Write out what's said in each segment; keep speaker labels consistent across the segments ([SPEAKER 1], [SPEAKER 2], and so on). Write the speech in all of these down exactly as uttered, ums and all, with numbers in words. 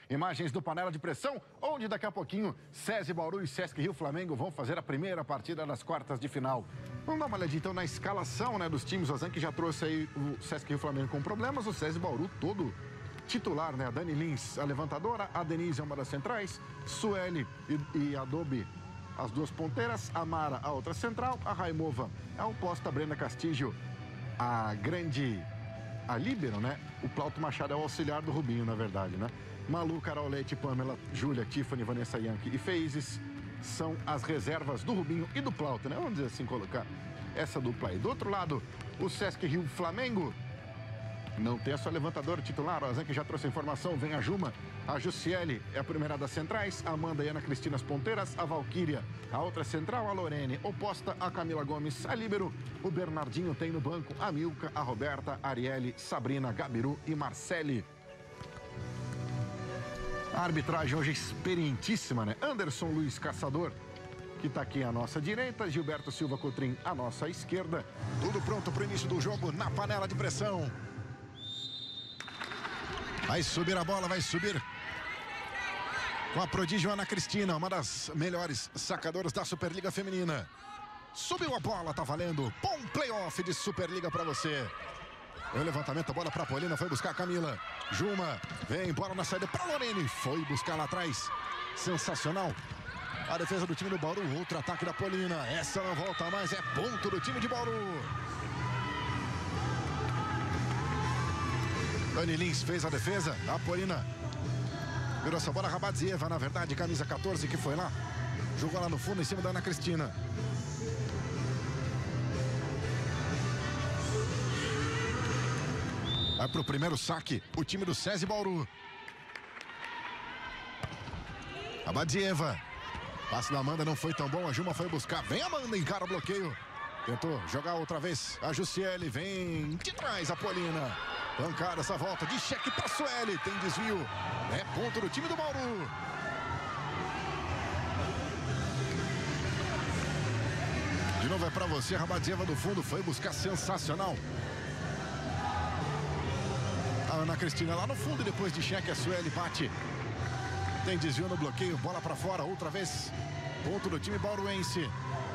[SPEAKER 1] Imagens do Panela de Pressão, onde daqui a pouquinho SESI Bauru e Sesc Rio Flamengo vão fazer a primeira partida das quartas de final. Vamos dar uma olhadinha então na escalação, né, dos times. O Azan que já trouxe aí o Sesc Rio Flamengo com problemas, o SESI Bauru todo titular, né? A Dani Lins, a levantadora, a Denise é uma das centrais, Sueli e, e Adobe, as duas ponteiras, a Mara, a outra central, a Raimova, a oposta, a Brenda Castilho, a grande, a líbero, né? O Plauto Machado é o auxiliar do Rubinho, na verdade, né? Malu, Carol Leite, Pamela, Júlia, Tiffany, Vanessa Yankee e Feizes são as reservas do Rubinho e do Plauto, né? Vamos dizer assim, colocar essa dupla aí. Do outro lado, o Sesc Rio Flamengo não tem a sua levantadora titular. O Azan que já trouxe a informação, vem a Juma, a Jussiele é a primeira das centrais, a Amanda e Ana Cristina as ponteiras, a Valquíria, a outra central, a Lorene, oposta a Camila Gomes, a líbero, o Bernardinho tem no banco a Milka, a Roberta, a Arielle, Sabrina, Gabiru e Marcele. A arbitragem hoje é experientíssima, né? Anderson Luiz Caçador, que está aqui à nossa direita, Gilberto Silva Cotrim à nossa esquerda. Tudo pronto para o início do jogo na panela de pressão. Vai subir a bola, vai subir com a prodígio Ana Cristina, uma das melhores sacadoras da Superliga Feminina. Subiu a bola, tá valendo. Bom playoff de Superliga para você. O levantamento, a bola para Paulina, foi buscar a Camila. Juma, vem, bola na saída para Lorene. Foi buscar lá atrás. Sensacional. A defesa do time do Bauru, outro ataque da Paulina. Essa não volta mais, é ponto do time de Bauru. Dani Lins fez a defesa, a Paulina virou essa bola, Rabadzieva, na verdade, camisa quatorze, que foi lá, jogou lá no fundo, em cima da Ana Cristina. Vai pro primeiro saque, o time do SESI Bauru. Rabadzieva, passe da Amanda não foi tão bom, a Juma foi buscar, vem Amanda, encara o bloqueio. Tentou jogar outra vez, a Jussiele, vem de trás a Paulina. Bancada essa volta de cheque para Sueli. Tem desvio. É ponto do time do Bauru. De novo é para você. Rabadzieva do fundo foi buscar, sensacional. A Ana Cristina lá no fundo. Depois de cheque a Sueli bate. Tem desvio no bloqueio. Bola para fora outra vez. Ponto do time bauruense.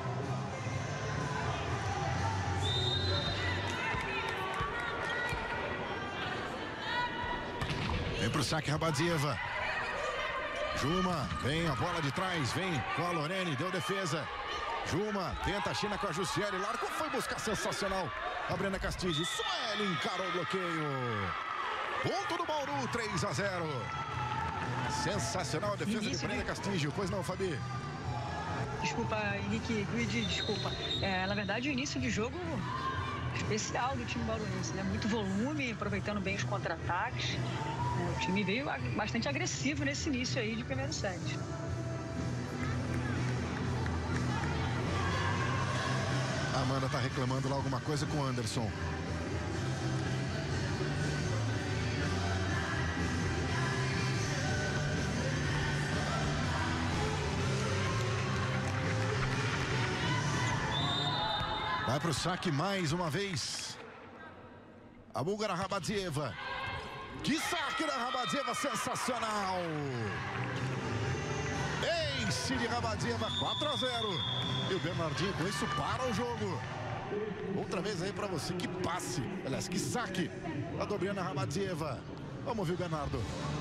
[SPEAKER 1] Vem pro saque Rabadzieva. Juma, vem a bola de trás, vem com a Lorene, deu defesa. Juma, tenta a China com a Jussiele, largou, foi buscar, sensacional. A Brenda Castilho, Sueli encarou o bloqueio. Ponto do Bauru, três a zero. Sensacional a defesa de Brenda Castilho, pois não, Fabi?
[SPEAKER 2] Desculpa, Henrique, Guidi, desculpa. É, na verdade, o início de jogo especial do time bauruense, né? Muito volume, aproveitando bem os contra-ataques. O time veio bastante agressivo nesse início aí de primeiro set.
[SPEAKER 1] A Amanda tá reclamando lá alguma coisa com o Anderson. Vai pro saque mais uma vez. A búlgara Rabadzieva. Que saque da Rabadzieva, sensacional! Ace de Rabadzieva, quatro a zero. E o Bernardinho com isso para o jogo. Outra vez aí para você, que passe. Aliás, que saque da Dobriana Rabadzieva. Vamos ouvir o Bernardo.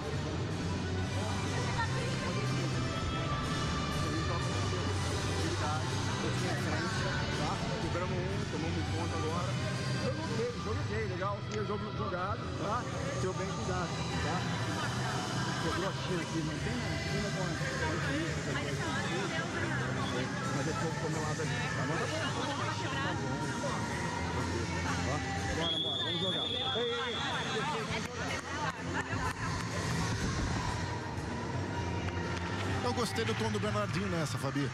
[SPEAKER 3] Quebramos um, tomamos um ponto agora. Jogo ok, jogo ok, legal, sim, jogo jogado, tá? Seu bem cuidado, tá? Quebrou a China aqui, não tem China com a... Mas depois ficou meu lado ali. Tá bom? Tá bom. Bora, bora, vamos jogar. Ei, ei, ei.
[SPEAKER 1] Eu gostei do tom do Bernardinho nessa, Fabi.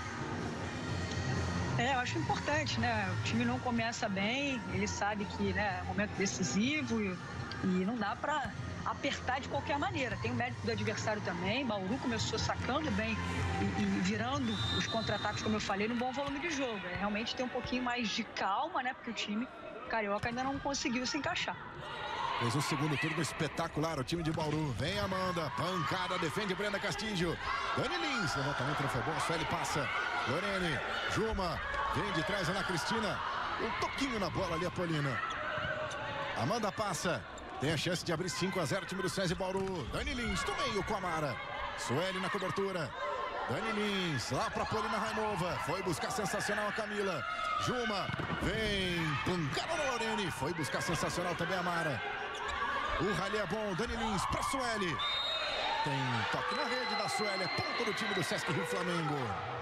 [SPEAKER 2] É, eu acho importante, né? O time não começa bem, ele sabe que, né, é um momento decisivo e, e não dá para apertar de qualquer maneira. Tem o mérito do adversário também. Bauru começou sacando bem e, e virando os contra-ataques, como eu falei, num bom volume de jogo. É realmente ter um pouquinho mais de calma, né? Porque o time carioca ainda não conseguiu se encaixar.
[SPEAKER 1] Fez um segundo turno espetacular o time de Bauru. Vem Amanda, pancada, defende Brenda Castilho. Dani Lins, levantamento não foi bom, Sueli passa. Lorene, Juma, vem de trás Ana Cristina. Um toquinho na bola ali a Polina. Amanda passa, tem a chance de abrir cinco a zero o time do SESI Bauru. Dani Lins do meio com a Mara. Sueli na cobertura. Dani Lins, lá para Polina Raimova. Foi buscar sensacional a Camila. Juma, vem, pancada na Lorene. Foi buscar sensacional também a Mara. O rally é bom, Dani Lins para Sueli. Tem toque na rede da Sueli, é ponto do time do Sesc Rio Flamengo.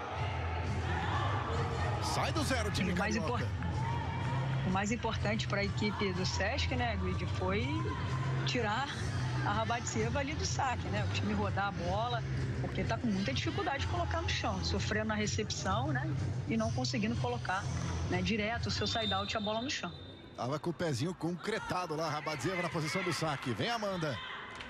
[SPEAKER 1] Sai do zero o time carioca.
[SPEAKER 2] O mais importante para a equipe do Sesc, né, Guide, foi tirar a Rabatseva ali do saque, né? O time rodar a bola, porque tá com muita dificuldade de colocar no chão, sofrendo na recepção, né? E não conseguindo colocar, né, direto o seu side-out e a bola no chão.
[SPEAKER 1] Tava com o pezinho concretado lá, Rabatseva na posição do saque. Vem Amanda.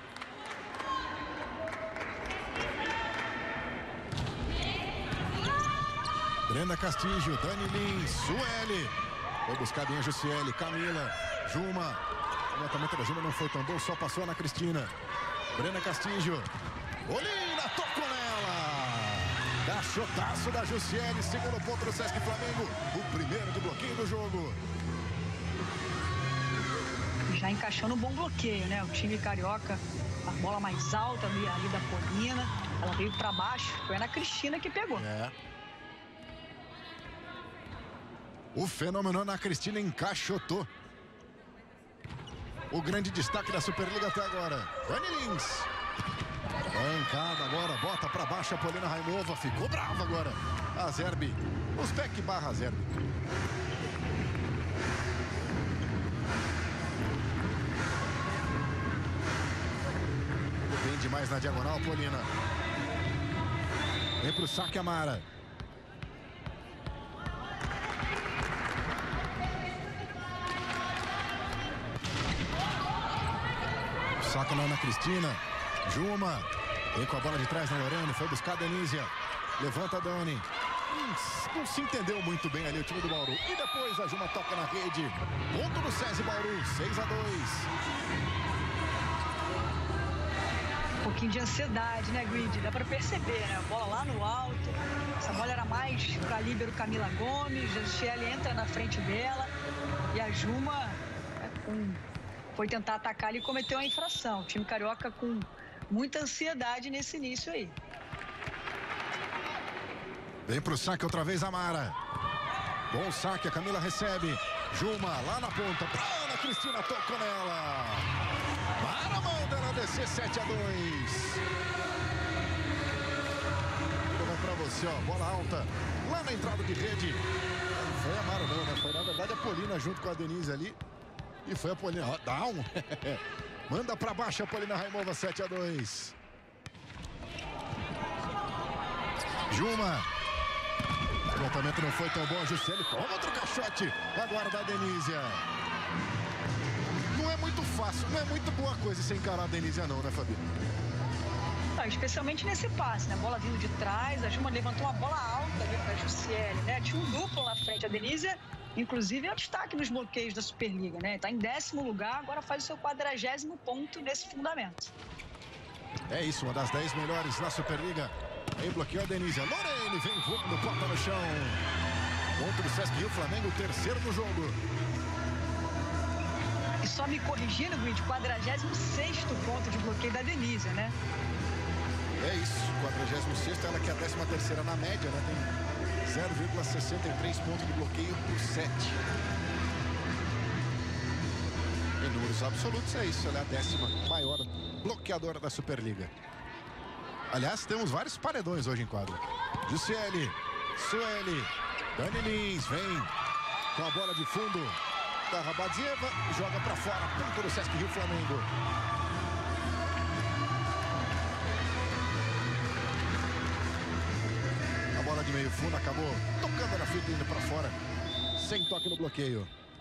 [SPEAKER 1] Brenda Castilho, Dani Lins, Sueli. Foi buscar bem a Jussiele, Camila, Juma. O levantamento da Juma não foi tão bom, só passou na Cristina. Brenda Castilho. Olina, tocou nela. Cachotaço da Jussiele, segundo ponto do Sesc Flamengo. O primeiro de bloqueio do jogo.
[SPEAKER 2] Já encaixando um bom bloqueio, né? O time carioca, a bola mais alta ali, ali da Polina. Ela veio para baixo, foi na Cristina que pegou.
[SPEAKER 1] É. O fenômeno na Cristina encaixotou. O grande destaque da Superliga até agora. Dani Lins. Pancada agora, bota pra baixo a Polina Raimova. Ficou brava agora. A Zerbi. Uzbek barra Zerbi. Bem demais na diagonal, Polina. Vem pro saque, Amara. Saca na Ana Cristina. Juma. Vem com a bola de trás na Lorena. Foi buscar a Denísia. Levanta a Dani. Hum, não se entendeu muito bem ali o time do Bauru. E depois a Juma toca na rede. Ponto do SESI Bauru. seis a dois.
[SPEAKER 2] Um pouquinho de ansiedade, né, Grid? Dá pra perceber, né? A bola lá no alto. Essa bola era mais pra líbero Camila Gomes. A Jussiele entra na frente dela. E a Juma, né, com... foi tentar atacar ali e cometeu a infração. O time carioca com muita ansiedade nesse início aí.
[SPEAKER 1] Vem pro saque outra vez a Mara. Bom saque, a Camila recebe. Juma lá na ponta. Pra Ana Cristina, tocou nela. Mara manda na D C sete a dois. Vai pra você, ó. Bola alta. Lá na entrada de rede. Não foi a Mara não, né? Foi na verdade a Polina junto com a Denise ali. E foi a Polina. Ó, down. Manda pra baixo a Polina Raimova, sete a dois. Juma. O levantamento não foi tão bom. A Jussiele toma outro caixote. Agora da Denísia. Não é muito fácil, não é muito boa coisa sem encarar a Denísia não, né, Fabi?
[SPEAKER 2] Ah, especialmente nesse passe, né? Bola vindo de trás. A Juma levantou uma bola alta ali pra Jussiele, né? Tinha um duplo na frente. A Denísia, inclusive, é o destaque nos bloqueios da Superliga, né? Tá em décimo lugar, agora faz o seu quadragésimo ponto nesse fundamento.
[SPEAKER 1] É isso, uma das dez melhores na Superliga. Aí bloqueou a Denísia. Lorene vem voando, porta no chão. Ponto do Sesc Rio Flamengo, terceiro no jogo.
[SPEAKER 2] E só me corrigindo, Grid, quadragésimo sexto ponto de bloqueio da Denísia, né?
[SPEAKER 1] É isso, quadragésimo sexto, ela que é a décima terceira na média, né? Tem zero vírgula sessenta e três pontos de bloqueio por sete. Em números absolutos é isso, ela é a décima maior bloqueadora da Superliga. Aliás, temos vários paredões hoje em quadra. Jussiele, Sueli, Dani Lins, vem com a bola de fundo da Rabatseva, joga pra fora, ponto do Sesc Rio Flamengo. A bola de meio fundo acabou tocando na fita, indo pra fora, sem toque no bloqueio.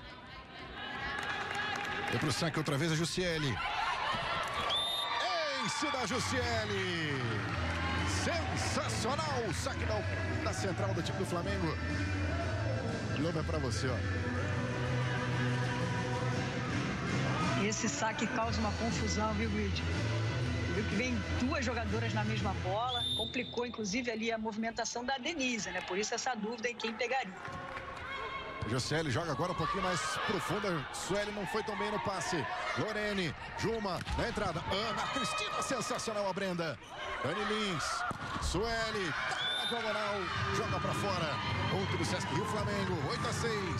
[SPEAKER 1] E pro saque outra vez a Jussiele. Ace da Jussiele. Sensacional o saque da, da central do time do Flamengo. Lobo é pra você, ó.
[SPEAKER 2] esse saque causa uma confusão, viu, Grid? Viu que vem duas jogadoras na mesma bola, complicou inclusive ali a movimentação da Denise, né? Por isso essa dúvida em quem pegaria.
[SPEAKER 1] Josiele joga agora um pouquinho mais profunda. Sueli não foi tão bem no passe. Lorene, Juma, na entrada. Ana Cristina, sensacional a Brenda. Dani Lins, Sueli, tá na diagonal, joga pra fora. Ponto do Sesc Rio Flamengo, oito a seis.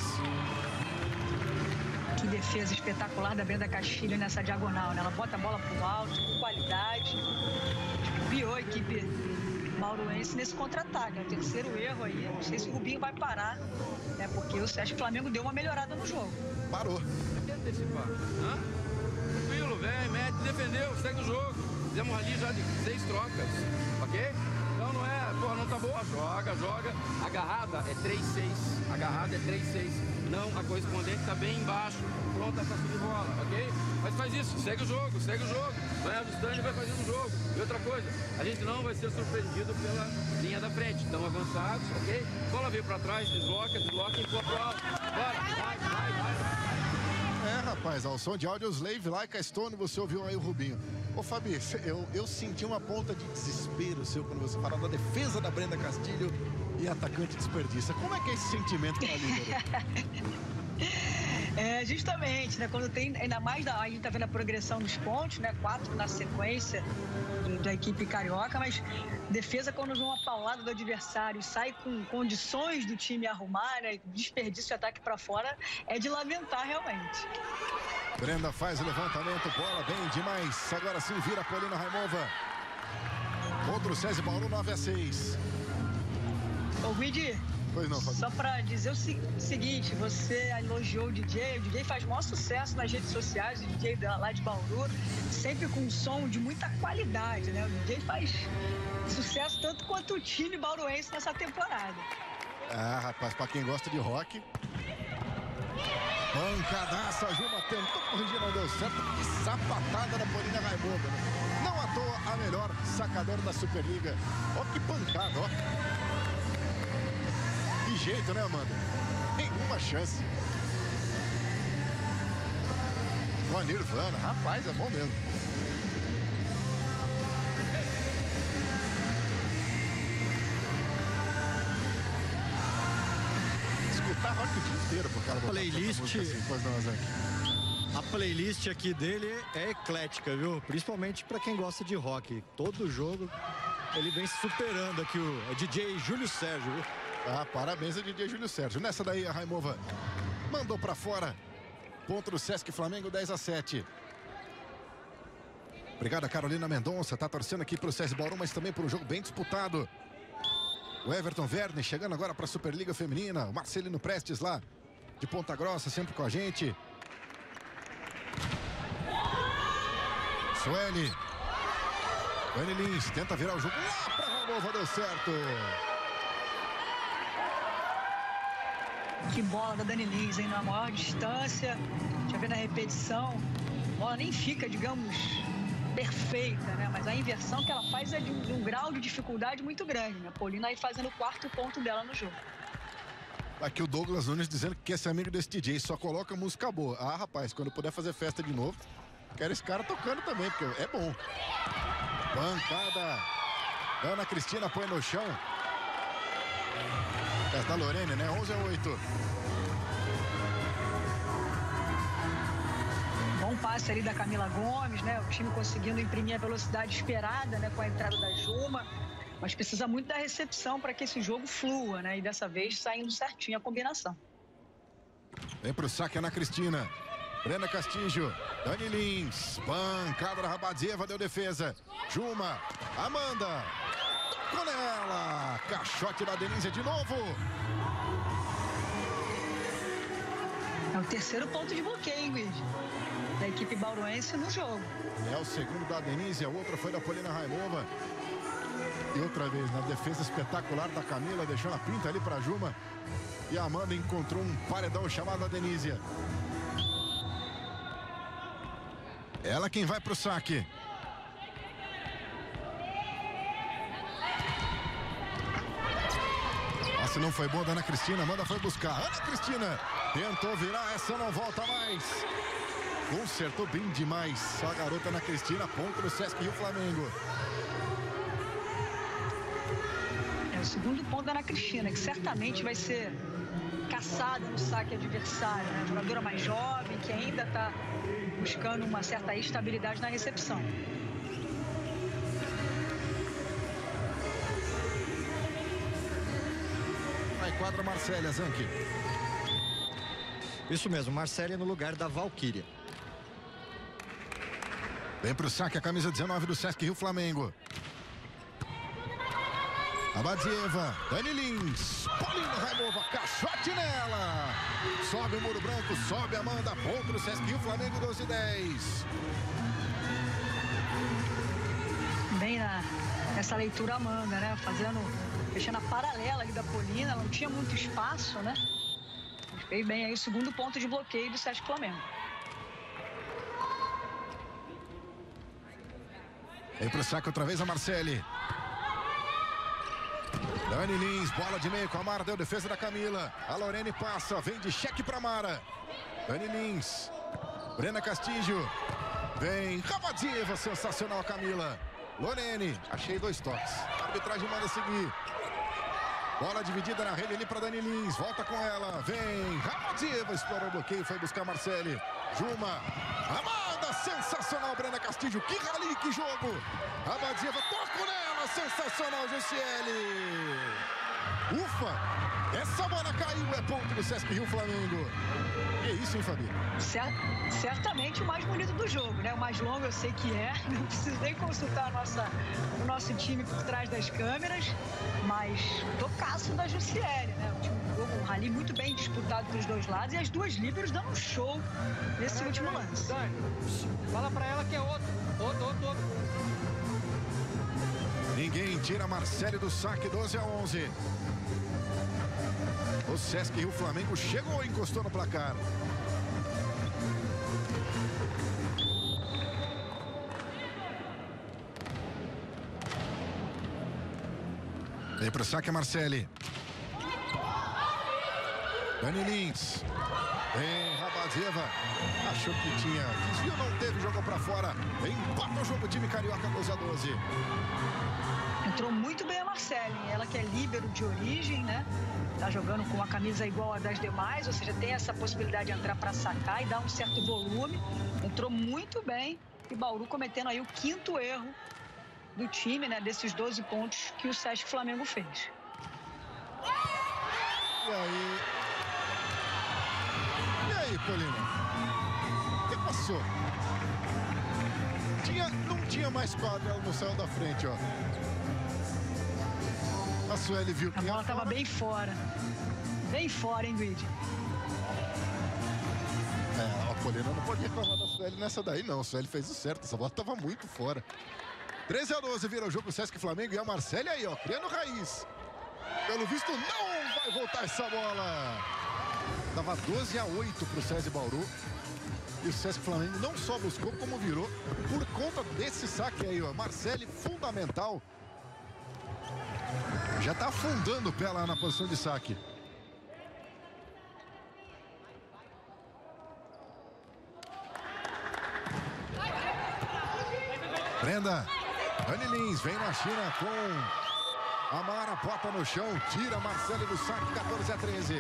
[SPEAKER 2] Que defesa espetacular da Brenda Castilho nessa diagonal, né? Ela bota a bola pro alto, com qualidade. Pior a equipe bauruense nesse contra-ataque. É o terceiro erro aí. Não sei se o Rubinho vai parar, né? Porque o Sesc Flamengo deu uma melhorada no jogo.
[SPEAKER 1] Parou.
[SPEAKER 3] Tem que antecipar. Hã? Tranquilo, vem, mete, defendeu, segue o jogo. Fizemos ali já de seis trocas, ok? Então não é, porra, não tá boa. Joga, joga. Agarrada é três seis. Agarrada é três seis. Não, a correspondente tá bem embaixo. Pronta pra subir bola, ok? Mas faz isso, segue o jogo, segue o jogo. Vai ajustando e vai fazendo o jogo. E outra coisa, a gente não vai ser surpreendido pela linha da frente. Estão avançados, ok? Bola veio pra trás, desloca, desloca e empurra pro alto. Bora, vai, vai, vai.
[SPEAKER 1] É, rapaz, ao som de áudio, Slave Like a Stone, você ouviu aí o Rubinho. Ô, Fabi, eu, eu senti uma ponta de desespero seu quando você falou da defesa da Brenda Castilho e atacante desperdiça. Como é que é esse sentimento com a líder?
[SPEAKER 2] É, justamente, né? Quando tem, ainda mais, da, a gente tá vendo a progressão dos pontos, né? Quatro na sequência do, da equipe carioca, mas defesa quando vê uma paulada do adversário e sai com condições do time arrumar, né? Desperdício de ataque para fora, é de lamentar realmente.
[SPEAKER 1] Brenda faz o levantamento, bola bem demais. Agora sim vira a Polina Raimova. Outro SESI Bauru, nove a seis.
[SPEAKER 2] Ô, Guidi,
[SPEAKER 1] pois não, Fabi.
[SPEAKER 2] Só para dizer o se seguinte, você elogiou o D J, o D J faz maior sucesso nas redes sociais, o D J lá de Bauru, sempre com um som de muita qualidade, né? O D J faz sucesso tanto quanto o time bauruense nessa temporada.
[SPEAKER 1] Ah, rapaz, para quem gosta de rock... Pancadaça, Juma tentou corrigir, não deu certo. Que sapatada da Polina Raimova, né? Não à toa a melhor sacadora da Superliga. Ó que pancada, ó. Que jeito, né, Amanda? Nenhuma chance. Uma Nirvana, rapaz, é bom mesmo. Escutar rock o dia inteiro pro cara botar
[SPEAKER 4] playlist,
[SPEAKER 1] assim, pois não, Azek.
[SPEAKER 4] a playlist aqui dele é eclética, viu? Principalmente pra quem gosta de rock. Todo jogo ele vem superando aqui o D J Júlio Sérgio, viu?
[SPEAKER 1] Ah, parabéns ao D J Júlio Sérgio. Nessa daí a Raimova mandou pra fora. Ponto do Sesc Flamengo, dez a sete. Obrigado a Carolina Mendonça, tá torcendo aqui pro SESI Bauru, mas também por um jogo bem disputado. O Everton Verne chegando agora para a Superliga Feminina. O Marcelino Prestes lá de Ponta Grossa, sempre com a gente. Sueli. Dani Lins tenta virar o jogo lá para a Raimova, deu certo.
[SPEAKER 2] Que bola da Dani Lins, hein? Na maior distância. Já vê na repetição. A bola nem fica, digamos, perfeita, né? Mas a inversão que ela faz é de um, de um grau de dificuldade muito grande, né? A Polina aí fazendo o quarto ponto dela no jogo.
[SPEAKER 1] Aqui o Douglas Nunes dizendo que quer ser amigo desse D J, só coloca música boa. Ah, rapaz, quando puder fazer festa de novo, quero esse cara tocando também, porque é bom. Pancada. Ana Cristina põe no chão. Essa da Lorene, né? onze a oito.
[SPEAKER 2] Bom passe ali da Camila Gomes, né? O time conseguindo imprimir a velocidade esperada, né? Com a entrada da Juma. Mas precisa muito da recepção para que esse jogo flua, né? E dessa vez saindo certinho a combinação.
[SPEAKER 1] Vem pro saque Ana Cristina. Brenda Castilho. Dani Lins. Pancada da Rabadzieva, deu defesa. Juma. Amanda. Com ela. Caixote da Denise de novo.
[SPEAKER 2] É o terceiro ponto de bloqueio, hein, Luiz? Da equipe bauruense no jogo.
[SPEAKER 1] É o segundo da Denise, a outra foi da Polina Raimova. E outra vez, na defesa espetacular da Camila, deixando a pinta ali pra Juma. E a Amanda encontrou um paredão chamado a Denise. Ela quem vai pro saque. passe não foi bom da Ana Cristina. Amanda foi buscar. Ana Cristina tentou virar. Essa não volta mais. Consertou bem demais. Só a garota Ana Cristina. Ponto do Sesc Rio Flamengo.
[SPEAKER 2] É o segundo ponto da Ana Cristina, que certamente vai ser caçada no saque adversário, né? Jogadora mais jovem, que ainda está buscando uma certa estabilidade na recepção.
[SPEAKER 1] Vai quadra Marcélia, Zanchi.
[SPEAKER 4] Isso mesmo, Marcélia no lugar da Valquíria.
[SPEAKER 1] Vem pro saque a camisa dezenove do Sesc Rio Flamengo. Abadzieva, Dani Lins, Paulina Raimova, caixote nela. Sobe o muro branco, sobe Amanda, ponto do Sesc Rio Flamengo, doze e dez.
[SPEAKER 2] Bem na, nessa leitura Amanda, né? Fazendo, fechando a paralela ali da Paulina, ela não tinha muito espaço, né? Fez bem aí o segundo ponto de bloqueio do Sesc Flamengo.
[SPEAKER 1] Vem pro saque outra vez a Marcele. Dani Lins, bola de meio com a Mara, deu defesa da Camila. A Lorene passa, vem de cheque pra Mara. Dani Lins, Brena Castilho. Vem, Rabadzieva, sensacional a Camila. Lorene, achei dois toques. A arbitragem manda seguir. Bola dividida na rede ali pra Dani Lins, volta com ela. Vem, Rabadzieva, explorou o bloqueio, foi buscar Marcele. Juma, Amanda, sensacional, Brena Castilho. Que rali, que jogo. Rabadzieva, toco nela, sensacional, Jussiele. Ufa, essa bola caiu, é ponto do Sesc Rio Flamengo. Que isso, hein, Fabi?
[SPEAKER 2] Cer certamente o mais bonito do jogo, né? O mais longo eu sei que é, não preciso nem consultar a nossa, o nosso time por trás das câmeras, mas tocaço da Jussiele, né? O time jogo, um rally muito bem disputado dos dois lados e as duas líberos dando um show nesse é, último lance.
[SPEAKER 3] Dani, fala pra ela que é outro, outro, outro, outro.
[SPEAKER 1] Ninguém tira Marcele do saque, doze a onze. O Sesc Rio Flamengo chegou e encostou no placar. Vem pro saque a Marcele. Dani Lins. Vem, Rabadzieva. Achou que tinha desvio, não teve, jogou pra fora. Empata o jogo, time carioca, doze a doze.
[SPEAKER 2] Entrou muito bem a Marcele, ela que é líbero de origem, né? Tá jogando com uma camisa igual a das demais, ou seja, tem essa possibilidade de entrar para sacar e dar um certo volume. Entrou muito bem e Bauru cometendo aí o quinto erro do time, né? Desses doze pontos que o Sesc Flamengo fez.
[SPEAKER 1] E aí? E aí, Paulina? O que passou? Tinha, não tinha mais quadra, ela não saiu da frente, ó. A Sueli viu que
[SPEAKER 2] a bola estava bem fora. Bem fora, hein, Guide?
[SPEAKER 1] É, a Paulina não podia reclamar da Sueli nessa daí, não. A Sueli fez o certo. Essa bola estava muito fora. treze a doze vira o jogo Sesc Flamengo e a Marcele aí, ó, criando raiz. Pelo visto, não vai voltar essa bola. Tava doze a oito pro Sesc Bauru. E o Sesc Flamengo não só buscou, como virou por conta desse saque aí, ó. Marcele, fundamental. Já tá afundando o pé lá na posição de saque. Brenda. Dani Lins vem na China com Amara, bota no chão, tira Marcele do saque, quatorze a treze.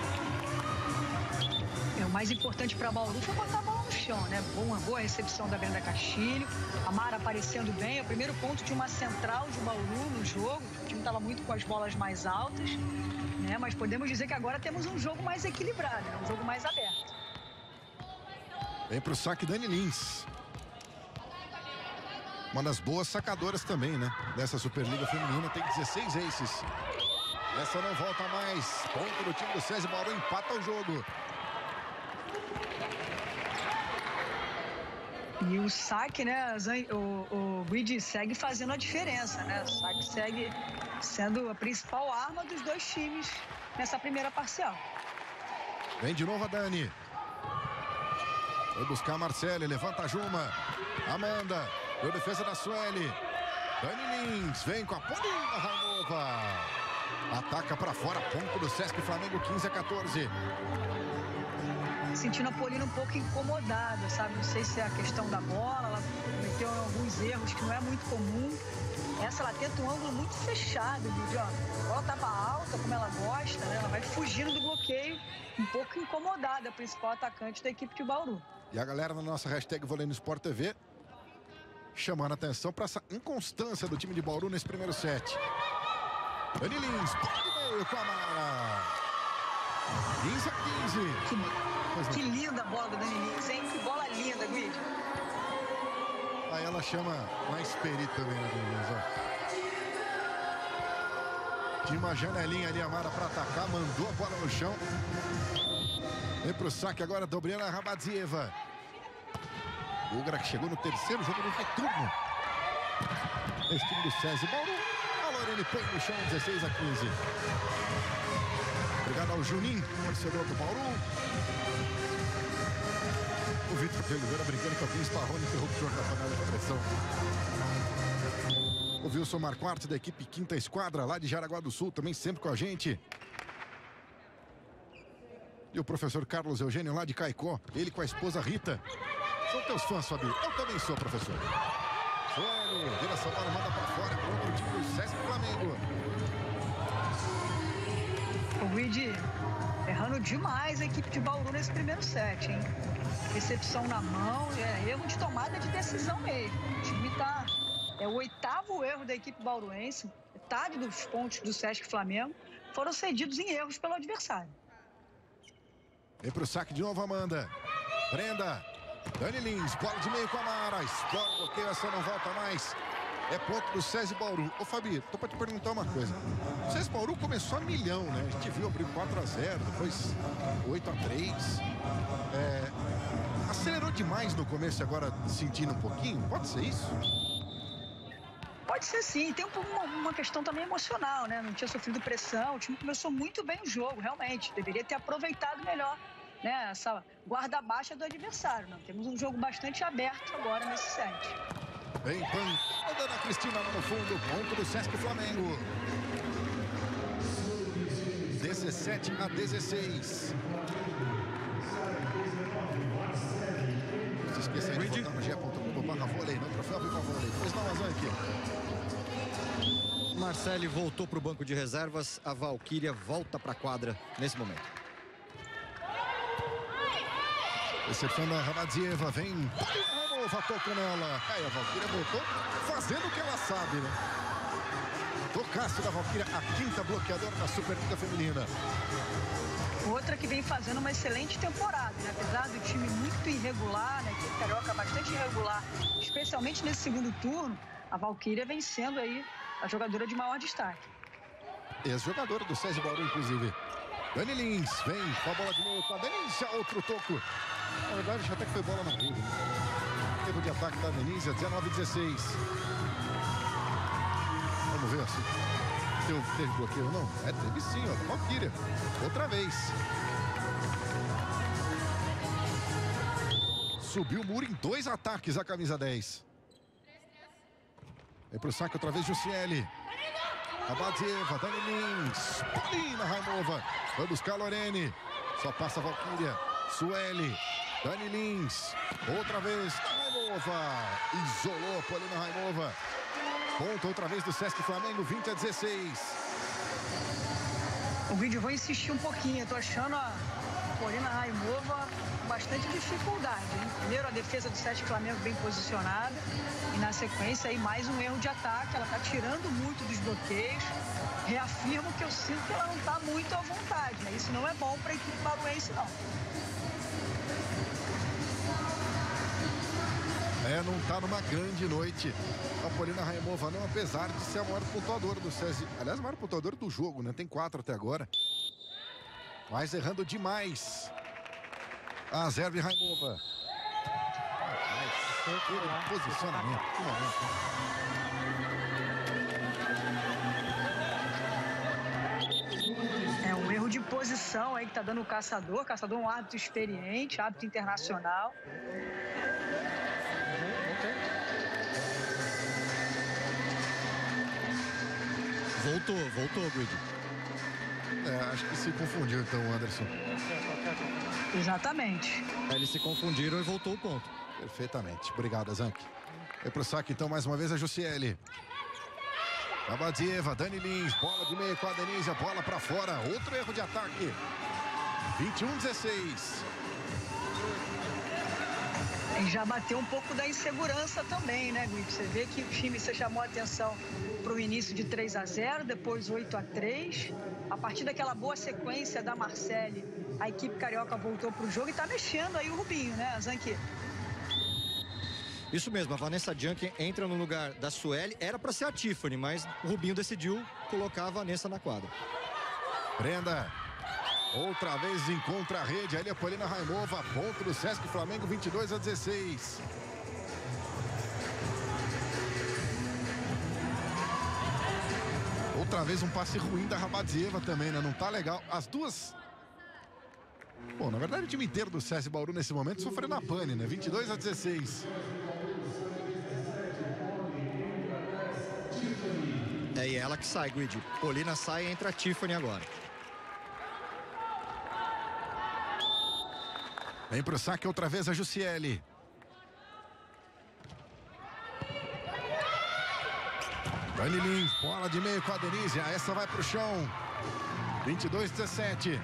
[SPEAKER 2] É, o mais importante para Bauru foi botar a bola no chão, né? Uma boa recepção da Brenda Castilho. A Mara aparecendo bem. É o primeiro ponto de uma central de Bauru no jogo. O time estava muito com as bolas mais altas, né? Mas podemos dizer que agora temos um jogo mais equilibrado, né? Um jogo mais aberto.
[SPEAKER 1] Vem pro saque Dani Lins. Uma das boas sacadoras também, né? Dessa Superliga Feminina, tem dezesseis aces. Essa não volta mais. Ponto do time do Sesc Bauru, empata o jogo.
[SPEAKER 2] E o saque, né, o, o Guidi segue fazendo a diferença, né? O saque segue sendo a principal arma dos dois times nessa primeira parcial.
[SPEAKER 1] Vem de novo a Dani. Foi buscar a Marcele, levanta a Juma. Amanda, deu defesa da Sueli. Dani Lins, vem com a Paulina Raimova. Ataca para fora, ponto do Sesc Flamengo, quinze a quatorze.
[SPEAKER 2] Sentindo a Polina um pouco incomodada, sabe? Não sei se é a questão da bola, ela cometeu alguns erros que não é muito comum. Essa ela tenta um ângulo muito fechado, Guide, ó. A bola tava alta, como ela gosta, né? Ela vai fugindo do bloqueio, um pouco incomodada, a principal atacante da equipe de Bauru.
[SPEAKER 1] E a galera na nossa hashtag Vôlei no Sport T V chamando a atenção para essa inconstância do time de Bauru nesse primeiro set. Dani Lins, pode meio com a Mara. quinze a quinze.
[SPEAKER 2] Que, que linda a bola do Dani Lins, hein? Que bola linda, Guide.
[SPEAKER 1] Aí ela chama mais perito também, né, Dani Lins, ó. Tinha uma janelinha ali, a Mara para atacar, mandou a bola no chão. Vem pro saque agora, Dobriana Rabadzieva. Ugra que chegou no terceiro jogo do retorno. Esse time do César Bauru. A Lorene põe no chão, dezesseis a quinze. Obrigado ao Juninho, torcedor do Bauru. O Vitor de Oliveira brincando com a Cris Parrone, interruptor da panela de pressão. O Wilson Marquardt, da equipe Quinta Esquadra, lá de Jaraguá do Sul, também sempre com a gente. E o professor Carlos Eugênio, lá de Caicó, ele com a esposa Rita. São teus fãs, Fabi. Eu também sou, professor. Sueli, direção bola, manda pra fora, contra o time do Sesc Flamengo.
[SPEAKER 2] O Guide errando demais a equipe de Bauru nesse primeiro set, hein? Recepção na mão, é erro de tomada de decisão mesmo. O time tá... É o oitavo erro da equipe bauruense. Metade dos pontos do Sesc Flamengo foram cedidos em erros pelo adversário.
[SPEAKER 1] Vem pro saque de novo, Amanda. Brenda. Dani Lins, bola de meio com a Mara. Explora o bloqueio, essa não volta mais. É ponto do César Bauru. Ô, Fabi, tô pra te perguntar uma coisa. O César Bauru começou a milhão, né? A gente viu abrir quatro a zero, depois oito a três. É... Acelerou demais no começo, agora sentindo um pouquinho? Pode ser isso?
[SPEAKER 2] Pode ser sim, tem uma, uma questão também emocional, né? Não tinha sofrido pressão, o time começou muito bem o jogo, realmente. Deveria ter aproveitado melhor, né? Essa guarda baixa do adversário. Não? Temos um jogo bastante aberto agora nesse set.
[SPEAKER 1] Bem, pan, a Dona Cristina lá no fundo, ponto do Sesc Flamengo. dezessete a dezesseis. Não se esqueça aí de votar no G ponto com barra vôlei, no troféu Viva Vôlei. Pois não, Azanque.
[SPEAKER 4] Marcele voltou para o banco de reservas. A Valquíria volta para a quadra nesse momento.
[SPEAKER 1] Recepção da Rabadzieva, vem. Nova tocou nela. Aí a Valquíria voltou fazendo o que ela sabe, né? Tocaço da Valquíria, a quinta bloqueadora da Superliga Feminina.
[SPEAKER 2] Outra que vem fazendo uma excelente temporada, né? Apesar do time muito irregular, né? Que Carioca bastante irregular, especialmente nesse segundo turno, a Valquíria vem sendo aí a jogadora de maior destaque.
[SPEAKER 1] Ex-jogadora do César Bauru, inclusive. Dani Lins, vem com a bola de meio com a Denise, outro toco. Na verdade, até que foi bola na rede. Tempo de ataque da Denise, dezenove a dezesseis. Vamos ver assim. Teve, teve bloqueio ou não? É, teve sim, ó. Valquíria. Outra vez. Subiu o muro em dois ataques a camisa dez. Vem pro saque outra vez, Jussiele. Rabadzieva, Dani Lins. Polina Raimova. Vai buscar a Lorene. Só passa a Valquíria. Sueli. Dani Lins. Outra vez. Raimova. Isolou a Polina Raimova. Ponto outra vez do Sesc Flamengo, vinte a dezesseis.
[SPEAKER 2] O vídeo vou insistir um pouquinho. Eu tô achando a Polina Raimova com bastante dificuldade, hein? Primeiro a defesa do Sesc Flamengo bem posicionada. E na sequência aí mais um erro de ataque. Ela tá tirando muito dos bloqueios. Reafirmo que eu sinto que ela não tá muito à vontade, né? Isso não é bom pra equipe baruense, não.
[SPEAKER 1] É, não tá numa grande noite. A Polina Raimova não, apesar de ser a maior pontuadora do César. Aliás, a maior pontuadora do jogo, né? Tem quatro até agora. Mas errando demais. A Zerbe Raimova. Mas, posicionamento. Que momento.
[SPEAKER 2] É um erro de posição aí que tá dando o caçador. Caçador é um árbitro experiente, árbitro internacional.
[SPEAKER 4] Voltou, voltou, Guide.
[SPEAKER 1] É, acho que se confundiu então, Anderson.
[SPEAKER 2] Exatamente.
[SPEAKER 4] Eles se confundiram e voltou o ponto.
[SPEAKER 1] Perfeitamente. Obrigado, Azank. É pro saque então mais uma vez a Jussiele. Rabadzieva, Dani Lins, bola de meio com a Denise, a bola pra fora. Outro erro de ataque. vinte e um a dezesseis.
[SPEAKER 2] E já bateu um pouco da insegurança também, né, Gui? Você vê que o time, você chamou a atenção para o início de três a zero, depois oito a três. A partir daquela boa sequência da Marcele, a equipe carioca voltou para o jogo e está mexendo aí o Rubinho, né, Zanqui?
[SPEAKER 4] Isso mesmo, a Vanessa Junkin entra no lugar da Sueli. Era para ser a Tiffany, mas o Rubinho decidiu colocar a Vanessa na quadra.
[SPEAKER 1] Brenda. Outra vez encontra a rede, a Elia Polina Raimova, ponto do Sesc Flamengo, vinte e dois a dezesseis. Outra vez um passe ruim da Rabadzieva também, né? Não tá legal. As duas... Bom, na verdade o time inteiro do Sesc Bauru nesse momento sofrendo a pane, né? vinte e dois a dezesseis.
[SPEAKER 4] É e ela que sai, Guidi. Polina sai e entra a Tiffany agora.
[SPEAKER 1] Vem pro saque outra vez a Jussiele. Dani Lins, bola de meio com a Denise. Essa vai pro chão. vinte e dois a dezessete.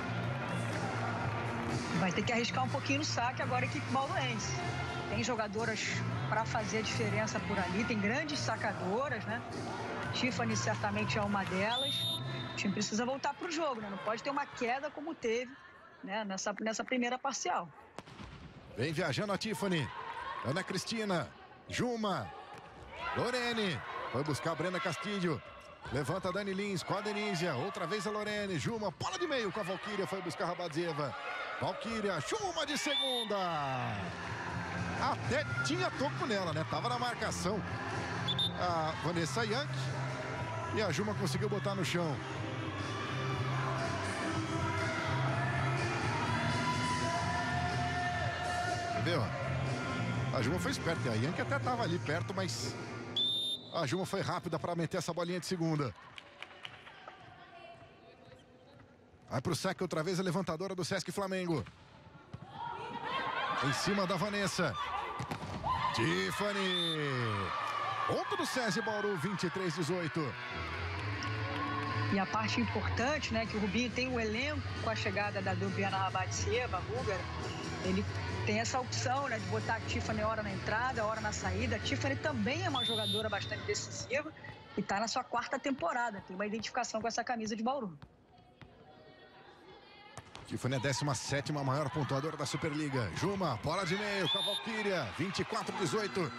[SPEAKER 2] Vai ter que arriscar um pouquinho no saque agora a equipe bauruense. Tem jogadoras para fazer a diferença por ali. Tem grandes sacadoras, né? Tiffany certamente é uma delas. O time precisa voltar pro jogo, né? Não pode ter uma queda como teve, né, nessa, nessa primeira parcial.
[SPEAKER 1] Vem viajando a Tiffany. Ana Cristina. Juma. Lorene. Foi buscar a Brenda Castilho. Levanta a Dani Lins com a Denise. Outra vez a Lorene. Juma. Bola de meio com a Valquíria. Foi buscar a Rabadzieva. Valquíria. Juma de segunda. Até tinha toco nela, né? Tava na marcação a Vanessa Yank. E a Juma conseguiu botar no chão. Entendeu? A Juma foi esperta. A Yankee até estava ali perto, mas a Juma foi rápida para meter essa bolinha de segunda. Vai pro saque outra vez a levantadora do Sesc Flamengo. Em cima da Vanessa. Tiffany. Ponto do Sesc Bauru, vinte e três a dezoito.
[SPEAKER 2] E a parte importante, né, que o Rubinho tem um elenco com a chegada da Dubiana Rabadzieva, búlgara. Ele tem essa opção, né, de botar a Tiffany hora na entrada, hora na saída. A Tiffany também é uma jogadora bastante decisiva e está na sua quarta temporada. Tem uma identificação com essa camisa de Bauru.
[SPEAKER 1] Tiffany é a décima sétima maior pontuadora da Superliga. Juma, bola de meio com a Valquíria, vinte e quatro a dezoito.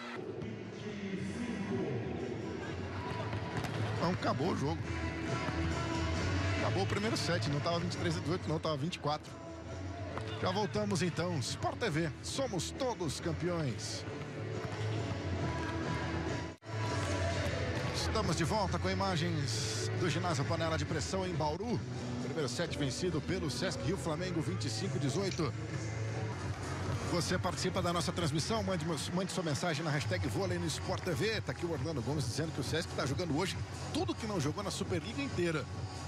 [SPEAKER 1] Não, acabou o jogo. Acabou o primeiro set, não estava vinte e três a dezoito, não, estava vinte e quatro. Já voltamos então, Sport T V, somos todos campeões. Estamos de volta com imagens do ginásio Panela de Pressão em Bauru. Primeiro set vencido pelo Sesc Rio Flamengo, vinte e cinco a dezoito. Você participa da nossa transmissão, mande, mande sua mensagem na hashtag Vôlei no Sport T V. Tá aqui o Orlando Gomes dizendo que o Sesc está jogando hoje tudo que não jogou na Superliga inteira.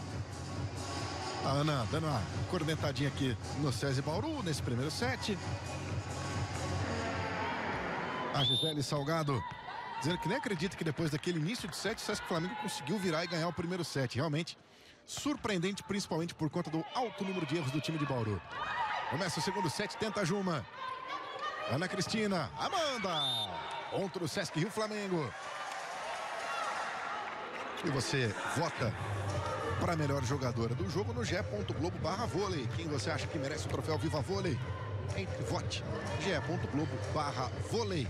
[SPEAKER 1] A Ana dando uma cornetadinha aqui no Sesc Bauru nesse primeiro set. A Gisele Salgado dizendo que nem acredita que depois daquele início de set o Sesc Flamengo conseguiu virar e ganhar o primeiro set. Realmente surpreendente, principalmente por conta do alto número de erros do time de Bauru. Começa o segundo set, tenta a Juma. Ana Cristina, Amanda. Ponto do Sesc Rio Flamengo. E você vota para a melhor jogadora do jogo no ge ponto globo barra vôlei. Quem você acha que merece o troféu Viva Vôlei? Entre vote. ge ponto globo barra vôlei.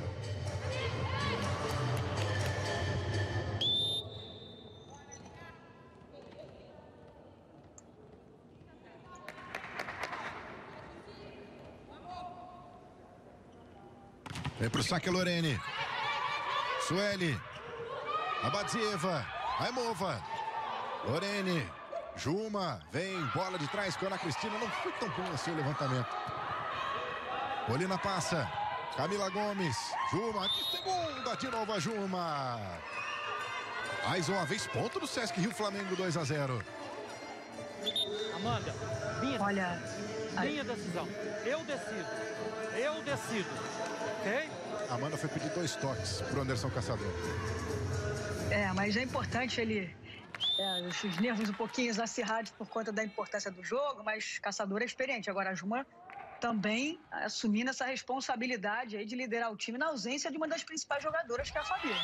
[SPEAKER 1] Vem pro saque Lorene. Sueli. Rabadzieva. Raimova. Lorene. Juma. Vem. Bola de trás com a Ana Cristina. Não foi tão bom assim o levantamento. Polina passa. Camila Gomes. Juma. De segunda. De novo a Juma. Mais uma vez ponto do Sesc Rio Flamengo, dois a zero.
[SPEAKER 5] Amanda, minha,
[SPEAKER 2] Olha,
[SPEAKER 5] minha decisão. Eu decido. Eu decido. Ok?
[SPEAKER 1] Amanda foi pedir dois toques pro Anderson Caçador.
[SPEAKER 2] é, mas é importante ele... É, os nervos um pouquinho exacerbados por conta da importância do jogo, mas Caçador é experiente. Agora a Juma também assumindo essa responsabilidade aí de liderar o time na ausência de uma das principais jogadoras, que é a Fabíola.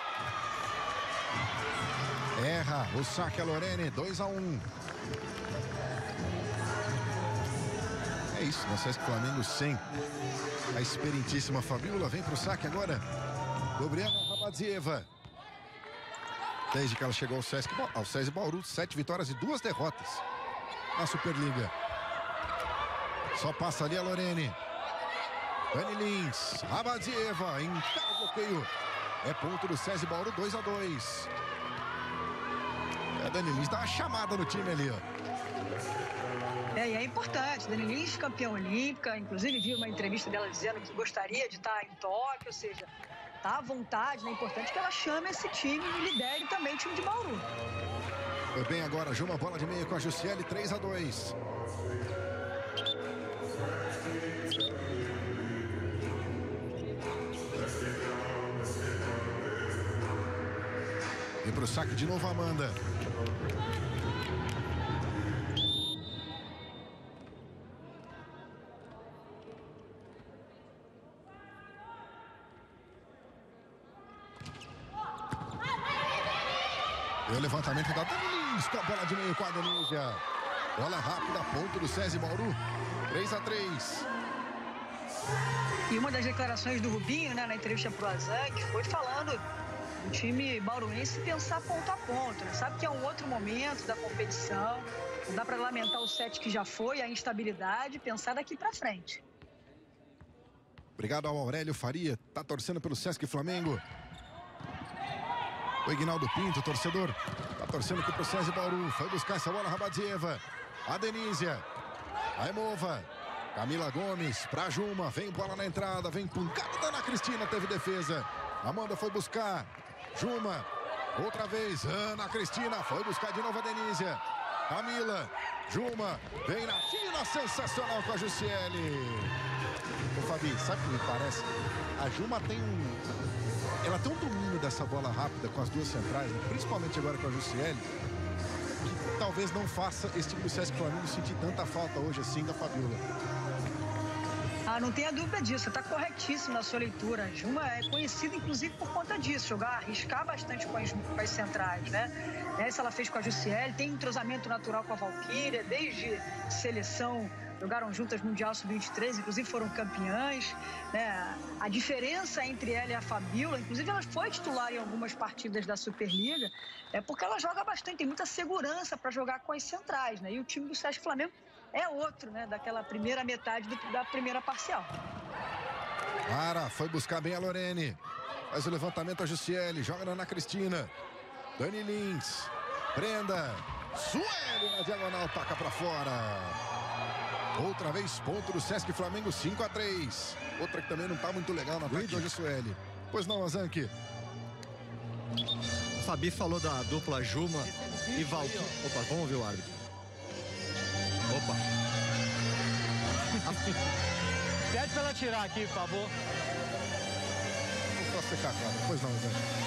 [SPEAKER 1] Erra o saque a Lorene, dois a um. É isso, no Sesc Flamengo sem a experientíssima Fabíola. Vem pro saque agora Gabriela Rabadzieva. Desde que ela chegou ao Sesc, ao Sesc Bauru, sete vitórias e duas derrotas na Superliga. Só passa ali a Lorene. Dani Lins, Rabadzieva, encara o bloqueio. É ponto do Sesc Bauru, dois a dois. A Dani Lins dá uma chamada no time ali, ó.
[SPEAKER 2] É, e é importante. Dani Lins, campeã olímpica, inclusive vi uma entrevista dela dizendo que gostaria de estar em Tóquio, ou seja, tá à vontade, né? É importante que ela chame esse time e lidere também o time de Bauru.
[SPEAKER 1] Foi bem agora, Juma, bola de meio com a Jussiele, três a dois. E pro saque de novo a Amanda. E o levantamento da Dani Lins com a bola de meio com a Denúzia. Bola rápida, ponto do Sesc Bauru, três a três.
[SPEAKER 2] E uma das declarações do Rubinho, né, na entrevista pro Azan, que foi falando do time bauruense pensar ponto a ponto, né? Sabe que é um outro momento da competição, não dá para lamentar o set que já foi, a instabilidade, pensar daqui para frente.
[SPEAKER 1] Obrigado ao Aurélio Faria, tá torcendo pelo Sesc Flamengo. O Ignaldo Pinto, torcedor, tá torcendo aqui pro Sesc Bauru. Foi buscar essa bola, Rabadzieva. A Denísia. A Emova. Camila Gomes pra Juma. Vem bola na entrada, vem pancada da Ana Cristina, teve defesa. Amanda foi buscar. Juma. Outra vez, Ana Cristina. Foi buscar de novo a Denísia. Camila. Juma. Vem na fila, sensacional com a Jussiele. Ô Fabi, sabe o que me parece? A Juma tem um... Ela tem um domínio dessa bola rápida com as duas centrais, né? Principalmente agora com a Jussiele, que talvez não faça esse time do Sesc Flamengo sentir tanta falta hoje assim da Fabíola.
[SPEAKER 2] Ah, não tenha dúvida disso, está corretíssimo na sua leitura. A Juma é conhecida, inclusive, por conta disso, jogar, arriscar bastante com as, com as centrais, né? Essa ela fez com a Jussiele, tem entrosamento natural com a Valquíria, desde seleção, jogaram juntas Mundial sub vinte e três, inclusive foram campeãs, né? A diferença entre ela e a Fabíola, inclusive ela foi titular em algumas partidas da Superliga, é porque ela joga bastante, tem muita segurança para jogar com as centrais, né? E o time do Sesc Flamengo é outro, né? Daquela primeira metade do, da primeira parcial.
[SPEAKER 1] Ara, foi buscar bem a Lorene. Faz o levantamento a Jussiele, joga na Ana Cristina. Dani Lins, Brenda, Sueli na diagonal, toca pra fora. Outra vez, ponto do Sesc Flamengo, cinco a três. Outra que também não tá muito legal na ataque hoje, Sueli. Pois não, Azanque.
[SPEAKER 4] O Fabi falou da dupla Juma e Valquíria. Opa, vamos ouvir o árbitro. Opa.
[SPEAKER 5] Pede pra ela tirar aqui, por favor.
[SPEAKER 1] Vou só secar a quadra. Pois não, Azanque.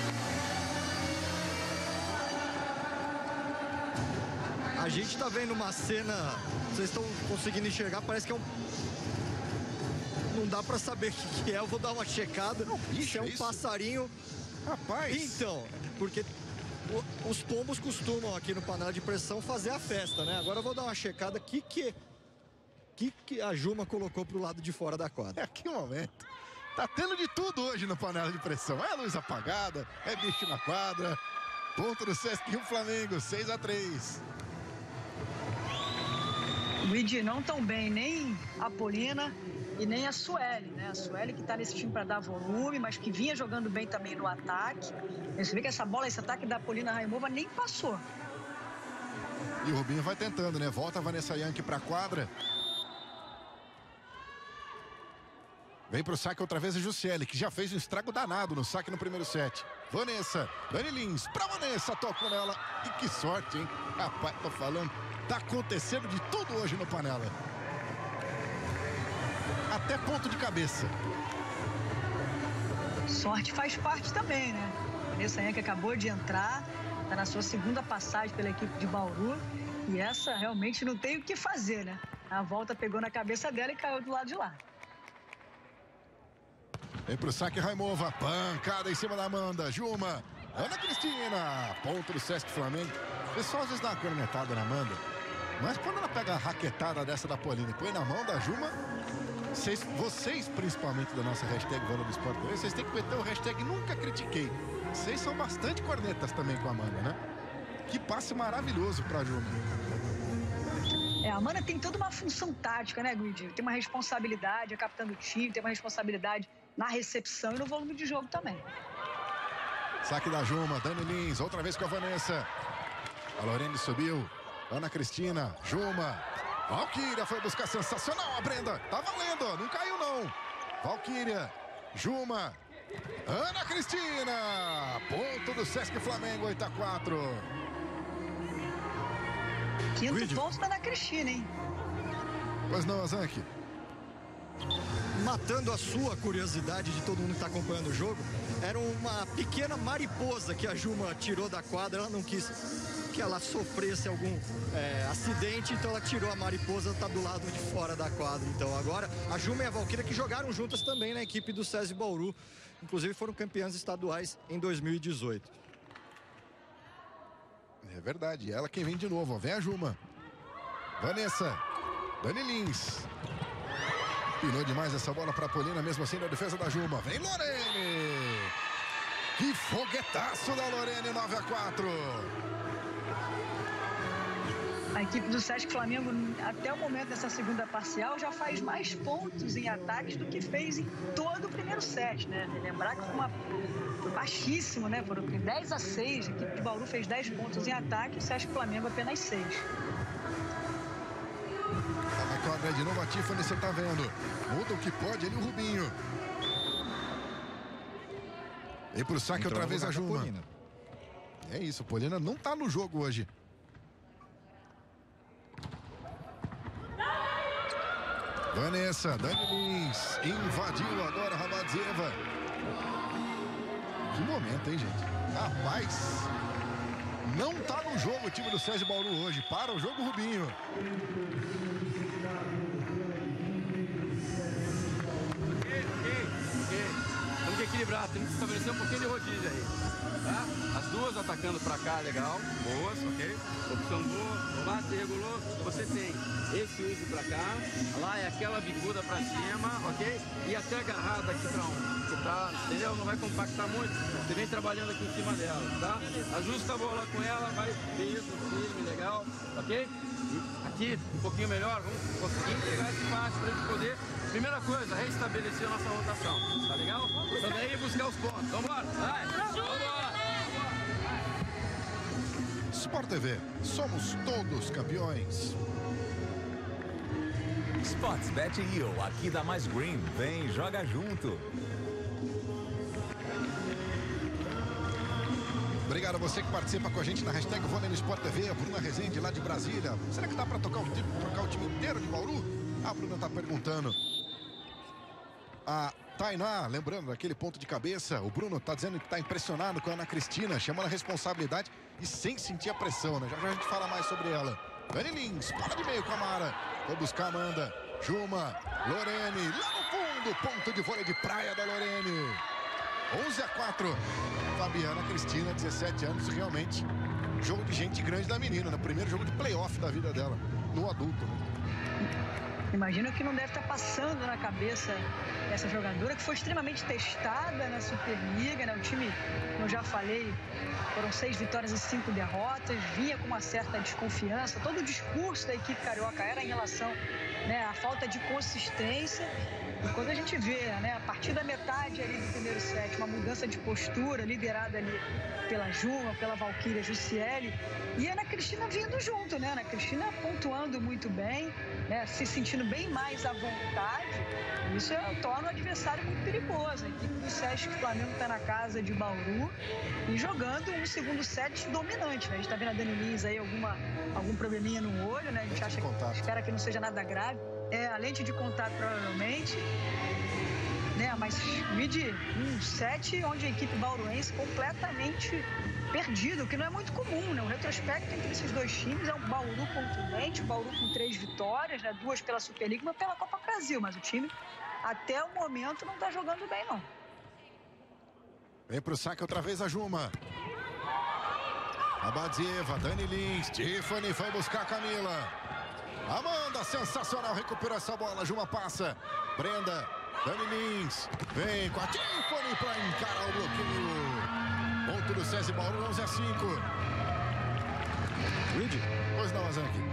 [SPEAKER 4] A gente tá vendo uma cena, vocês estão conseguindo enxergar, parece que é um... Não dá pra saber o que, que é, eu vou dar uma checada.
[SPEAKER 1] Não, bicho,
[SPEAKER 4] isso é um
[SPEAKER 1] isso?
[SPEAKER 4] passarinho.
[SPEAKER 1] Rapaz.
[SPEAKER 4] Então, porque o, os pombos costumam aqui no panela de pressão fazer a festa, né? Agora eu vou dar uma checada, o que que, que que a Juma colocou pro lado de fora da quadra.
[SPEAKER 1] É, que momento. Tá tendo de tudo hoje no panela de pressão. É luz apagada, é bicho na quadra. Ponto do Sesc Rio Flamengo, seis a três.
[SPEAKER 2] Luigi, não tão bem nem a Polina e nem a Sueli, né? A Sueli que tá nesse time para dar volume, mas que vinha jogando bem também no ataque. Você vê que essa bola, esse ataque da Polina Raimova nem passou.
[SPEAKER 1] E o Rubinho vai tentando, né? Volta a Vanessa Yankee pra quadra. Vem pro saque outra vez a Jussiele, que já fez um estrago danado no saque no primeiro set. Vanessa, Dani Lins pra Vanessa, tocou nela. E que sorte, hein? Rapaz, tô falando. Tá acontecendo de tudo hoje no Panela. Até ponto de cabeça.
[SPEAKER 2] Sorte faz parte também, né? Vanessa Henke acabou de entrar, tá na sua segunda passagem pela equipe de Bauru. E essa realmente não tem o que fazer, né? A volta pegou na cabeça dela e caiu do lado de lá.
[SPEAKER 1] Vem pro saque Raimova, pancada em cima da Amanda, Juma, Ana Cristina, ponto do Sesc Flamengo. O pessoal às vezes dá uma cornetada na Amanda, mas quando ela pega a raquetada dessa da Polina e põe na mão da Juma, vocês, vocês principalmente da nossa hashtag Bola do Esporte, vocês têm que meter o hashtag Nunca Critiquei. Vocês são bastante cornetas também com a Amanda, né? Que passe maravilhoso pra Juma.
[SPEAKER 2] É, a Amanda tem toda uma função tática, né, Guidi? Tem uma responsabilidade, é capitã do time, tem uma responsabilidade na recepção e no volume de jogo também.
[SPEAKER 1] Saque da Juma, Dani Lins, outra vez com a Vanessa. A Lorene subiu, Ana Cristina, Juma. Valquíria foi buscar, sensacional a Brenda. Tá valendo, não caiu não. Valquíria, Juma, Ana Cristina. Ponto do Sesc Flamengo, oito a quatro.
[SPEAKER 2] Quinto
[SPEAKER 1] Guido.
[SPEAKER 2] ponto da Ana Cristina, hein?
[SPEAKER 1] Pois não, Azanque.
[SPEAKER 4] Matando a sua curiosidade de todo mundo que está acompanhando o jogo, era uma pequena mariposa que a Juma tirou da quadra. Ela não quis que ela sofresse algum é, acidente, então ela tirou a mariposa, está do lado de fora da quadra. Então agora a Juma e a Valquíria, que jogaram juntas também na equipe do SESI Bauru, inclusive foram campeãs estaduais em dois mil e dezoito.
[SPEAKER 1] É verdade, ela quem vem de novo, ó. Vem a Juma. Vanessa, Dani Lins. Pinou demais essa bola para a Polina, mesmo assim na defesa da Juma. Vem Lorene. Que foguetaço da Lorene, nove a quatro.
[SPEAKER 2] A equipe do Sesc Flamengo, até o momento dessa segunda parcial, já faz mais pontos em ataques do que fez em todo o primeiro set, né? Lembrar que foi, uma, foi baixíssimo, né? Foram dez a seis. A equipe de Bauru fez dez pontos em ataque e o Sesc Flamengo apenas seis.
[SPEAKER 1] A quadra de novo, a Tiffany, você tá vendo. Muda o que pode ali o Rubinho. E pro saque
[SPEAKER 6] Entrou
[SPEAKER 1] outra vez a Juma.
[SPEAKER 6] Polina.
[SPEAKER 1] É isso, Polina não tá no jogo hoje. Vanessa, Dani Lins, invadiu agora a Rabadzeva. Que momento, hein, gente? Rapaz, não tá no jogo o time do SESI Bauru hoje. Para o jogo, Rubinho.
[SPEAKER 3] Temos que equilibrar, temos que estabelecer um pouquinho de rodízio aí, tá? As duas atacando pra cá, legal, boas, ok? Opção boa, bate, regulou, você tem esse uso pra cá, lá é aquela bicuda pra cima, ok? E até agarrada aqui pra um, você tá, entendeu? Não vai compactar muito, você vem trabalhando aqui em cima dela, tá? Ajusta a bola com ela, vai, isso, firme, legal, ok? E aqui, um pouquinho melhor, vamos conseguir entregar esse passe pra gente poder. Primeira coisa, restabelecer a nossa rotação, tá legal? Então daí buscar os pontos, vambora, vai, vambora!
[SPEAKER 1] Sport T V, somos todos campeões.
[SPEAKER 7] Sportsbet Rio, aqui dá mais green, vem, joga junto.
[SPEAKER 1] Obrigado a você que participa com a gente na hashtag Vôlei no Sport T V, a Bruna Rezende lá de Brasília. Será que dá pra tocar o, trocar o time inteiro de Bauru? A Bruna tá perguntando. A Tainá, lembrando daquele ponto de cabeça, o Bruno tá dizendo que tá impressionado com a Ana Cristina, chamando a responsabilidade e sem sentir a pressão, né? Já já a gente fala mais sobre ela. Dani Lins, bola de meio com a Mara. Foi buscar a Amanda, Juma, Lorene, lá no fundo, ponto de vôlei de praia da Lorene. onze a quatro. Fabiana Cristina, dezessete anos, realmente jogo de gente grande da menina, no primeiro jogo de playoff da vida dela, no adulto.
[SPEAKER 2] Imagino que não deve estar passando na cabeça essa jogadora que foi extremamente testada na Superliga, né? O time, como eu já falei, foram seis vitórias e cinco derrotas, vinha com uma certa desconfiança. Todo o discurso da equipe carioca era em relação né, a falta de consistência. E quando a gente vê, né, a partir da metade ali do primeiro set, uma mudança de postura liderada ali pela Juma, pela Valquíria Jussiele, e a Ana Cristina vindo junto, né? A Ana Cristina pontuando muito bem, né, se sentindo bem mais à vontade. Isso é, torna o adversário muito perigoso. A equipe do Sesc Flamengo está na casa de Bauru e jogando um segundo set dominante, né? A gente está vendo a Dani Lins aí alguma, algum probleminha no olho, né? A gente acha que, espera que não seja nada grave. É, a lente de contato provavelmente, né? Mas mide um set onde a equipe bauruense completamente perdido, o que não é muito comum, né? O retrospecto entre esses dois times é um Bauru contundente, o Bauru com três vitórias, né? Duas pela Superliga e uma pela Copa Brasil, mas o time até o momento não tá jogando bem, não.
[SPEAKER 1] Vem pro saque outra vez a Juma. A Badzieva, Dani Lins, Tiffany foi buscar a Camila. Amanda, sensacional, recuperou essa bola, Juma passa. Brenda, Dani Lins, vem com a Tiffany para encarar o bloqueio. Ponto do César Bauru, onze a cinco.
[SPEAKER 4] Luigi?
[SPEAKER 1] Pois não, Azanque.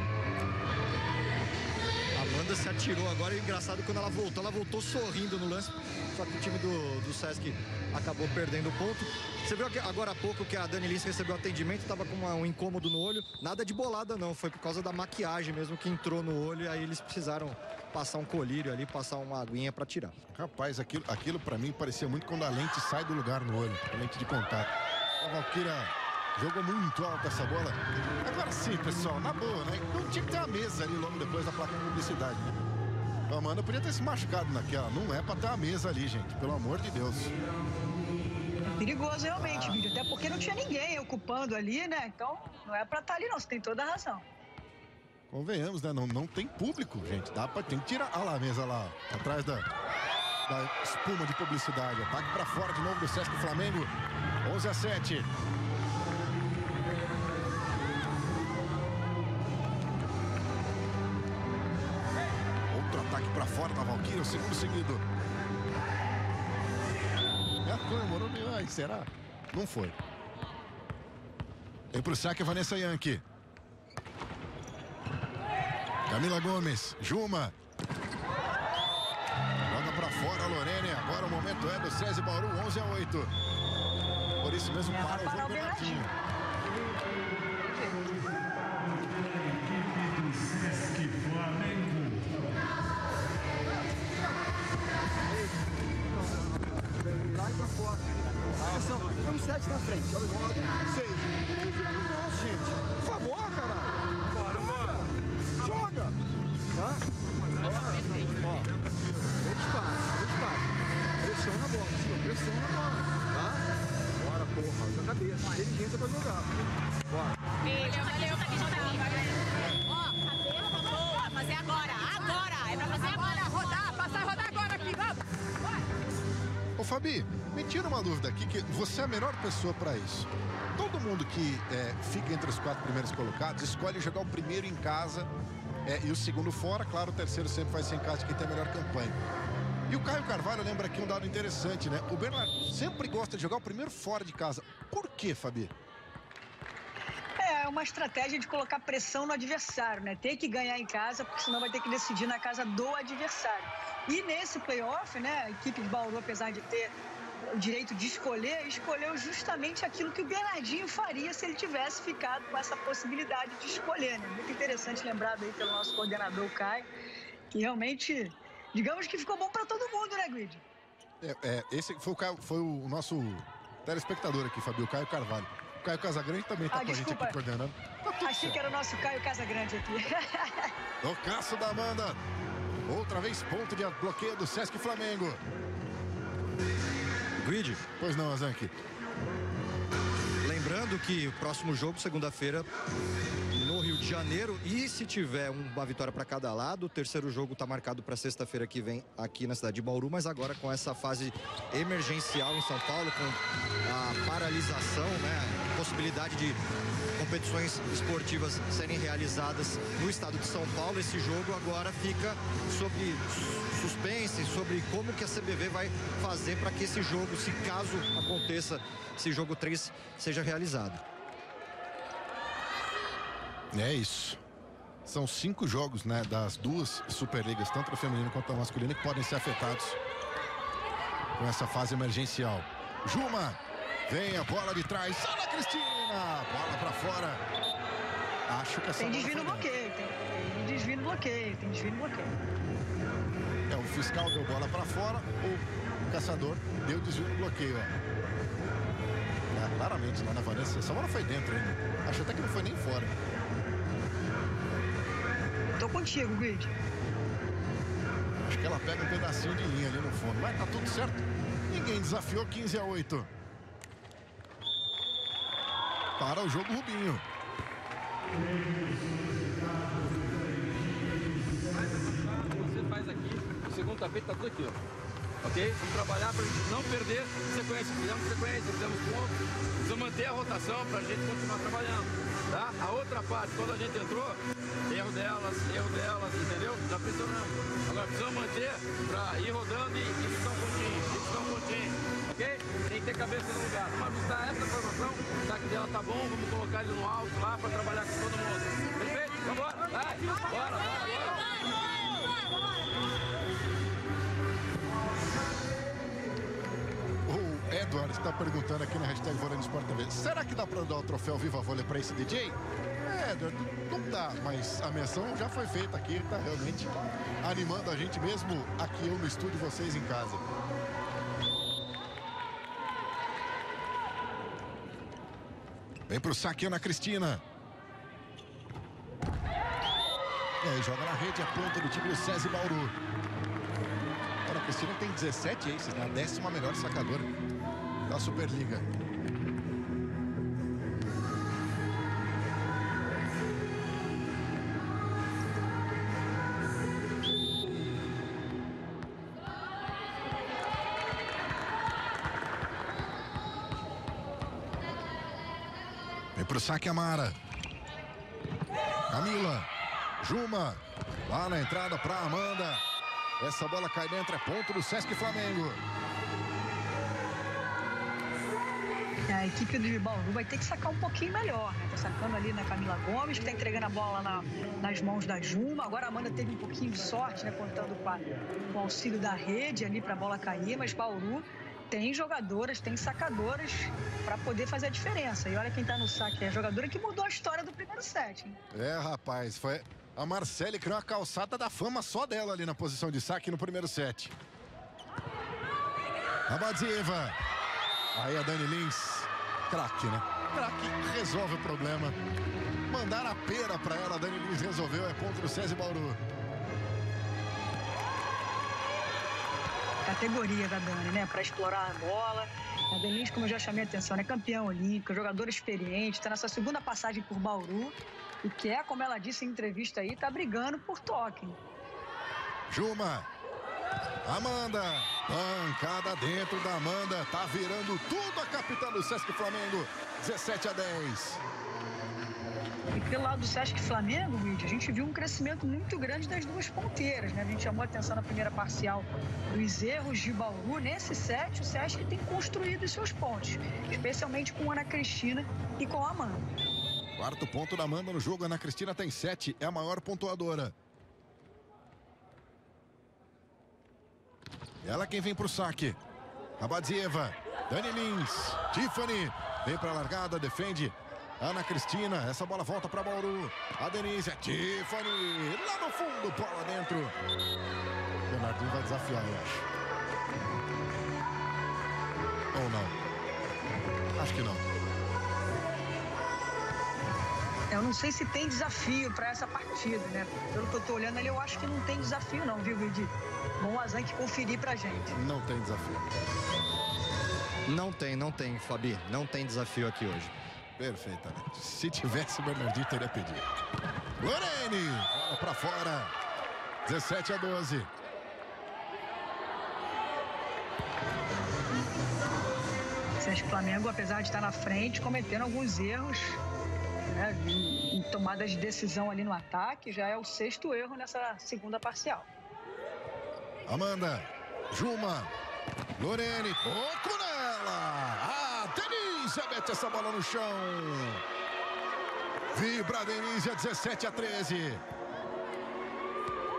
[SPEAKER 4] Amanda se atirou agora, e engraçado, quando ela voltou, ela voltou sorrindo no lance, só que o time do, do Sesc acabou perdendo o ponto. Você viu que, agora há pouco que a Dani Lins recebeu atendimento, estava com uma, um incômodo no olho, nada de bolada não, foi por causa da maquiagem mesmo que entrou no olho, e aí eles precisaram passar um colírio ali, passar uma aguinha para tirar.
[SPEAKER 1] Rapaz, aquilo, aquilo para mim parecia muito quando a lente sai do lugar no olho, a lente de contato. A Valquíria jogou muito alto essa bola. Agora sim, pessoal, na boa, né? Não tinha que ter a mesa ali logo depois da placa de publicidade, né? A Amanda podia ter se machucado naquela. Não é pra ter a mesa ali, gente. Pelo amor de Deus.
[SPEAKER 2] Perigoso realmente, vídeo. Até porque não tinha ninguém ocupando ali, né? Então, não é pra estar ali, não. Você tem toda a razão.
[SPEAKER 1] Convenhamos, né? Não, não tem público, gente. Dá pra, tem que tirar. Olha lá a mesa lá, atrás da, da espuma de publicidade. Ataque pra fora de novo do Sesc Flamengo. onze a sete. Ataque para fora da Valquíria, o segundo seguido. Ela comemorou, ai, será? Não foi. Vem pro saque a Vanessa Yankee. Camila Gomes, Juma. Joga para fora a Lorene. Agora o momento é do César Bauru, onze a oito. Por isso mesmo, para o jogo Bernardinho.
[SPEAKER 3] Vamos sete na frente. Seis. Nossa, gente. Por favor, caralho. Bora, bora. Joga. Tá? Bora. Ó. Vou disparar. Vou disparar. Pressão na bola, senhor. Pressão na bola. Tá? Bora, porra. Na cabeça. Inteligência pra jogar. Bora.
[SPEAKER 6] Valeu, valeu. Tá aqui jogando. Ó, boa. Fazer agora. Agora. É pra fazer agora. Rodar. Passar e rodar agora aqui. Vamos.
[SPEAKER 1] Ô Fabi, me tira uma dúvida aqui, que você é a melhor pessoa para isso. Todo mundo que é, fica entre os quatro primeiros colocados escolhe jogar o primeiro em casa é, e o segundo fora. Claro, o terceiro sempre vai ser em casa de quem tem a melhor campanha. E o Caio Carvalho lembra aqui um dado interessante, né? O Bernardo sempre gosta de jogar o primeiro fora de casa. Por quê, Fabi?
[SPEAKER 2] É uma estratégia de colocar pressão no adversário, né? Tem que ganhar em casa, porque senão vai ter que decidir na casa do adversário. E nesse playoff, né, a equipe de Bauru, apesar de ter o direito de escolher, escolheu justamente aquilo que o Bernardinho faria se ele tivesse ficado com essa possibilidade de escolher, né? Muito interessante, lembrado aí pelo nosso coordenador Caio, que realmente, digamos que ficou bom para todo mundo, né, Guide?
[SPEAKER 1] É, é, esse foi o, Caio, foi o nosso telespectador aqui, Fabi, o Caio Carvalho. O Caio Casagrande também tá
[SPEAKER 2] ah,
[SPEAKER 1] com
[SPEAKER 2] desculpa.
[SPEAKER 1] a gente aqui coordenando. Tá
[SPEAKER 2] Achei certo. Que era o nosso Caio Casagrande aqui.
[SPEAKER 1] Tocaço da Amanda. Outra vez ponto de bloqueio do Sesc Flamengo.
[SPEAKER 4] Grid.
[SPEAKER 1] Pois não, Azanque.
[SPEAKER 4] Lembrando que o próximo jogo, segunda-feira, no Rio de Janeiro, e se tiver uma vitória para cada lado, o terceiro jogo está marcado para sexta-feira que vem aqui na cidade de Bauru, mas agora com essa fase emergencial em São Paulo, com a paralisação, né, possibilidade de competições esportivas serem realizadas no estado de São Paulo, esse jogo agora fica sob suspense, sobre como que a C B V vai fazer para que esse jogo, se caso aconteça, esse jogo três seja realizado.
[SPEAKER 1] É isso. São cinco jogos, né, das duas Superligas, tanto a feminina quanto a masculina, que podem ser afetados com essa fase emergencial. Juma, vem a bola de trás, Ana Cristina, bola pra fora. Acho que essa
[SPEAKER 2] Tem
[SPEAKER 1] bola
[SPEAKER 2] desvio no
[SPEAKER 1] foi dentro.
[SPEAKER 2] bloqueio, tem, tem desvio no bloqueio, tem desvio no bloqueio.
[SPEAKER 1] É, o fiscal deu bola pra fora, o caçador deu desvio no bloqueio, ó. É, claramente, lá na Vanessa, essa bola foi dentro ainda. Acho até que não foi nem fora.
[SPEAKER 2] Tô contigo, Guide.
[SPEAKER 1] Acho que ela pega um pedacinho de linha ali no fundo. Mas tá tudo certo. Ninguém desafiou. Quinze a oito. Para o jogo, Rubinho.
[SPEAKER 3] Você faz aqui, o segundo tapete tá tudo aqui, ó. Ok? Vamos trabalhar para a gente não perder sequência. Fizemos sequência, fizemos ponto. Precisamos manter a rotação para a gente continuar trabalhando. Tá? A outra parte, quando a gente entrou, erro delas, erro delas, entendeu? Já pressionamos. Agora precisamos manter para ir rodando e, e ficar um pontinho, e ficar um pontinho. Ok? Tem que ter cabeça no lugar. Vamos ajustar essa formação. O saque dela tá bom, vamos colocar ele no alto lá para trabalhar com todo mundo. Perfeito? Vambora! Vai! Bora, bora, bora!
[SPEAKER 1] Edward está perguntando aqui na hashtag Vôlei no Sport T V. Será que dá para dar o troféu Viva Vôlei para esse D J? É, Edward, não dá, mas a menção já foi feita aqui, tá realmente animando a gente mesmo aqui eu no estúdio, vocês em casa. Vem pro saque Ana Cristina. E aí, joga na rede, a ponta do time do SESI Bauru. Ana Cristina tem dezessete aces, né? A décima melhor sacadora da Superliga. Vem pro saque Amara. Camila. Juma. Lá na entrada pra Amanda. Essa bola cai dentro, é ponto do Sesc Flamengo.
[SPEAKER 2] A equipe do Bauru vai ter que sacar um pouquinho melhor, né? Tá sacando ali na Camila Gomes, que tá entregando a bola na, nas mãos da Juma. Agora a Amanda teve um pouquinho de sorte, né? Contando com, a, com o auxílio da rede ali pra bola cair, mas Bauru tem jogadoras, tem sacadoras para poder fazer a diferença. E olha quem tá no saque, é a jogadora que mudou a história do primeiro set, hein?
[SPEAKER 1] É, rapaz, foi a Marcele criou a calçada da fama só dela ali na posição de saque no primeiro set. A Badzieva. Aí a Dani Lins, craque, né? Craque, resolve o problema. Mandar a pera para ela, a Dani Lins resolveu, é ponto do SESI Bauru.
[SPEAKER 2] Categoria da Dani, né? Para explorar a bola. A Dani Lins, como eu já chamei a atenção, é campeã olímpica, jogadora experiente, está nessa segunda passagem por Bauru e quer, como ela disse em entrevista aí, tá brigando por toque.
[SPEAKER 1] Juma. Amanda, pancada dentro da Amanda, tá virando tudo a capitã do Sesc Flamengo, dezessete a dez.
[SPEAKER 2] E pelo lado do Sesc Flamengo, Luiz, a gente viu um crescimento muito grande das duas ponteiras, né? A gente chamou a atenção na primeira parcial dos erros de Bauru. Nesse set, o Sesc tem construído os seus pontos, especialmente com a Ana Cristina e com a Amanda.
[SPEAKER 1] Quarto ponto da Amanda no jogo, a Ana Cristina tem sete, é a maior pontuadora. Ela quem vem pro saque. A Badzieva, Dani Lins, Tiffany, vem pra largada, defende. Ana Cristina, essa bola volta pra Bauru. A Denise, a Tiffany, lá no fundo, bola dentro. O Bernardinho vai desafiar, eu acho. Ou não? Acho que não.
[SPEAKER 2] Eu não sei se tem desafio para essa partida, né? Pelo que eu tô olhando ali, eu acho que não tem desafio não, viu, Vidi? Bom, Azan que conferir pra gente.
[SPEAKER 1] Não tem desafio.
[SPEAKER 4] Não tem, não tem, Fabi. Não tem desafio aqui hoje.
[SPEAKER 1] Perfeitamente. Se tivesse, o Bernardinho teria pedido. Lorene, bola pra fora. dezessete a doze.
[SPEAKER 2] O Sesc Flamengo, apesar de estar na frente, cometendo alguns erros, né, em, em tomadas de decisão ali no ataque, já é o sexto erro nessa segunda parcial.
[SPEAKER 1] Amanda, Juma, Lorene, pouco nela. Ah, Denise mete essa bola no chão. Vibra a Denise, a dezessete a treze.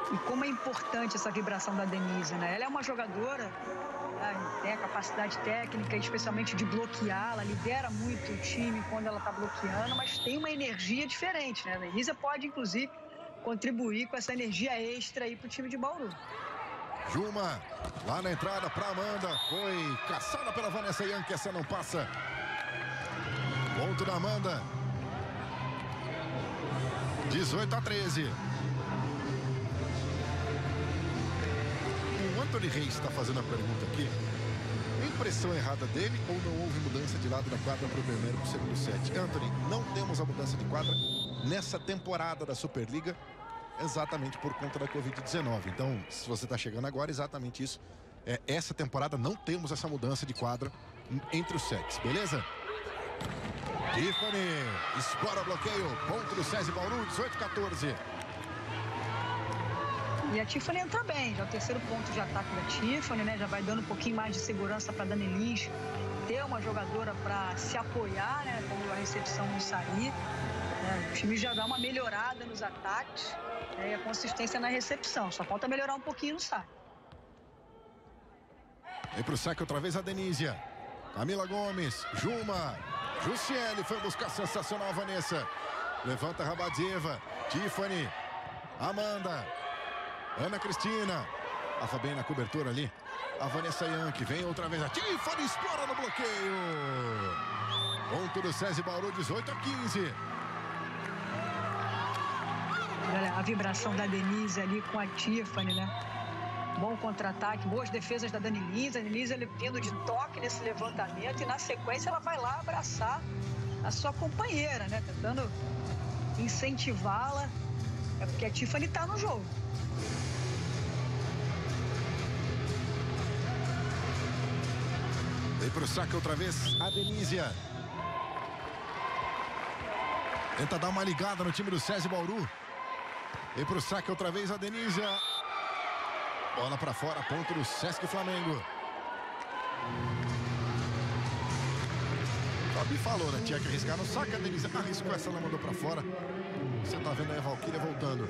[SPEAKER 2] E como é importante essa vibração da Denise, né? Ela é uma jogadora, né, tem a capacidade técnica, especialmente de bloquear, ela lidera muito o time quando ela está bloqueando, mas tem uma energia diferente, né? A Denise pode, inclusive, contribuir com essa energia extra aí para o time de Bauru.
[SPEAKER 1] Juma, lá na entrada para Amanda, foi caçada pela Vanessa Yankee, essa não passa. Ponto da Amanda. dezoito a treze. O Anthony Reis está fazendo a pergunta aqui. Impressão errada dele ou não houve mudança de lado da quadra para o primeiro e para o segundo set? Anthony, não temos a mudança de quadra nessa temporada da Superliga, exatamente por conta da covid dezenove. Então, se você está chegando agora, exatamente isso. É, essa temporada não temos essa mudança de quadra entre os sets, beleza? Tiffany, explora bloqueio, ponto do SESI Bauru, dezoito a quatorze.
[SPEAKER 2] E a Tiffany entra bem, já é o terceiro ponto de ataque da Tiffany, né? Já vai dando um pouquinho mais de segurança para Dani Lins ter uma jogadora para se apoiar, né? Quando a recepção não sair. Né? O time já dá uma melhorada nos ataques, né? E a consistência na recepção. Só falta melhorar um pouquinho no saque.
[SPEAKER 1] Vem pro saque outra vez a Denísia. Camila Gomes, Juma, Jussiele foi buscar sensacional a Vanessa. Levanta a Rabadzieva, Tiffany, Amanda, Ana Cristina. Tava bem na cobertura ali. A Vanessa Yankee, vem outra vez a Tiffany, explora no bloqueio. Ponto do SESI Bauru, dezoito a quinze.
[SPEAKER 2] Olha a vibração da Denise ali com a Tiffany, né? Bom contra-ataque, boas defesas da Dani Lins. A Denise ele vindo de toque nesse levantamento e na sequência ela vai lá abraçar a sua companheira, né? Tentando incentivá-la, é porque a Tiffany tá no jogo.
[SPEAKER 1] Vem pro saque outra vez a Denísia. Tenta dar uma ligada no time do SESI Bauru. Vem pro saque outra vez a Denísia. Bola pra fora, ponto do Sesc Flamengo. Fabi falou, né? Tinha que arriscar no saque. A Denise arriscou, essa ela mandou pra fora. Você tá vendo aí a Valquíria voltando.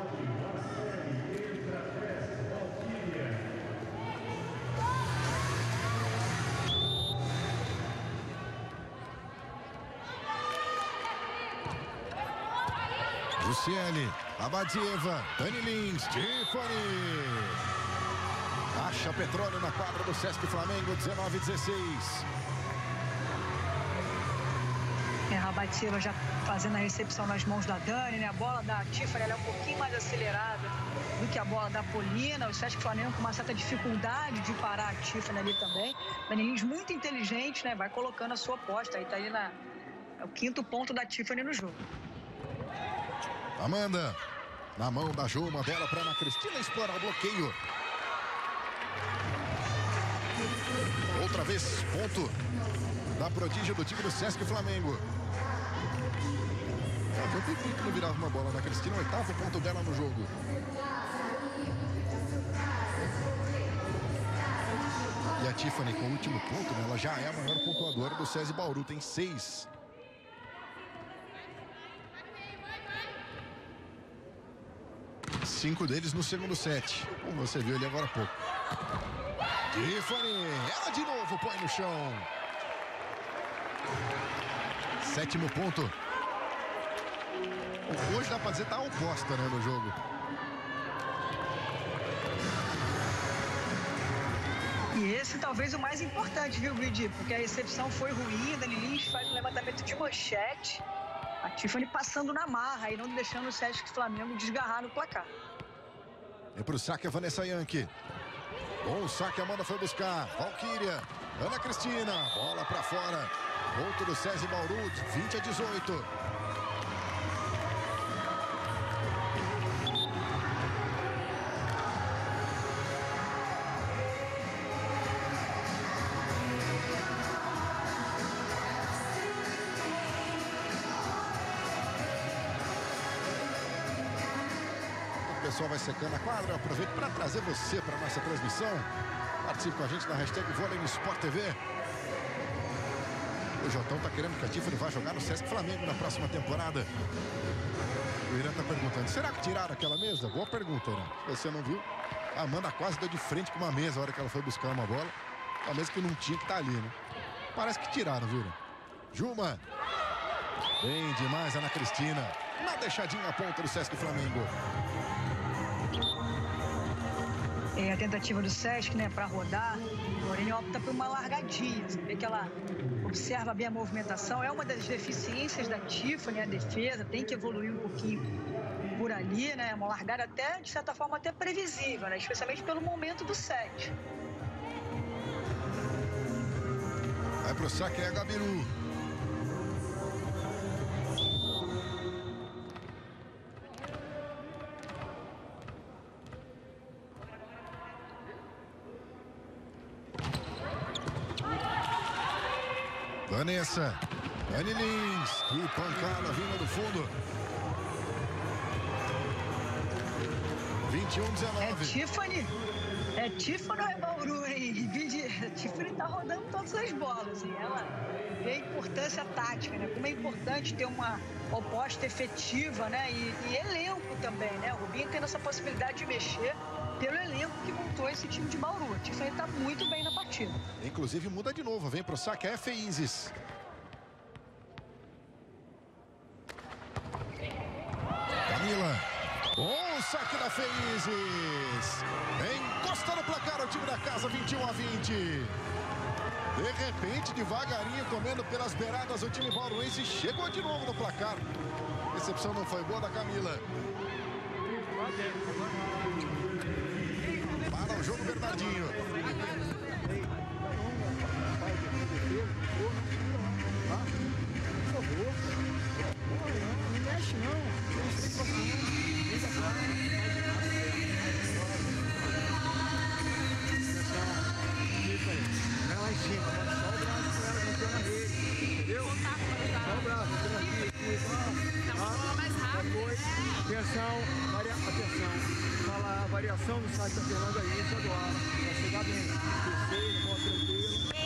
[SPEAKER 1] Luciele, Abadzieva, Dani Lins, Tiffany. Acha petróleo na quadra do Sesc Flamengo, dezenove a dezesseis.
[SPEAKER 2] É, a Rabatsieva já fazendo a recepção nas mãos da Dani, né? A bola da Tiffany ela é um pouquinho mais acelerada do que a bola da Polina. O Sesc Flamengo com uma certa dificuldade de parar a Tiffany ali também. Dani Lins muito inteligente, né? Vai colocando a sua aposta. Aí tá aí na, é o quinto ponto da Tiffany no jogo.
[SPEAKER 1] Amanda, na mão da Juma, bola para Ana Cristina, explora o bloqueio. Outra vez, ponto da prodígio do time do Sesc Flamengo. Havia um tempinho que não virava uma bola na Cristina, o oitavo ponto dela no jogo. E a Tiffany com o último ponto, né, ela já é a maior pontuadora do SESI Bauru, tem seis. Cinco deles no segundo set, como você viu ali agora há pouco. Tiffany, ela de novo põe no chão. Sétimo ponto. Hoje dá pra dizer tá oposta, né, no jogo.
[SPEAKER 2] E esse talvez o mais importante, viu, Bridi? Porque a recepção foi ruim, Dani Lins faz um levantamento de manchete. A Tiffany passando na marra e não deixando o Sesc Flamengo desgarrar no placar.
[SPEAKER 1] É pro saque a Vanessa Yankee. Bom saque, a Amanda foi buscar. Valquíria, Ana Cristina, bola pra fora. Ponto do SESI Bauru, vinte a dezoito. O pessoal vai secando a quadra. Eu aproveito para trazer você para nossa transmissão. Participe com a gente na hashtag Vôlei no Sport T V. O Jotão tá querendo que a Tiffany vá jogar no Sesc Flamengo na próxima temporada. O Irã tá perguntando, será que tiraram aquela mesa? Boa pergunta, Irã. Se você não viu, a Amanda quase deu de frente com uma mesa a hora que ela foi buscar uma bola. Uma mesa que não tinha que estar ali, né? Parece que tiraram, viu? Juma. Bem demais, Ana Cristina. Na deixadinha a ponta do Sesc Flamengo.
[SPEAKER 2] É a tentativa do Sesc, né, para rodar. A Lorene opta por uma largadinha. Você vê que ela observa bem a movimentação. É uma das deficiências da Tiffany, a defesa. Tem que evoluir um pouquinho por ali, né? Uma largada até, de certa forma, até previsível, né? Especialmente pelo momento do set.
[SPEAKER 1] Vai pro saque, é a Gabiru. Vanessa, Dani Lins, que pancada vindo do fundo. vinte e um a dezenove.
[SPEAKER 2] É Tiffany. É Tiffany ou é Bauru, hein? A Tiffany tá rodando todas as bolas, hein? Ela vê a importância tática, né? Como é importante ter uma oposta efetiva, né? E, e elenco também, né? O Rubinho tendo essa possibilidade de mexer pelo elenco que montou esse time de Bauru. A Tiffany tá muito bem na partida.
[SPEAKER 1] Inclusive muda de novo, vem pro saque, é Feizes. Camila. Bom saque da Feizes. Encosta no placar o time da casa, vinte e um a vinte. De repente, devagarinho, comendo pelas beiradas, o time bauruense chegou de novo no placar. A recepção não foi boa da Camila. Para o jogo, Bernardinho.
[SPEAKER 3] Não mexe não. Vai lá em cima, só o braço pra ela, não tem na rede, entendeu? Só o braço, não tem aqui,
[SPEAKER 6] mais rápido.
[SPEAKER 3] Atenção, varia... atenção. Fala a variação do site da Fernanda aí, isso agora. Vai chegar bem. Terceiro, bola tranquilo.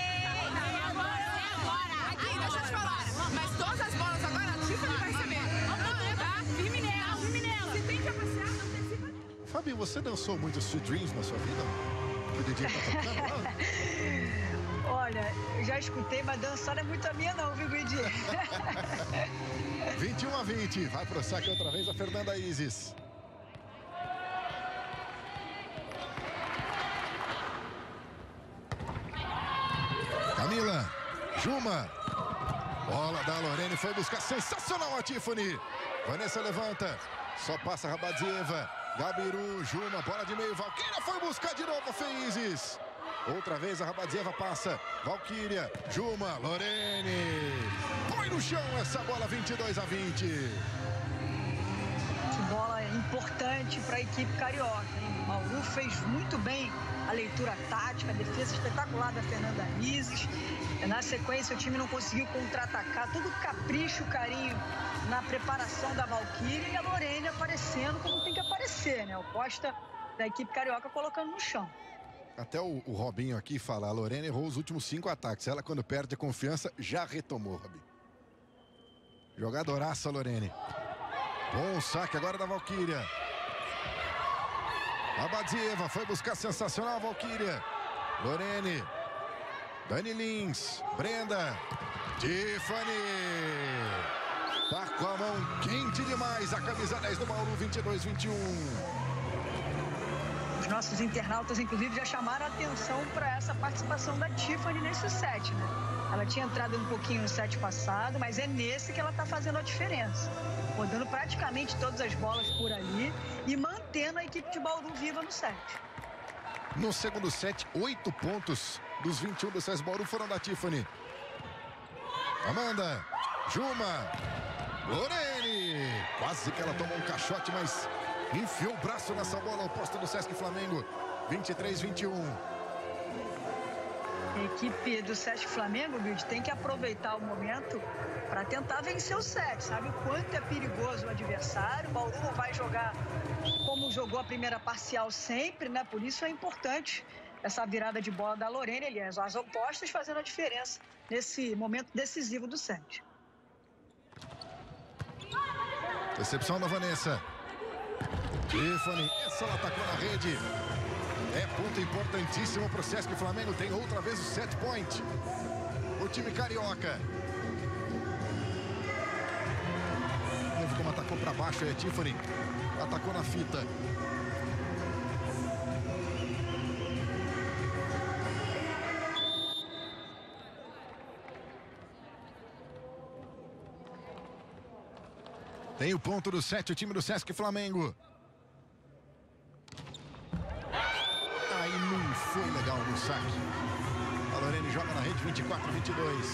[SPEAKER 6] Agora, aqui, deixa eu te falar. Mas todas as bolas agora, a Tiffany vai receber. Tá? Firme nela, firme nela. Você tem que apreciar, não precisa.
[SPEAKER 1] Fábio, você dançou muito Sweet Dreams na sua vida? O D J tá tocando?
[SPEAKER 2] Olha, eu já escutei, mas dançar não é muito a minha não, viu, Guidi?
[SPEAKER 1] vinte e um a vinte. Vai pro saque outra vez a Fernanda Isis. Camila. Juma. Bola da Lorene, foi buscar. Sensacional a Tiffany. Vanessa levanta. Só passa a Rabadzieva. Gabiru, Juma, bola de meio. Valquíria foi buscar de novo a Feizes. Outra vez a Rabadzieva passa. Valquíria, Juma, Lorene. Põe no chão essa bola, vinte e dois a vinte.
[SPEAKER 2] Que bola importante para a equipe carioca, hein? O Bauru fez muito bem a leitura tática, a defesa espetacular da Fernanda Isis. Na sequência, o time não conseguiu contra-atacar. Todo capricho, carinho na preparação da Valquíria e a Lorene aparecendo como tem que aparecer, né? O Costa da equipe carioca colocando no chão.
[SPEAKER 1] Até o, o Robinho aqui fala, a Lorene errou os últimos cinco ataques. Ela, quando perde a confiança, já retomou, Robinho. Jogadoraça, Lorene. Bom saque agora da Valquíria. Rabadzieva foi buscar sensacional a Valquíria. Lorene. Dani Lins. Brenda. Tiffany. Tá com a mão quente demais. A camisa dez do Bauru, vinte e dois a vinte e um.
[SPEAKER 2] Os nossos internautas, inclusive, já chamaram a atenção para essa participação da Tiffany nesse set, né? Ela tinha entrado um pouquinho no set passado, mas é nesse que ela está fazendo a diferença. Rodando praticamente todas as bolas por ali e mantendo a equipe de Bauru viva no set.
[SPEAKER 1] No segundo set, oito pontos dos vinte e um do S E S Bauru foram da Tiffany. Amanda, Juma, Lorene. Quase que ela tomou um caixote, mas enfiou o braço nessa bola ao posto do Sesc Flamengo. vinte e três a vinte e um.
[SPEAKER 2] A equipe do Sesc Flamengo, Guilherme, tem que aproveitar o momento para tentar vencer o set. Sabe o quanto é perigoso o adversário. O Bauru não vai jogar como jogou a primeira parcial sempre, né? Por isso é importante essa virada de bola da Lorene, aliás, as opostas fazendo a diferença nesse momento decisivo do set.
[SPEAKER 1] Recepção da Vanessa. Tiffany, essa ela atacou na rede. É ponto importantíssimo para o Sesc Flamengo. Tem outra vez o set point. O time carioca. Viu como atacou para baixo aí a Tiffany. Atacou na fita. Tem o ponto do set, o time do Sesc Flamengo. Aí não foi legal no saque. A Lorene joga na rede vinte e quatro a vinte e dois.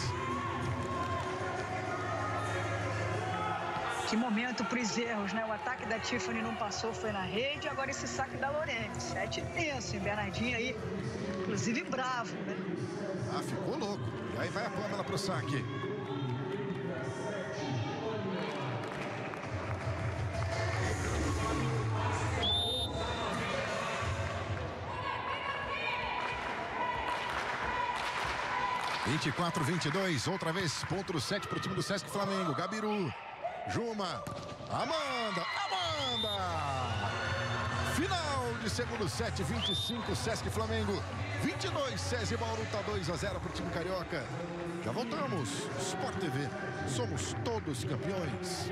[SPEAKER 2] Que momento para os erros, né? O ataque da Tiffany não passou, foi na rede. Agora esse saque da Lorene. Sete tenso, hein? Bernardinho aí, inclusive bravo, né?
[SPEAKER 1] Ah, ficou louco. E aí vai a Pamela pro saque. vinte e quatro a vinte e dois, outra vez, ponto do set para o time do Sesc Flamengo. Gabiru, Juma, Amanda, Amanda! Final de segundo set, vinte e cinco, Sesc Flamengo, vinte e dois, SESI Bauru, tá dois a zero para o time carioca. Já voltamos, Sport T V, somos todos campeões.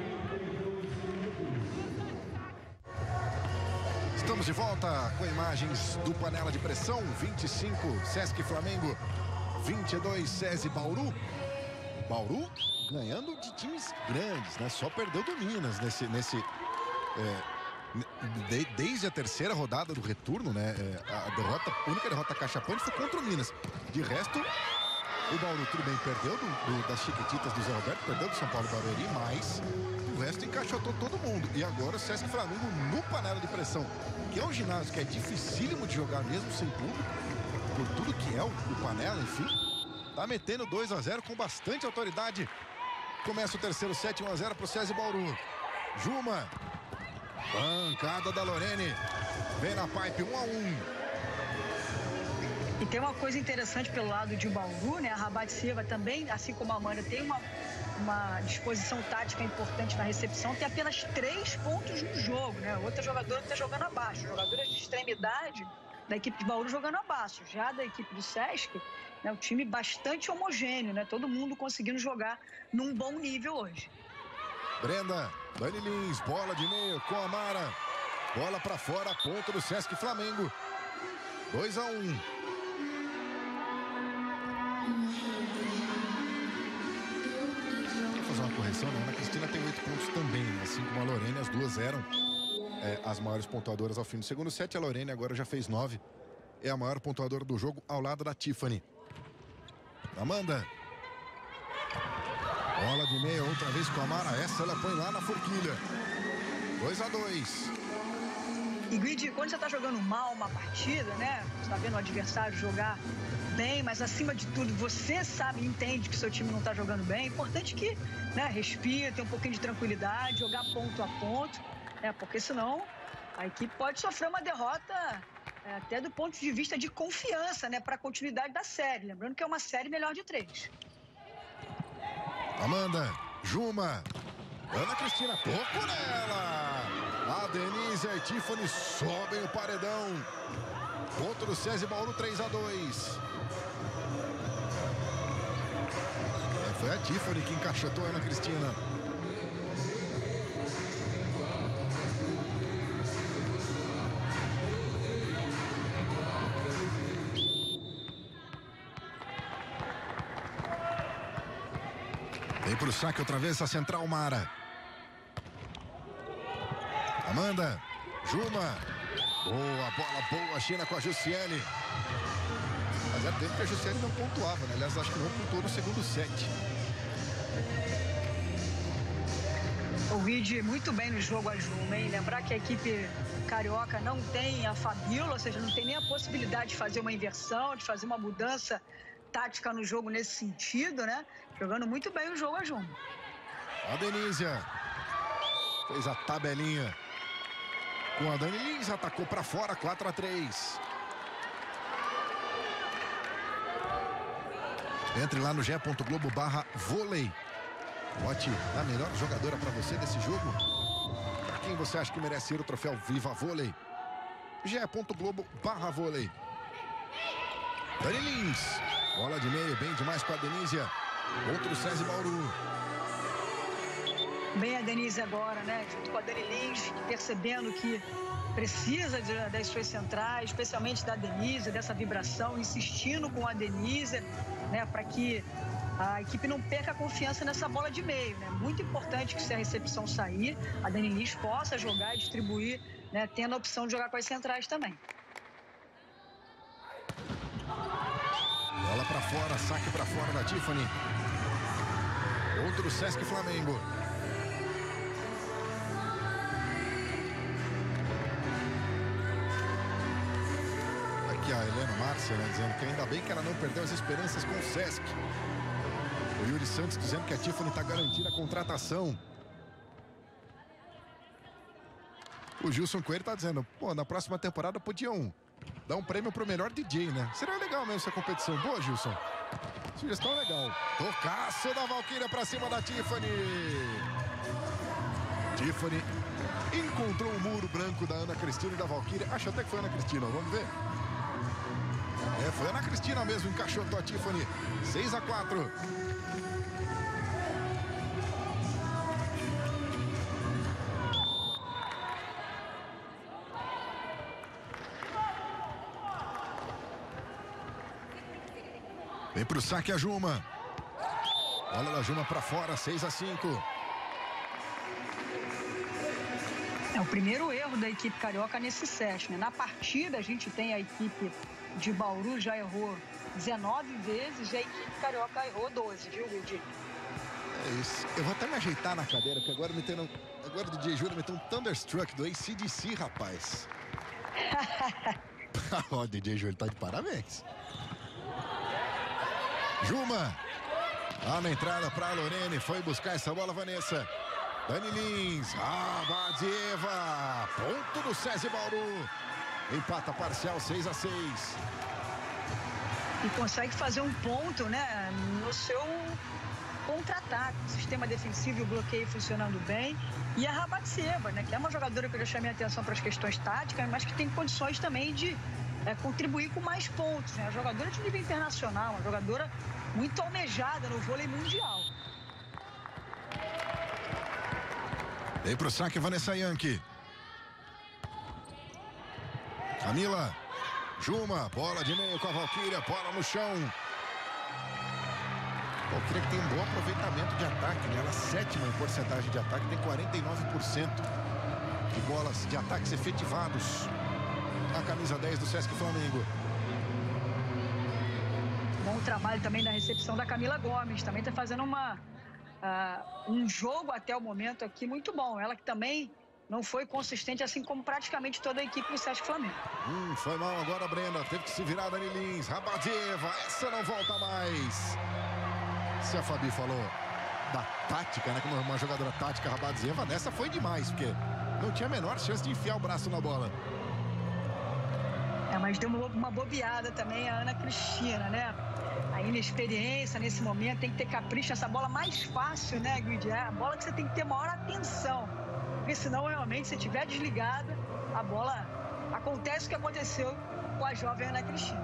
[SPEAKER 1] Estamos de volta com imagens do Panela de Pressão, vinte e cinco, Sesc Flamengo, vinte e dois, SESI Bauru. Bauru ganhando de times grandes, né? Só perdeu do Minas nesse... nesse é, de, desde a terceira rodada do retorno, né? É, a derrota, a única derrota cachapante foi contra o Minas. De resto, o Bauru tudo bem perdeu do, do, das Chiquititas do Zé Roberto, perdeu do São Paulo Barueri, mas o resto encaixotou todo mundo. E agora o Sesc Flamengo no Panela de Pressão, que é um ginásio que é dificílimo de jogar mesmo sem público, por tudo que é o, o Panela, enfim, tá metendo dois a zero com bastante autoridade. Começa o terceiro set, um a zero pro SESI Bauru. Juma, pancada da Lorene, vem na pipe, um a um.
[SPEAKER 2] E tem uma coisa interessante pelo lado de Bauru, né? A Rabat Silva também, assim como a Amanda, tem uma, uma disposição tática importante na recepção, tem apenas três pontos no jogo, né? Outra jogadora está jogando abaixo, jogadoras de extremidade da equipe de Bauru jogando abaixo. Já da equipe do Sesc, né, um time bastante homogêneo, né? Todo mundo conseguindo jogar num bom nível hoje.
[SPEAKER 1] Brenda, Dani Lins, bola de meio com a Mara. Bola para fora, ponto do Sesc Flamengo. dois a um. Vou fazer uma correção, né? A Ana Cristina tem oito pontos também, assim como a Lorene, as duas eram É, as maiores pontuadoras ao fim do segundo set. A Lorene agora já fez nove. É a maior pontuadora do jogo ao lado da Tiffany. Amanda. Bola de meia outra vez com a Mara. Essa ela põe lá na forquilha. dois a dois.
[SPEAKER 2] E Guidi, quando você está jogando mal uma partida, né? Você está vendo o adversário jogar bem, mas acima de tudo você sabe, entende que seu time não está jogando bem. É importante que, né, respire, tenha um pouquinho de tranquilidade, jogar ponto a ponto. É, porque senão a equipe pode sofrer uma derrota é, até do ponto de vista de confiança, né, para a continuidade da série. Lembrando que é uma série melhor de três.
[SPEAKER 1] Amanda, Juma, Ana Cristina, toco nela. A Denise e a Tiffany sobem o paredão. Ponto do SESI Bauru, três a dois. É, foi a Tiffany que encaixotou a Ana Cristina. Vem pro saque outra vez a central Mara. Amanda, Juma. Boa bola, boa China com a Jussiele. Fazia tempo que a Jussiele não pontuava, né? Aliás, acho que não pontuou no segundo set.
[SPEAKER 2] O Guidi muito bem no jogo a Juma, hein? Lembrar que a equipe carioca não tem a Fabíola, ou seja, não tem nem a possibilidade de fazer uma inversão, de fazer uma mudança tática no jogo nesse sentido, né? Jogando muito bem o jogo a Juma.
[SPEAKER 1] A Denísia fez a tabelinha com a Dani Lins, atacou para fora, quatro a três. Entre lá no ge ponto globo barra vôlei. Vote a melhor jogadora para você desse jogo. Para quem você acha que merece ir o troféu Viva Vôlei? ge ponto globo barra vôlei. Dani Lins. Bola de meio, bem demais com a Denísia. Outro SESI Bauru.
[SPEAKER 2] Bem a Denise agora, né? Junto com a Dani Lins, percebendo que precisa de, das suas centrais, especialmente da Denise, dessa vibração, insistindo com a Denise, né? Para que a equipe não perca a confiança nessa bola de meio, né? Muito importante que se a recepção sair, a Dani Lins possa jogar e distribuir, né? Tendo a opção de jogar com as centrais também.
[SPEAKER 1] Bola para fora, saque para fora da Tiffany. Outro Sesc Flamengo. Aqui a Helena Márcia, né, dizendo que ainda bem que ela não perdeu as esperanças com o Sesc. O Yuri Santos dizendo que a Tiffany está garantida a contratação. O Gilson Coelho está dizendo, pô, na próxima temporada podiam dar um prêmio pro melhor D J, né? Seria legal mesmo essa competição. Boa, Gilson. Sugestão legal. Tocaço da Valquíria pra cima da Tiffany. Tiffany encontrou o muro branco da Ana Cristina e da Valquíria. Acho até que foi a Ana Cristina, vamos ver. É, foi a Ana Cristina mesmo, encaixotou a Tiffany. seis a quatro. Vem pro saque a Juma. Bola da Juma pra fora, seis a cinco.
[SPEAKER 2] É o primeiro erro da equipe carioca nesse set, né? Na partida a gente tem a equipe de Bauru já errou dezenove vezes e a equipe carioca errou doze, viu, Wilde?
[SPEAKER 1] É isso. Eu vou até me ajeitar na cadeira, porque agora me tem um... agora o D J Júlio meteu um Thunderstruck do A C D C, rapaz. Ó, o D J Júlio tá de parabéns. Juma, lá na entrada para a Lorene, foi buscar essa bola, Vanessa. Dani Lins, Rabadieva, ponto do SESI Bauru. Empata parcial, seis a seis.
[SPEAKER 2] E consegue fazer um ponto, né, no seu contra-ataque. Sistema defensivo e o bloqueio funcionando bem. E a Rabadieva, né, que é uma jogadora que eu já chamei a atenção para as questões táticas, mas que tem condições também de É, contribuir com mais pontos, né? Uma jogadora de nível internacional, uma jogadora muito almejada no vôlei mundial.
[SPEAKER 1] Vem pro saque Vanessa Yankee. Camila. Juma, bola de meio com a Valquíria, bola no chão. Valquíria que tem um bom aproveitamento de ataque, né? Ela é sétima em porcentagem de ataque, tem quarenta e nove por cento de bolas de ataques efetivados. A camisa dez do Sesc Flamengo.
[SPEAKER 2] Bom trabalho também na recepção da Camila Gomes. Também está fazendo uma, uh, um jogo até o momento aqui muito bom. Ela que também não foi consistente, assim como praticamente toda a equipe do Sesc Flamengo.
[SPEAKER 1] Hum, foi mal agora, Brenda. Teve que se virar, Dani Lins. Rabadieva, essa não volta mais. Se a Fabi falou da tática, né? Como uma jogadora tática, Rabadieva, nessa foi demais, porque não tinha a menor chance de enfiar o braço na bola.
[SPEAKER 2] É, mas deu uma, uma bobeada também a Ana Cristina, né? A inexperiência nesse momento, tem que ter capricho. Essa bola mais fácil, né, Guidi? É a bola que você tem que ter maior atenção. Porque senão, realmente, se estiver desligada, a bola acontece o que aconteceu com a jovem Ana Cristina.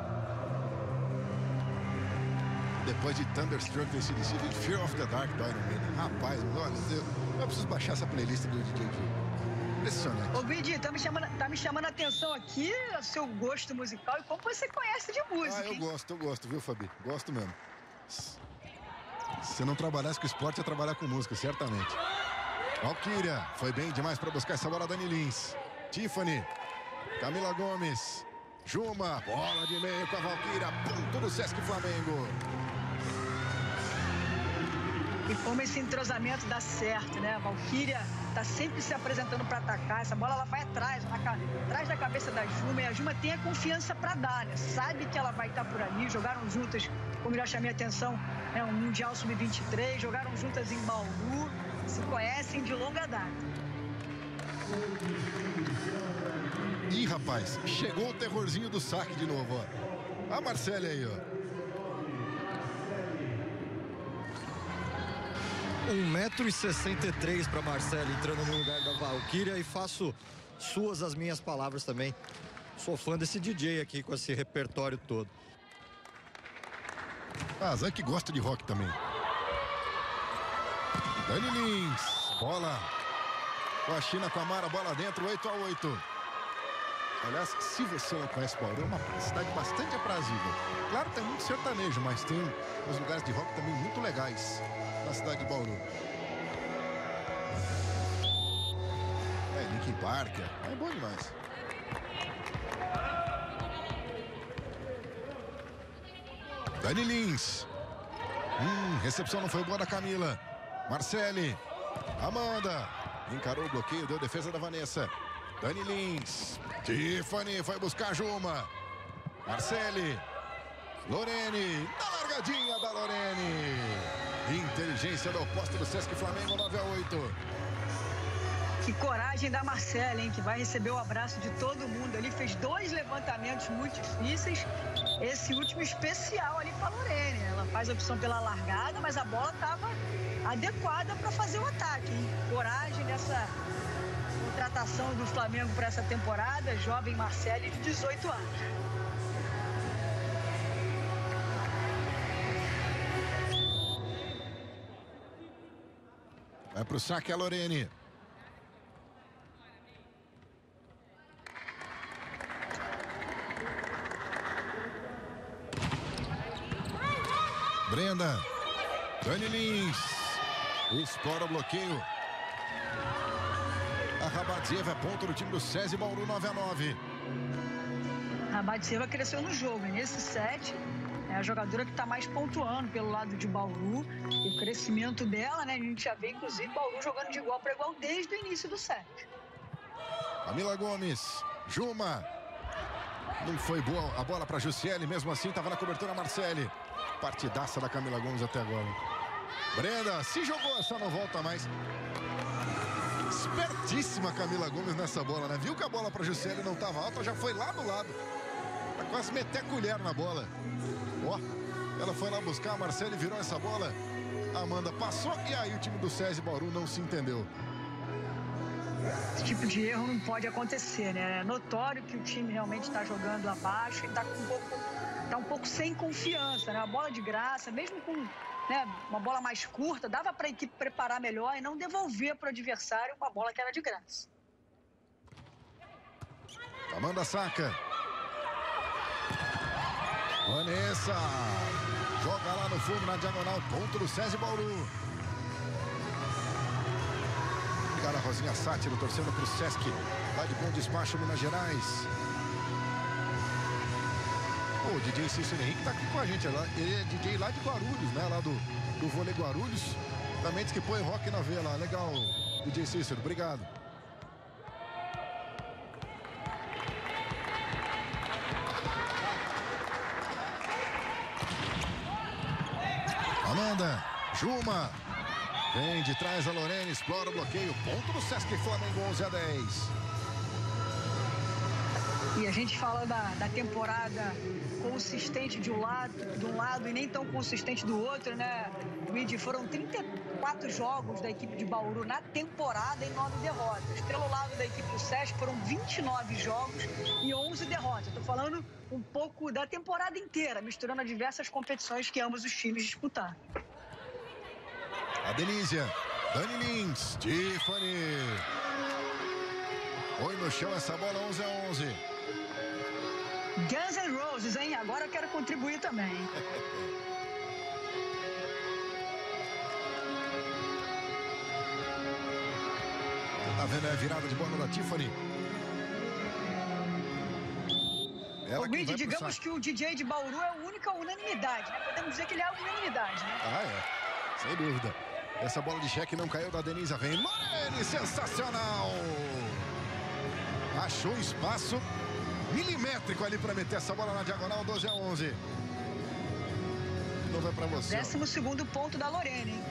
[SPEAKER 1] Depois de Thunderstruck do A C D C, Fear of the Dark do Iron Maiden. Rapaz, olha, eu, eu preciso baixar essa playlist do D J Júlio. Impressionante.
[SPEAKER 2] Ô, Guidi, tá me chamando, tá me chamando a atenção aqui o seu gosto musical e como você conhece de música.
[SPEAKER 1] Ah, eu
[SPEAKER 2] hein?
[SPEAKER 1] gosto, eu gosto, viu, Fabi? Gosto mesmo. Se eu não trabalhasse com esporte, ia trabalhar com música, certamente. Valquíria, foi bem demais para buscar essa bola, Dani Lins. Tiffany, Camila Gomes, Juma, bola de meio com a Valquíria, ponto do Sesc Flamengo.
[SPEAKER 2] E como esse entrosamento dá certo, né? A Valquíria tá sempre se apresentando para atacar. Essa bola ela vai atrás, na, atrás da cabeça da Juma. E a Juma tem a confiança para dar, né? Sabe que ela vai estar por ali. Jogaram juntas, como já chamei a atenção, né? Um Mundial sub vinte e três. Jogaram juntas em Bauru. Se conhecem de longa data.
[SPEAKER 1] Ih, rapaz, chegou o terrorzinho do saque de novo, ó. A Marcele aí, ó.
[SPEAKER 4] um metro e sessenta e três para Marcele entrando no lugar da Valquíria, e faço suas as minhas palavras também. Sou fã desse D J aqui com esse repertório todo.
[SPEAKER 1] Ah, Zanck gosta de rock também. Dani Lins, bola. Com a China, com a Mara, bola dentro, oito a oito. Aliás, se você não conhece Bauru, é uma cidade bastante aprazível. Claro, tem muito sertanejo, mas tem uns lugares de rock também muito legais na cidade de Bauru. É, Linkin Park, é bom demais. Dani Lins. Hum, recepção não foi boa da Camila. Marcele. Amanda. Encarou o bloqueio, deu defesa da Vanessa. Dani Lins. Tiffany foi buscar Juma. Marcele. Lorene. Na largadinha da Lorene. Inteligência do oposto do Sesc Flamengo, nove a oito.
[SPEAKER 2] Que coragem da Marcele, hein? Que vai receber o abraço de todo mundo. Ele fez dois levantamentos muito difíceis. Esse último especial ali para a Lorene. Ela faz a opção pela largada, mas a bola estava adequada para fazer o ataque, hein? Coragem dessa contratação do Flamengo para essa temporada. Jovem Marcele, de dezoito anos.
[SPEAKER 1] Vai pro saque a Lorene. Brenda. Dani Lins. Explora o bloqueio. A Rabadzieva é ponto do time do SESI Bauru, nove a nove.
[SPEAKER 2] A Rabadzieva cresceu no jogo. E nesse set, é a jogadora que está mais pontuando pelo lado de Bauru. E o crescimento dela, né? A gente já vê, inclusive, Bauru jogando de igual para igual desde o início do set.
[SPEAKER 1] Camila Gomes. Juma. Não foi boa a bola para Jussiele. Mesmo assim, estava na cobertura Marcele. Partidaça da Camila Gomes até agora. Brenda se jogou, essa não volta mais. Espertíssima Camila Gomes nessa bola, né? Viu que a bola para Jussiele não estava alta, já foi lá do lado. Pra quase meter a colher na bola. Ó, ela foi lá buscar, a Marcele virou essa bola. A Amanda passou e aí o time do SESI Bauru não se entendeu.
[SPEAKER 2] Esse tipo de erro não pode acontecer, né? É notório que o time realmente está jogando abaixo e está um pouco, tá um pouco sem confiança, né? A bola de graça, mesmo com, né, uma bola mais curta, dava para a equipe preparar melhor e não devolver para o adversário uma bola que era de graça.
[SPEAKER 1] Amanda saca. Vanessa joga lá no fundo, na diagonal, ponto do SESI Bauru. Obrigado a Rosinha Sátiro, torcendo para o Sesc, lá de Bom Despacho, Minas Gerais. O D J Cícero Henrique tá aqui com a gente. Ele é D J lá de Guarulhos, né? Lá do, do vôlei Guarulhos. Também diz que põe rock na veia lá. Legal, D J Cícero, obrigado. Amanda, Juma. Vem de trás a Lorene, explora o bloqueio. Ponto do Sesc Flamengo, onze a dez.
[SPEAKER 2] E a gente fala da, da temporada consistente de um, lado, de um lado e nem tão consistente do outro, né? Luigi, foram trinta e quatro jogos da equipe de Bauru na temporada e nove derrotas. Pelo lado da equipe do Sesc foram vinte e nove jogos e onze derrotas. Estou falando um pouco da temporada inteira, misturando as diversas competições que ambos os times disputaram.
[SPEAKER 1] A Denísia, Dani Lins, Tiffany. Põe no chão essa bola, onze a onze.
[SPEAKER 2] Guns N' Roses, hein? Agora eu quero contribuir também.
[SPEAKER 1] Tá vendo a virada de bola da Tiffany?
[SPEAKER 2] Ela que digamos que o D J de Bauru é a única unanimidade, né? Podemos dizer que ele é a unanimidade, né?
[SPEAKER 1] Ah, é. Sem dúvida. Essa bola de cheque não caiu da Denisa. Vem Lorene, sensacional! Achou um espaço milimétrico ali para meter essa bola na diagonal, doze a onze. De novo é para você.
[SPEAKER 2] Décimo segundo ponto da Lorene, hein?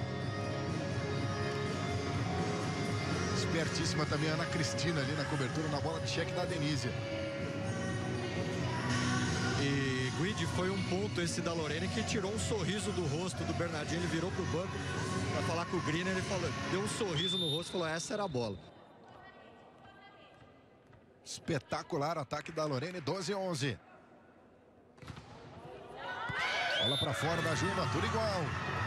[SPEAKER 1] Espertíssima também a Ana Cristina ali na cobertura, na bola de cheque da Denísia.
[SPEAKER 4] E Guidi Luigi, foi um ponto esse da Lorene que tirou um sorriso do rosto do Bernardinho. Ele virou pro banco para falar com o Greener, ele falou, deu um sorriso no rosto e falou, essa era a bola.
[SPEAKER 1] Espetacular ataque da Lorene, doze a onze. Bola para fora da Juma, tudo igual.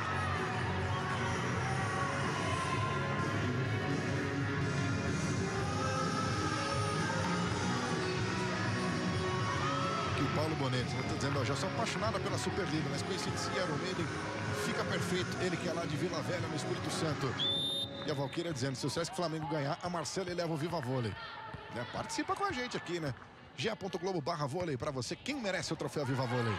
[SPEAKER 1] Aqui o Paulo Bonetti, eu tô dizendo, ó, já sou apaixonada pela Superliga, mas conheci de Iron Maiden, fica perfeito. Ele que é lá de Vila Velha, no Espírito Santo. E a Valquíria dizendo, se o Sesc Flamengo ganhar, a Marcela eleva o Viva Vôlei. Né? Participa com a gente aqui, né? G A ponto globo barra vôlei para você, quem merece o troféu Viva Vôlei.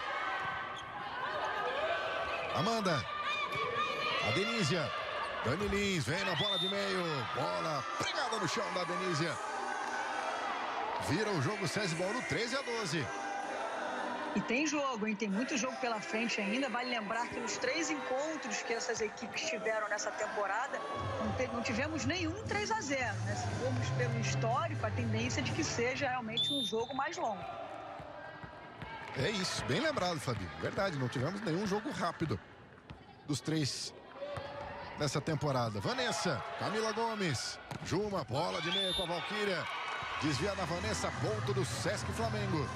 [SPEAKER 1] Amanda, a Denísia, Dani Lins, vem na bola de meio, bola pregada no chão da Denísia. Vira o jogo SESI Bauru, treze a doze.
[SPEAKER 2] E tem jogo, hein? Tem muito jogo pela frente ainda. Vale lembrar que nos três encontros que essas equipes tiveram nessa temporada, não, te, não tivemos nenhum três a zero, né? Se formos pelo histórico, a tendência é de que seja realmente um jogo mais longo.
[SPEAKER 1] É isso, bem lembrado, Fabinho. Verdade, não tivemos nenhum jogo rápido dos três nessa temporada. Vanessa, Camila Gomes, Juma, bola de meia com a Valquíria. Desvia na Vanessa, ponto do Sesc Flamengo.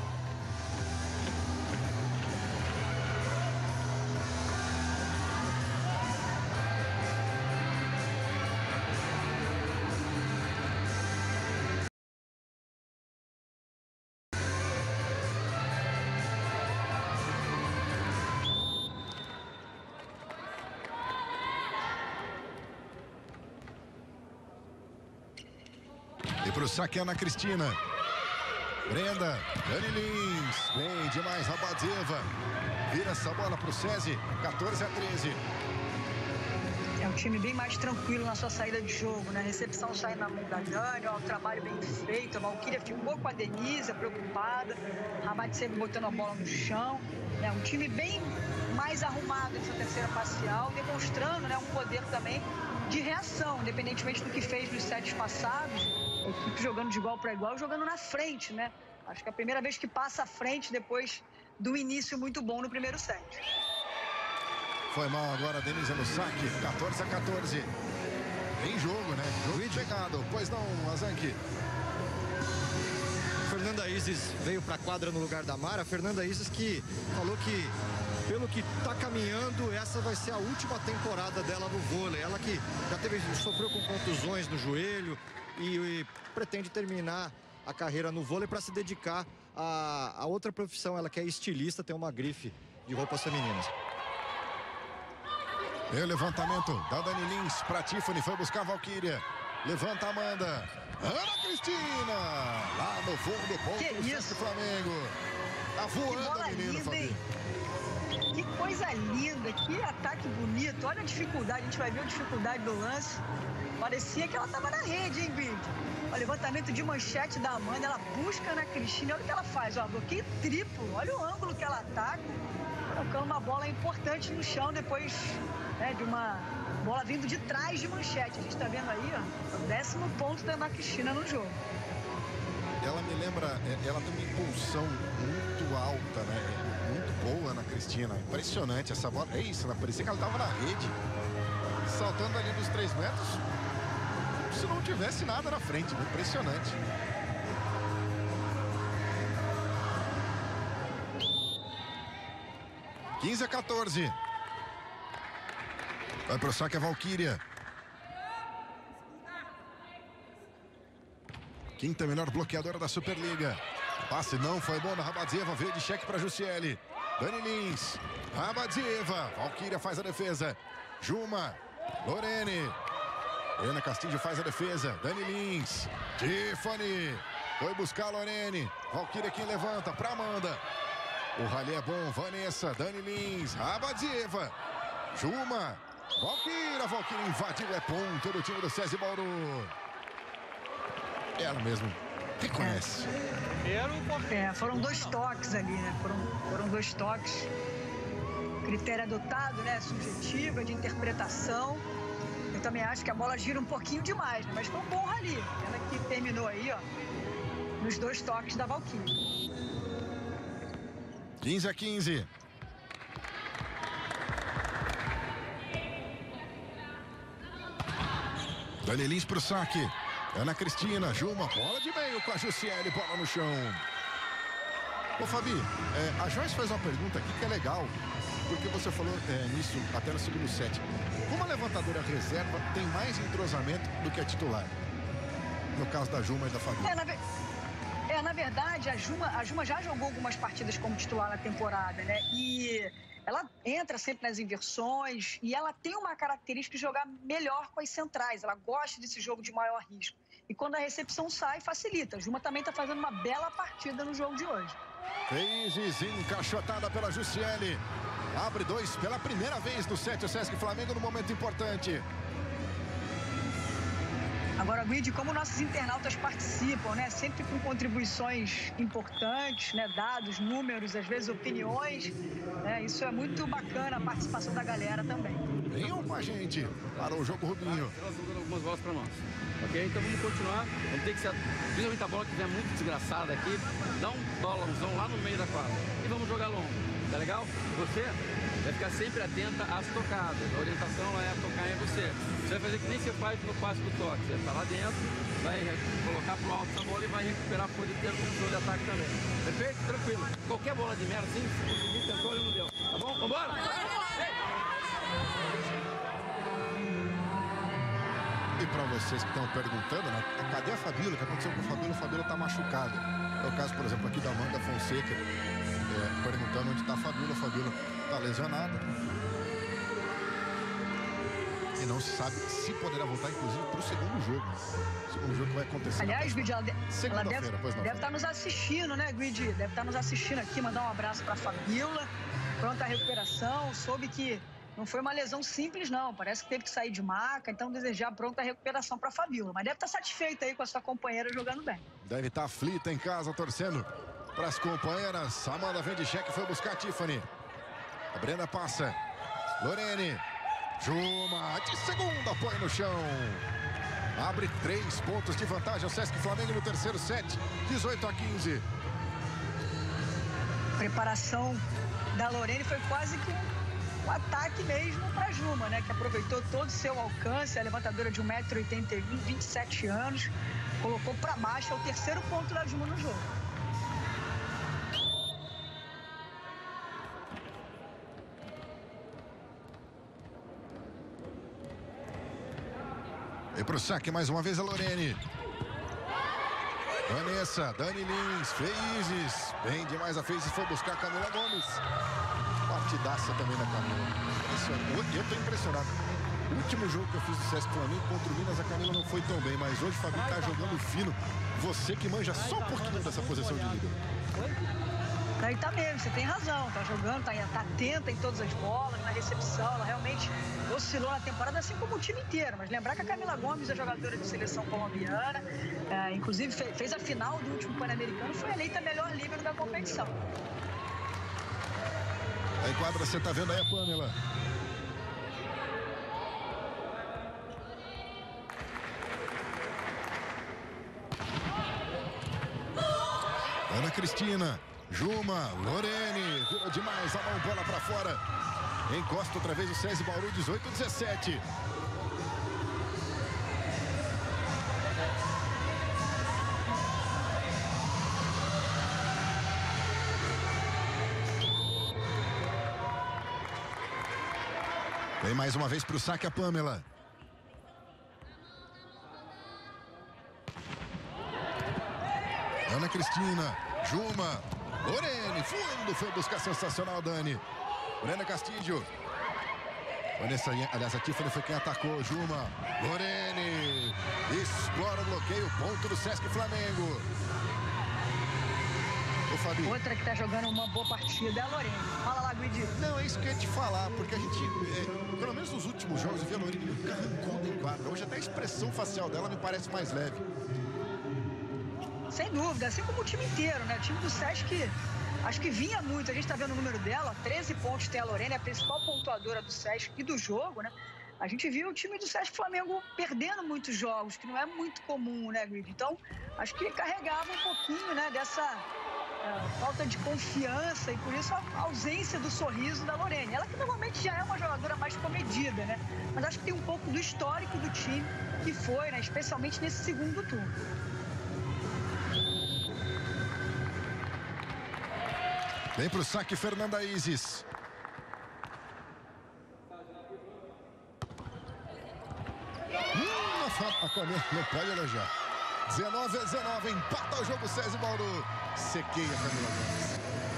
[SPEAKER 1] Pro saque Ana Cristina. Brenda, Dani Lins, bem demais, Rabadzeva. Vira essa bola pro SESI, quatorze a treze.
[SPEAKER 2] É um time bem mais tranquilo na sua saída de jogo, né? A recepção sai na mão da Dani, ó, um trabalho bem feito. A Valquíria ficou com a Denise, preocupada. Rabadzeva botando a bola no chão. É um time bem mais arrumado nessa terceira parcial, demonstrando, né, um poder também de reação, independentemente do que fez nos sets passados. A equipe jogando de igual para igual, jogando na frente, né? Acho que é a primeira vez que passa à frente depois do início muito bom no primeiro set.
[SPEAKER 1] Foi mal agora a Denise no saque, quatorze a quatorze. Tem jogo, né? Jogo pegado, pois não, Azanque?
[SPEAKER 4] Fernanda Isis veio para a quadra no lugar da Mara. Fernanda Isis que falou que, pelo que está caminhando, essa vai ser a última temporada dela no vôlei. Ela que já teve, sofreu com contusões no joelho e, e pretende terminar a carreira no vôlei para se dedicar a, a outra profissão. Ela que é estilista, tem uma grife de roupas femininas.
[SPEAKER 1] E o levantamento da Dani Lins para Tiffany, foi buscar a Valquíria. Levanta a Amanda. Ana Cristina, lá no fundo do ponto
[SPEAKER 2] que
[SPEAKER 1] do Sesc Flamengo. Tá voando a menina, Fabinho.
[SPEAKER 2] Que coisa linda, que ataque bonito. Olha a dificuldade, a gente vai ver a dificuldade do lance. Parecia que ela estava na rede, hein, Bid? O levantamento de manchete da Amanda, ela busca a Ana Cristina, olha o que ela faz, ó, bloqueio triplo, olha o ângulo que ela ataca. Colocando uma bola importante no chão depois, né, de uma bola vindo de trás de manchete. A gente tá vendo aí, ó, o décimo ponto da Ana Cristina no jogo.
[SPEAKER 1] Ela me lembra, ela tem uma impulsão muito alta, né? Muito boa, Ana Cristina. Impressionante essa bola. É isso, né? Parecia que ela tava na rede, saltando ali dos três metros, se não tivesse nada na frente, né? Impressionante. quinze a quatorze. Vai pro saque a Valquíria. Quinta melhor bloqueadora da Superliga. Passe não foi bom na Rabadzeva. Veio de cheque para Jussiele. Dani Lins. Rabadzeva. Valquíria faz a defesa. Juma. Lorene. Ana Castilho faz a defesa. Dani Lins. Tiffany. Foi buscar a Lorene. Valquíria quem levanta para Amanda. O rally é bom. Vanessa. Dani Lins. Rabadzeva. Juma. Valquíria. Valquíria invadiu. É ponto do time do SESI Bauru. Ela mesmo reconhece.
[SPEAKER 2] É, foram dois toques ali, né? Foram, foram dois toques. Critério adotado, né? Subjetiva, de interpretação. Eu também acho que a bola gira um pouquinho demais, né? Mas foi um bom rally. Ela que terminou aí, ó, nos dois toques da Valquíria.
[SPEAKER 1] quinze a quinze. Dani Lins pro saque. Ana Cristina, Juma, bola de meio com a Jussiele, bola no chão. Ô Fabi, é, a Joyce faz uma pergunta aqui que é legal, porque você falou é, nisso até no segundo set. Como a levantadora reserva tem mais entrosamento do que a titular? No caso da Juma e da Fabi.
[SPEAKER 2] É, na, ve... é, na verdade, a Juma, a Juma já jogou algumas partidas como titular na temporada, né? E ela entra sempre nas inversões e ela tem uma característica de jogar melhor com as centrais. Ela gosta desse jogo de maior risco. E quando a recepção sai, facilita. A Juma também está fazendo uma bela partida no jogo de hoje.
[SPEAKER 1] Fez encaixotada pela Jussiele. Abre dois pela primeira vez no set o Sesc Flamengo no momento importante.
[SPEAKER 2] Agora, Guide, como nossos internautas participam, né? Sempre com contribuições importantes, né? Dados, números, às vezes opiniões. Né? Isso é muito bacana, a participação da galera também.
[SPEAKER 1] Venham com a gente para o jogo Rubinho.
[SPEAKER 3] Elas jogando algumas bolas para nós. Ok? Então vamos continuar. Vamos ter que ser, principalmente a bola que estiver muito desgraçada aqui, dá um bolãozão lá no meio da quadra. E vamos jogar longo. Tá legal? Você vai ficar sempre atenta às tocadas. A orientação lá é tocar em você. Você vai fazer que nem você faz no passe do toque. Você vai estar lá dentro, vai colocar pro alto essa bola e vai recuperar por dentro do jogo de ataque também. Perfeito? Tranquilo. Qualquer bola de merda, assim, se conseguir, tentou e não deu. Tá bom? Vambora!
[SPEAKER 1] E para vocês que estão perguntando, né? Cadê a Fabíola? O que aconteceu com a Fabíola? A Fabíola tá machucada. É o caso, por exemplo, aqui da Amanda Fonseca, é, perguntando onde está a Fabíola. A Fabíola tá lesionada. E não se sabe se poderá voltar, inclusive, para o segundo jogo. O segundo jogo que vai acontecer.
[SPEAKER 2] Aliás, Guidi, ela, de... ela deve,
[SPEAKER 1] pois não,
[SPEAKER 2] deve estar nos assistindo, né, Guidi? Deve estar nos assistindo aqui. Mandar um abraço para a Fabíola. Pronta a recuperação. Soube que não foi uma lesão simples, não. Parece que teve que sair de maca. Então, desejar pronta recuperação para a Fabíola. Mas deve estar satisfeita aí com a sua companheira jogando bem.
[SPEAKER 1] Deve estar aflita em casa, torcendo para as companheiras. Amanda vem de cheque, foi buscar a Tiffany. A Brenda passa. Lorene. Juma de segunda, põe no chão. Abre três pontos de vantagem ao Sesc Flamengo no terceiro set. dezoito a quinze.
[SPEAKER 2] A preparação da Lorene foi quase que um ataque mesmo para Juma, né? Que aproveitou todo o seu alcance, a levantadora de um metro e oitenta e um, vinte e sete anos, colocou para baixo, é o terceiro ponto da Juma no jogo.
[SPEAKER 1] E pro saque mais uma vez a Lorene. Vanessa, Dani Lins, Feizes. Bem demais a Feizes, foi buscar a Camila Gomes. Partidaça também da Camila. Eu tô impressionado. O último jogo que eu fiz do Sesc Flamengo contra o Minas, a Camila não foi tão bem, mas hoje o Fabi tá jogando fino. Você que manja só um pouquinho dessa posição de líder.
[SPEAKER 2] Aí tá mesmo, você tem razão, tá jogando, tá, tá atenta em todas as bolas, na recepção, ela realmente oscilou na temporada, assim como o time inteiro. Mas lembrar que a Camila Gomes é jogadora de seleção colombiana, é, inclusive fez, fez a final do último Pan-Americano, foi eleita a melhor líbero da competição.
[SPEAKER 1] Aí quadra, você tá vendo aí a Pamela. Ana Cristina. Juma, Lorene, virou demais, a mão, bola pra fora. Encosta outra vez o César Bauru, dezoito a dezessete. Vem mais uma vez pro saque a Pamela. Ana Cristina, Juma. Lorene, fundo, foi buscar sensacional, Dani. Brenda Castilho. Vanessa, aliás, a Tiffany foi quem atacou, Juma. Lorene, explora o bloqueio, ponto do Sesc Flamengo. Ô, Fabi.
[SPEAKER 2] Outra que tá jogando uma boa partida é a Lorene. Fala lá, Guidi.
[SPEAKER 1] Não, é isso que eu ia te falar, porque a gente, é, pelo menos nos últimos jogos, eu vi a Lorene muito carrancuda em quadra. Hoje até a expressão facial dela me parece mais leve.
[SPEAKER 2] Sem dúvida, assim como o time inteiro, né? O time do Sesc, acho que vinha muito. A gente tá vendo o número dela, treze pontos tem a Lorene, a principal pontuadora do Sesc e do jogo, né? A gente viu o time do Sesc Flamengo perdendo muitos jogos, que não é muito comum, né, Guidi? Então, acho que carregava um pouquinho, né, dessa, É, falta de confiança e por isso a ausência do sorriso da Lorene. Ela que normalmente já é uma jogadora mais comedida, né? Mas acho que tem um pouco do histórico do time que foi, né? Especialmente nesse segundo turno.
[SPEAKER 1] Vem pro saque Fernanda Isis. Hum, a falta, não pode elogiar. dezenove a dezenove, empata o jogo César Bauru. Sequeia Camila Gomes.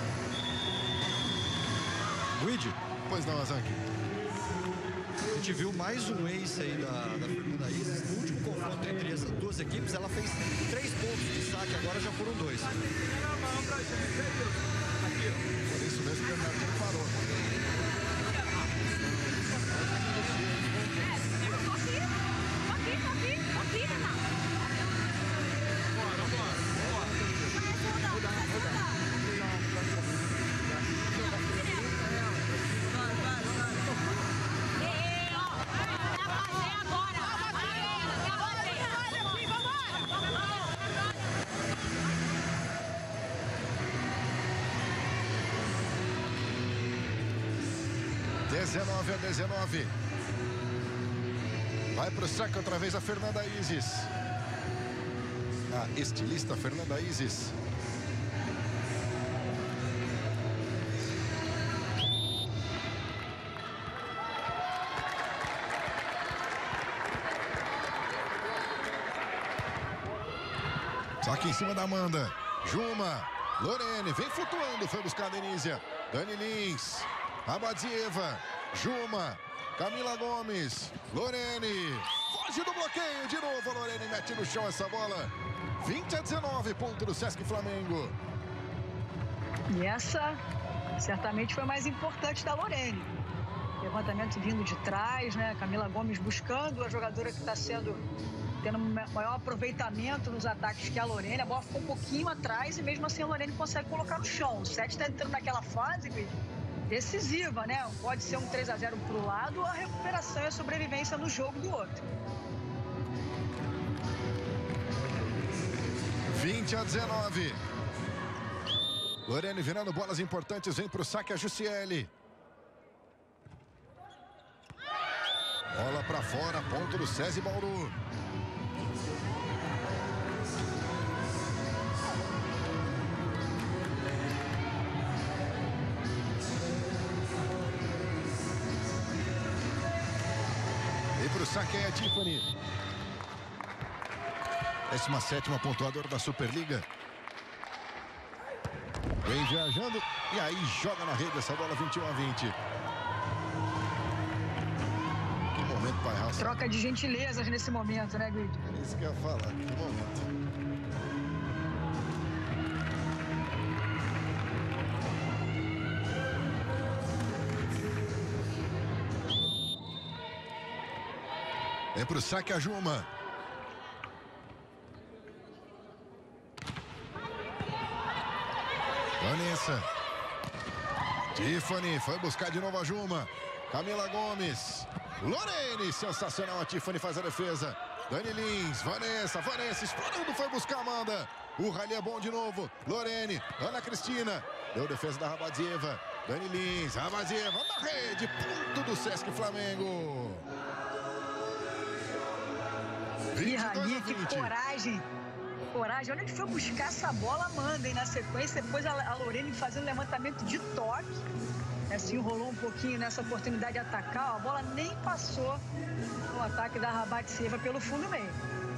[SPEAKER 4] Luigi,
[SPEAKER 1] Pois não, Azanque.
[SPEAKER 4] a gente viu mais um ace aí da, da Fernanda Isis. No último confronto entre essas duas equipes, ela fez três pontos de saque, agora já foram dois.
[SPEAKER 1] Por isso mesmo que o Bernardo parou. dezenove a dezenove. Vai pro saque outra vez a Fernanda Isis. A estilista Fernanda Isis. Saque em cima da Amanda. Juma. Lorene vem flutuando. Foi buscar a Denísia. Dani Lins. Abadzieva, Juma, Camila Gomes, Lorene, foge do bloqueio de novo, a Lorene mete no chão essa bola, vinte a dezenove, ponto do Sesc Flamengo.
[SPEAKER 2] E essa certamente foi mais importante da Lorene. Levantamento vindo de trás, né? Camila Gomes buscando a jogadora que está sendo tendo maior aproveitamento nos ataques que a Lorene. A bola ficou um pouquinho atrás e mesmo assim a Lorene consegue colocar no chão. O set está entrando naquela fase, decisiva, né? Pode ser um três a zero para o lado ou a recuperação e a sobrevivência no jogo do outro.
[SPEAKER 1] vinte a dezenove. Lorene virando bolas importantes, vem para o saque a Jussiele. Bola para fora, ponto do César Bauru. Pro saque é a Tiffany. décima sétima pontuadora da Superliga. Vem viajando e aí joga na rede essa bola vinte e um a vinte. Que momento, pai Raça.
[SPEAKER 2] Troca de gentilezas nesse momento, né, Guido?
[SPEAKER 1] É isso que eu ia falar. Que momento. Vem pro saque a Juma. Vanessa. Tiffany foi buscar de novo a Juma. Camila Gomes. Lorene, sensacional, a Tiffany faz a defesa. Dani Lins, Vanessa, Vanessa explorando, foi buscar a Amanda. O rally é bom de novo. Lorene, Ana Cristina. Deu defesa da Rabadzieva. Dani Lins, Rabadzieva na rede. Ponto do Sesc Flamengo.
[SPEAKER 2] Que rali, que coragem. Coragem. Olha que foi buscar essa bola, Amanda, hein? Na sequência, depois a Lorene fazendo levantamento de toque. Assim, rolou um pouquinho nessa oportunidade de atacar. A bola nem passou no ataque da Rabadzieva pelo fundo meio.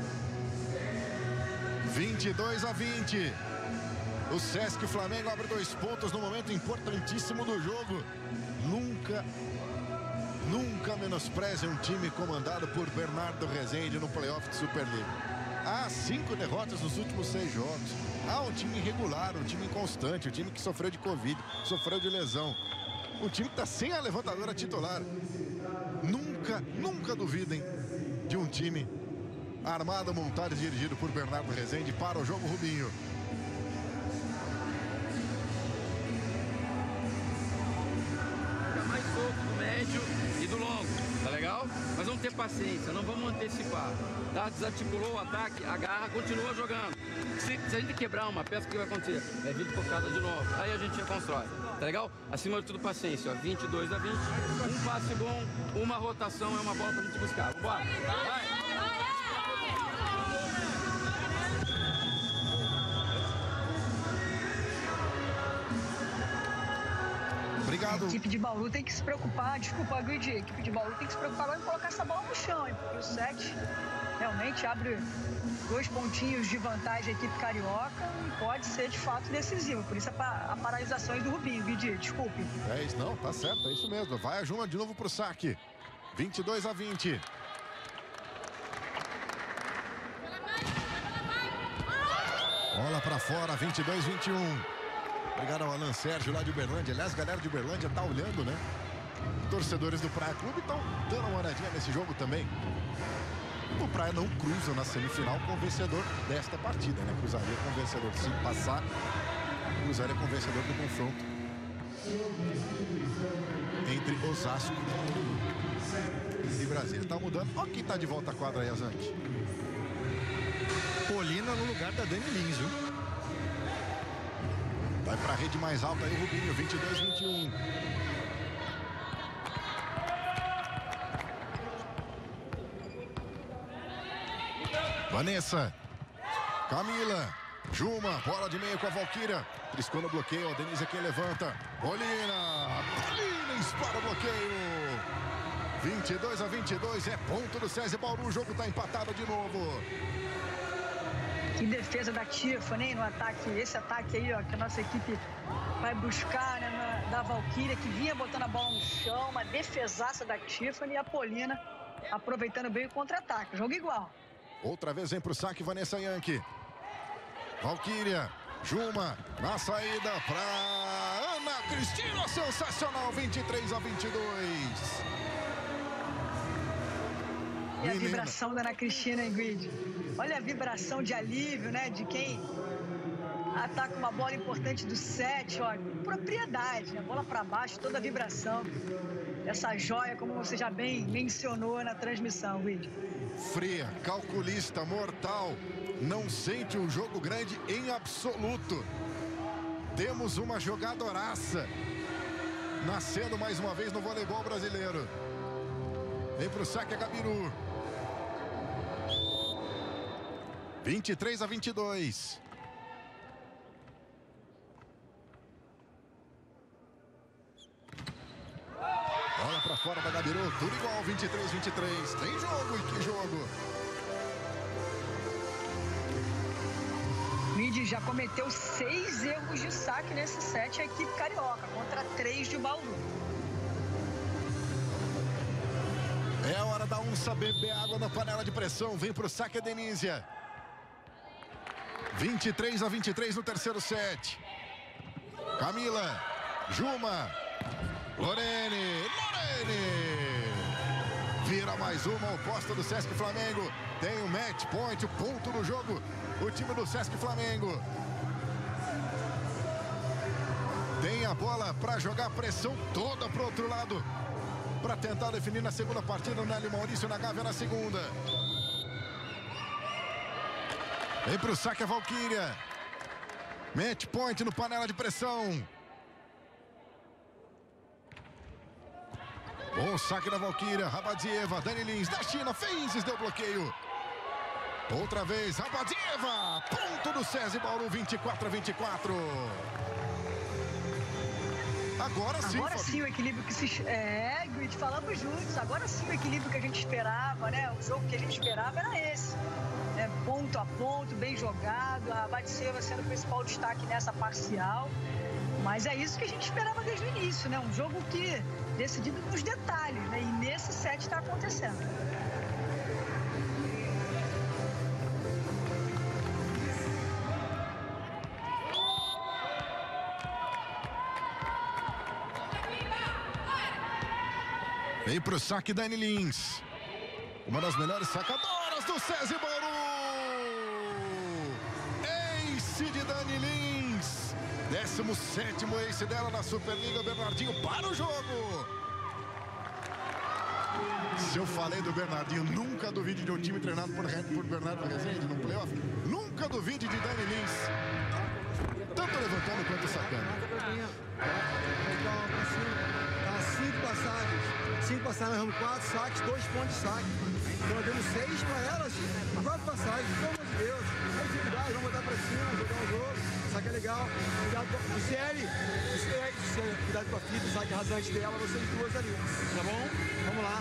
[SPEAKER 1] vinte e dois a vinte. O Sesc Flamengo abre dois pontos no momento importantíssimo do jogo. Nunca, nunca menospreze um time comandado por Bernardo Rezende no playoff de Superliga. Há cinco derrotas nos últimos seis jogos. Há um time irregular, um time inconstante, um time que sofreu de Covid, sofreu de lesão. Um time que está sem a levantadora titular. Nunca, nunca duvidem de um time armado, montado e dirigido por Bernardo Rezende para o jogo, Rubinho.
[SPEAKER 8] Mais solto do médio e do longo, tá legal? Nós vamos ter
[SPEAKER 3] ter paciência, não vamos antecipar. Tá? Desarticulou o ataque, agarra, continua jogando. Se, se a gente quebrar uma peça, o que vai acontecer? É vídeo focada de novo. Aí a gente reconstrói. Tá legal? Acima de tudo, paciência. Ó. vinte e dois a vinte. Um passe bom, uma rotação é uma bola pra gente buscar. Bora! Vai!
[SPEAKER 1] Obrigado.
[SPEAKER 2] A equipe de Bauru tem que se preocupar, desculpa, Guidi, a equipe de Bauru tem que se preocupar agora em colocar essa bola no chão, hein? Porque o set realmente abre dois pontinhos de vantagem à equipe carioca e pode ser de fato decisivo. Por isso a, pa a paralisação do Rubinho, Guidi, desculpe.
[SPEAKER 1] É isso, não, tá certo, é isso mesmo. Vai a Juma de novo pro saque. vinte e dois a vinte. Bola pra fora, vinte e dois a vinte e um. Obrigado ao Alan Sérgio lá de Uberlândia. Aliás, a galera de Uberlândia tá olhando, né? Torcedores do Praia Clube estão dando uma olhadinha nesse jogo também. O Praia não cruza na semifinal com o vencedor desta partida, né? Cruzaria com o vencedor. Se passar, cruzaria com o vencedor do confronto entre Osasco e Brasília. Tá mudando. Olha quem tá de volta à quadra aí, Azanque.
[SPEAKER 4] Polina no lugar da Dani Lins, viu?
[SPEAKER 1] Vai para a rede mais alta aí o Rubinho, vinte e dois a vinte e um. Vanessa. Camila. Juma, bola de meio com a Valquíria. Triscou no bloqueio, a Denise é quem levanta. Polina. Polina espara o bloqueio. vinte e dois a vinte e dois, é ponto do César Bauru, o jogo está empatado de novo.
[SPEAKER 2] Que defesa da Tiffany, hein, no ataque. Esse ataque aí, ó, que a nossa equipe vai buscar, né, na, da Valquíria, que vinha botando a bola no chão. Uma defesaça da Tiffany e a Polina aproveitando bem o contra-ataque. Jogo igual.
[SPEAKER 1] Outra vez vem pro saque Vanessa Yankee. Valquíria, Juma, na saída para Ana Cristina. Sensacional, vinte e três a vinte e dois.
[SPEAKER 2] E a vibração da Ana Cristina, hein, Guide? Olha a vibração de alívio, né? De quem ataca uma bola importante do set, ó. Propriedade, né? Bola para baixo, toda a vibração. Essa joia, como você já bem mencionou na transmissão, Guide.
[SPEAKER 1] Fria, calculista, mortal. Não sente um jogo grande em absoluto. Temos uma jogadoraça nascendo mais uma vez no voleibol brasileiro. Vem pro saque a Gabiru. vinte e três a vinte e dois. Bola pra fora da Gabiru. Tudo igual, vinte e três a vinte e três. Tem jogo, e que jogo.
[SPEAKER 2] Midi já cometeu seis erros de saque nesse set, a equipe carioca, contra três de Bauru.
[SPEAKER 1] É a hora da onça beber água na panela de pressão. Vem pro saque a Denísia. vinte e três a vinte e três no terceiro set. Camila, Juma, Lorene, Lorene. Vira mais uma, oposta do Sesc Flamengo. Tem o match point, o ponto do jogo. O time do Sesc Flamengo. Tem a bola para jogar pressão toda pro outro lado. Para tentar definir na segunda partida, o Nélio Maurício na Gávea na segunda. Vem pro saque a Valquíria. Match point no panela de pressão. Bom saque da Valquíria. Rabadzieva, Dani Lins da China, fez, deu bloqueio. Outra vez, Rabadzieva. Ponto do César Bauru, vinte e quatro a vinte e quatro. Agora sim,
[SPEAKER 2] Agora sim o equilíbrio que se... É, Guide, falamos juntos. Agora sim o equilíbrio que a gente esperava, né? O jogo que a gente esperava era esse. É, ponto a ponto, bem jogado. A Batseva sendo o principal destaque nessa parcial. Mas é isso que a gente esperava desde o início, né? Um jogo que decidido nos detalhes, né? E nesse set está acontecendo.
[SPEAKER 1] Vem pro saque Dani Lins. Uma das melhores sacadoras do César Bauru. Ace de Dani Lins. décimo sétimo ace dela na Superliga. Bernardinho para o jogo. Se eu falei do Bernardinho, nunca duvide de um time treinado por, por Bernardo Rezende no playoff. Nunca duvide de Dani Lins. Tanto levantando quanto sacando.
[SPEAKER 3] Tá cinco passagens. Cinco passagens, nós quatro saques, dois pontos de saque. Então nós demos seis para elas, quatro passagens, pelo amor de Deus. É dificuldade, vamos botar para cima, jogar o jogo. Saque é legal. Cuidado com o C L. Cuidado com a fita, saque rasante dela, vocês duas ali. Tá bom? Vamos lá.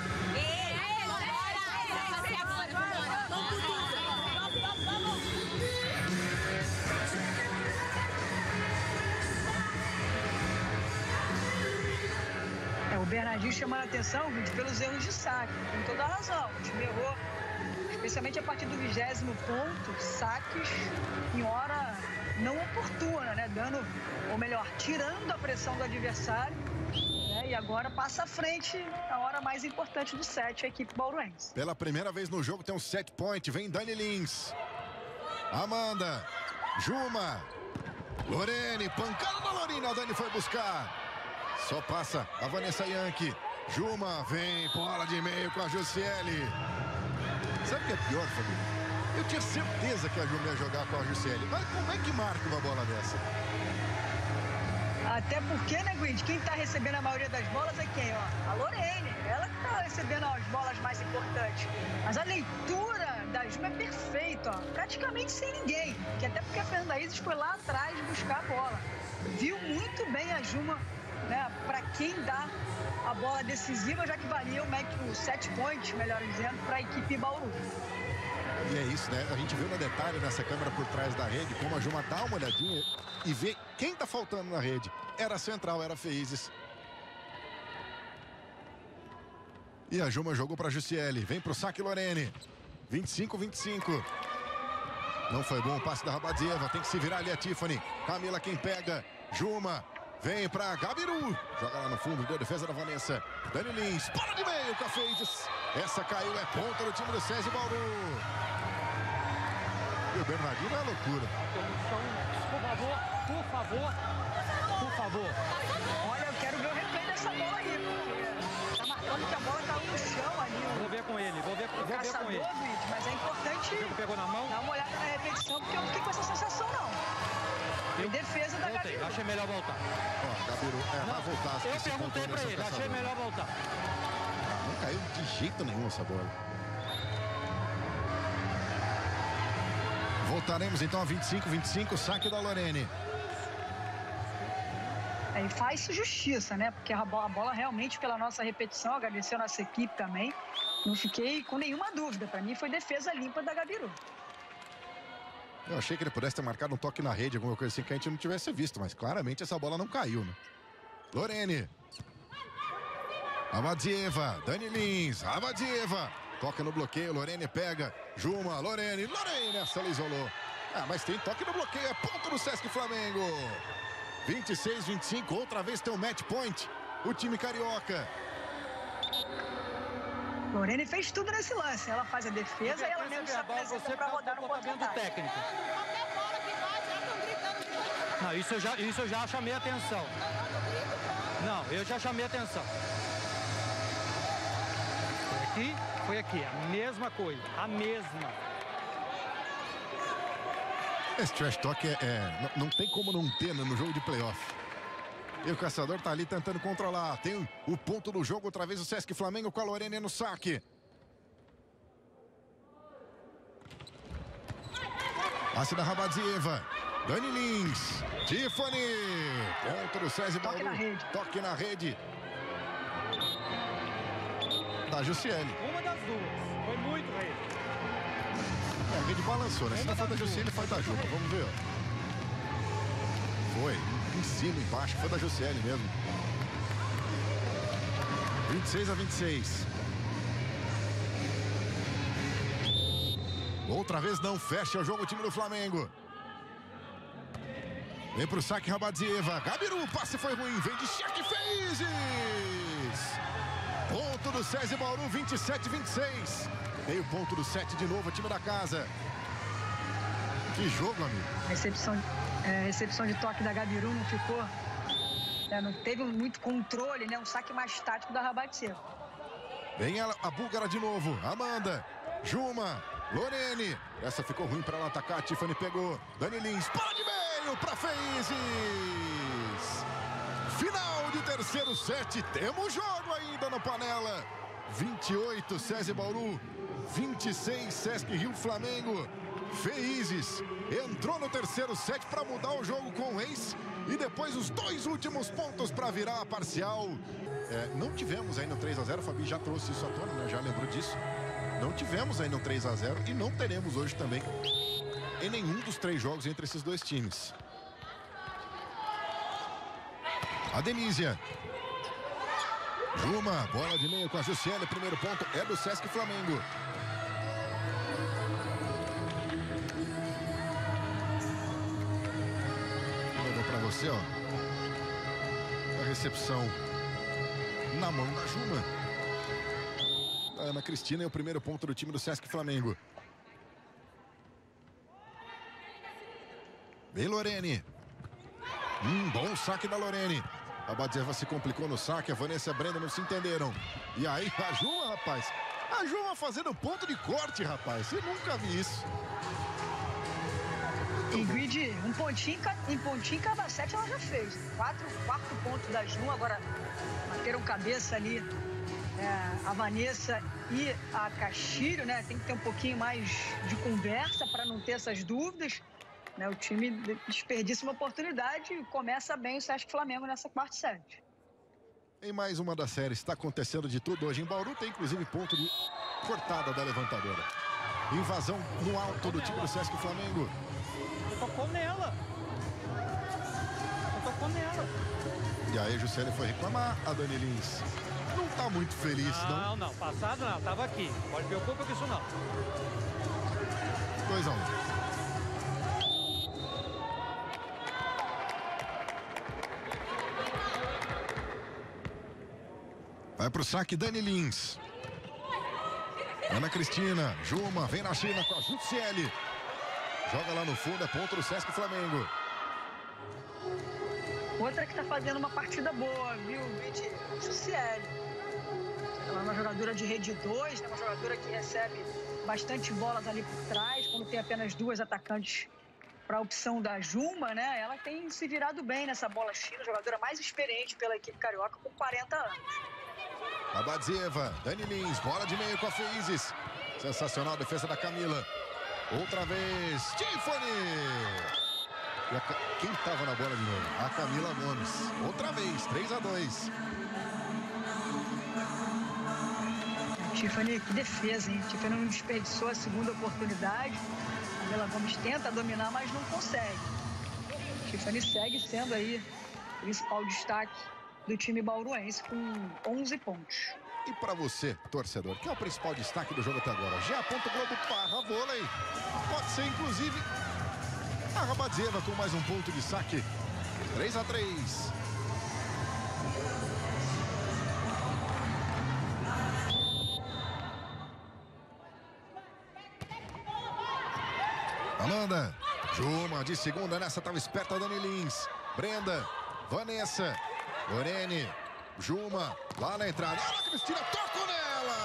[SPEAKER 2] É, o Bernardinho chamando a atenção, gente, pelos erros de saque. Com toda a razão. O time errou, especialmente a partir do vigésimo ponto, saques em hora não oportuna, né? Dando, ou melhor, tirando a pressão do adversário. Né? E agora passa à frente na hora mais importante do set, a equipe bauruense.
[SPEAKER 1] Pela primeira vez no jogo tem um set point. Vem Dani Lins. Amanda. Juma. Lorene. Pancada da Lorena. A Dani foi buscar. Só passa a Vanessa Yankee. Juma vem, bola de meio com a Jussiele. Sabe o que é pior, Fabinho? Eu tinha certeza que a Juma ia jogar com a Jussiele. Mas como é que marca uma bola dessa?
[SPEAKER 2] Até porque, né, Grid? Quem tá recebendo a maioria das bolas é quem, ó? A Lorene. Ela que tá recebendo as bolas mais importantes. Mas a leitura da Juma é perfeita, ó. Praticamente sem ninguém. Que até porque a Fernanda Isis foi lá atrás buscar a bola. Viu muito bem a Juma, né, para quem dá a bola decisiva, já que valia o set point, melhor dizendo, para a equipe Bauru.
[SPEAKER 1] E é isso, né? A gente viu no detalhe nessa câmera por trás da rede, como a Juma dá uma olhadinha e vê quem tá faltando na rede. Era a central, era a Feizes. E a Juma jogou para Jussiele. Vem pro saque Lorene. vinte e cinco a vinte e cinco. Não foi bom o passe da Rabadzieva. Tem que se virar ali a Tiffany. Camila quem pega. Juma. Vem pra Gabiru. Joga lá no fundo, deu a defesa da Vanessa. Dani Lins, bola de meio com a Feizes. Essa caiu, é ponta do time do César Bauru. E o Bernardinho é loucura.
[SPEAKER 5] Por favor, por favor, por favor.
[SPEAKER 2] Olha, eu quero ver o replay dessa bola aí, porque tá marcando que a bola caiu no chão ali.
[SPEAKER 5] Vou ver com ele, vou ver, vou ver
[SPEAKER 2] Caçador,
[SPEAKER 5] com ele.
[SPEAKER 2] Grid, mas é importante
[SPEAKER 5] Ele pegou na mão?
[SPEAKER 2] dar uma olhada na repetição, porque eu não fiquei com essa sensação, não. Em defesa da
[SPEAKER 5] Voltei,
[SPEAKER 2] Gabiru.
[SPEAKER 5] achei melhor voltar.
[SPEAKER 1] Ó, Gabiru, é, vai voltar.
[SPEAKER 5] Eu
[SPEAKER 1] esse
[SPEAKER 5] perguntei
[SPEAKER 1] controle
[SPEAKER 5] pra
[SPEAKER 1] dessa
[SPEAKER 5] ele, achei
[SPEAKER 1] caçadora.
[SPEAKER 5] melhor voltar.
[SPEAKER 1] Não caiu de jeito nenhum essa bola. Voltaremos então a vinte e cinco a vinte e cinco, saque da Lorene.
[SPEAKER 2] É, e faz justiça, né? Porque a bola, a bola realmente, pela nossa repetição, agradecer a nossa equipe também, não fiquei com nenhuma dúvida. Para mim foi defesa limpa da Gabiru.
[SPEAKER 1] Eu achei que ele pudesse ter marcado um toque na rede, alguma coisa assim que a gente não tivesse visto, mas claramente essa bola não caiu, né? Lorene. Amadzieva, Dani Lins, Amadzieva. Toca no bloqueio, Lorene pega. Juma, Lorene, Lorene, essa ela isolou. Ah, mas tem toque no bloqueio, é ponto do Sesc Flamengo. vinte e seis a vinte e cinco, outra vez tem um match point. O time carioca.
[SPEAKER 2] Lorene fez tudo nesse lance. Ela faz a defesa e ela mesmo se apresenta para rodar no
[SPEAKER 5] comportamento técnico.
[SPEAKER 6] Qualquer bola que bate, já estão gritando.
[SPEAKER 5] Não, isso eu já, isso eu já chamei atenção. Não, eu já chamei atenção. Foi aqui, foi aqui, a mesma coisa, a mesma.
[SPEAKER 1] Esse trash talk é, é, não, não tem como não ter, né, no jogo de playoff. E o caçador tá ali tentando controlar. Tem o, o ponto do jogo, outra vez o Sesc Flamengo com a Lorene no saque. Passe da Rabadzieva. Dani Lins. Tiffany. Ponto do César Bauru.
[SPEAKER 2] Toque na rede.
[SPEAKER 1] Toque na rede. Da Jussiele.
[SPEAKER 5] Uma das duas, foi muito rei.
[SPEAKER 1] É, a rede balançou, né? Se não foi da Jussiele, foi da Juba. Vamos ver, ó. Foi. Em cima, embaixo, foi da Jussiele mesmo. vinte e seis a vinte e seis. Outra vez não fecha o jogo o time do Flamengo. Vem pro saque Rabadzieva. Gabiru, passe foi ruim. Vem de cheque Feizes. Ponto do César Bauru, vinte e sete a vinte e seis. Meio ponto do sete de novo, o time da casa. Que jogo, amigo.
[SPEAKER 2] Recepção, é, recepção de toque da Gabiru não ficou... É, não teve muito controle, né? Um saque mais tático da Rabadzieva.
[SPEAKER 1] Vem ela, a búlgara de novo. Amanda. Juma. Lorene. Essa ficou ruim para ela atacar. Tiffany pegou. Dani Lins. Bola de meio para Feizes. Final de terceiro set. Temos jogo ainda na panela. vinte e oito, SESI Bauru. vinte e seis, Sesc Rio Flamengo. Feizes entrou no terceiro set para mudar o jogo com o Ace. E depois os dois últimos pontos para virar a parcial. É, não tivemos ainda um três a zero. Fabi já trouxe isso à tona, né? Já lembrou disso. Não tivemos ainda um três a zero. E não teremos hoje também em nenhum dos três jogos entre esses dois times. A Denísia. Juma, bola de meio com a Jussiele. Primeiro ponto é do Sesc Flamengo. Para você, ó, a recepção na mão da Juma. A Ana Cristina é o primeiro ponto do time do Sesc Flamengo. Vem Lorene. Hum, bom saque da Lorene. A Badzeva se complicou no saque. A Vanessa e a Brenda não se entenderam. E aí, a Juma, rapaz. A Juma fazendo ponto de corte, rapaz. Eu nunca vi isso.
[SPEAKER 2] Ingrid, um pontinho, em pontinho cada sete ela já fez. Quatro, quarto ponto da Ju, agora bateram cabeça ali é, a Vanessa e a Castilho, né? Tem que ter um pouquinho mais de conversa para não ter essas dúvidas. Né? O time desperdiça uma oportunidade e começa bem o Sesc Flamengo nessa quarta set.
[SPEAKER 1] Em mais uma das séries, está acontecendo de tudo hoje em Bauru. Tem inclusive ponto de cortada da levantadora. Invasão no alto do time do Sesc Flamengo.
[SPEAKER 5] Tocou nela. Tocou nela.
[SPEAKER 1] E aí, Jussiele foi reclamar. A Dani Lins não tá muito feliz, não.
[SPEAKER 5] Não, não. Passado não. Tava aqui. Pode preocupar com isso, não.
[SPEAKER 1] dois a um. Vai pro saque Dani Lins. Ana Cristina. Juma. Vem na China com a Jussiele. Joga lá no fundo, é ponto do Sesc Flamengo.
[SPEAKER 2] Outra que tá fazendo uma partida boa, viu, Vidi? Jussiele. Ela é uma jogadora de rede dois, né? Uma jogadora que recebe bastante bolas ali por trás, quando tem apenas duas atacantes para a opção da Juma, né? Ela tem se virado bem nessa bola china, jogadora mais experiente pela equipe carioca com quarenta anos.
[SPEAKER 1] A Badzeva, Dani Lins, bola de meio com a Feizes. Sensacional a defesa da Camila. Outra vez, Tiffany! E a, quem estava na bola de novo? A Camila Gomes. Outra vez, três a dois.
[SPEAKER 2] Tiffany, que defesa, hein? Tiffany não desperdiçou a segunda oportunidade. A Camila Gomes tenta dominar, mas não consegue. Tiffany segue sendo aí o principal destaque do time bauruense com onze pontos.
[SPEAKER 1] E para você, torcedor, que é o principal destaque do jogo até agora? G A Globo barra vôlei. Pode ser, inclusive, a Rabadzeva com mais um ponto de saque. três a três. Amanda. Juma de segunda, nessa estava esperta a Dani Lins. Brenda. Vanessa. Lorene. Juma, lá na entrada. Ana Cristina, tocou nela!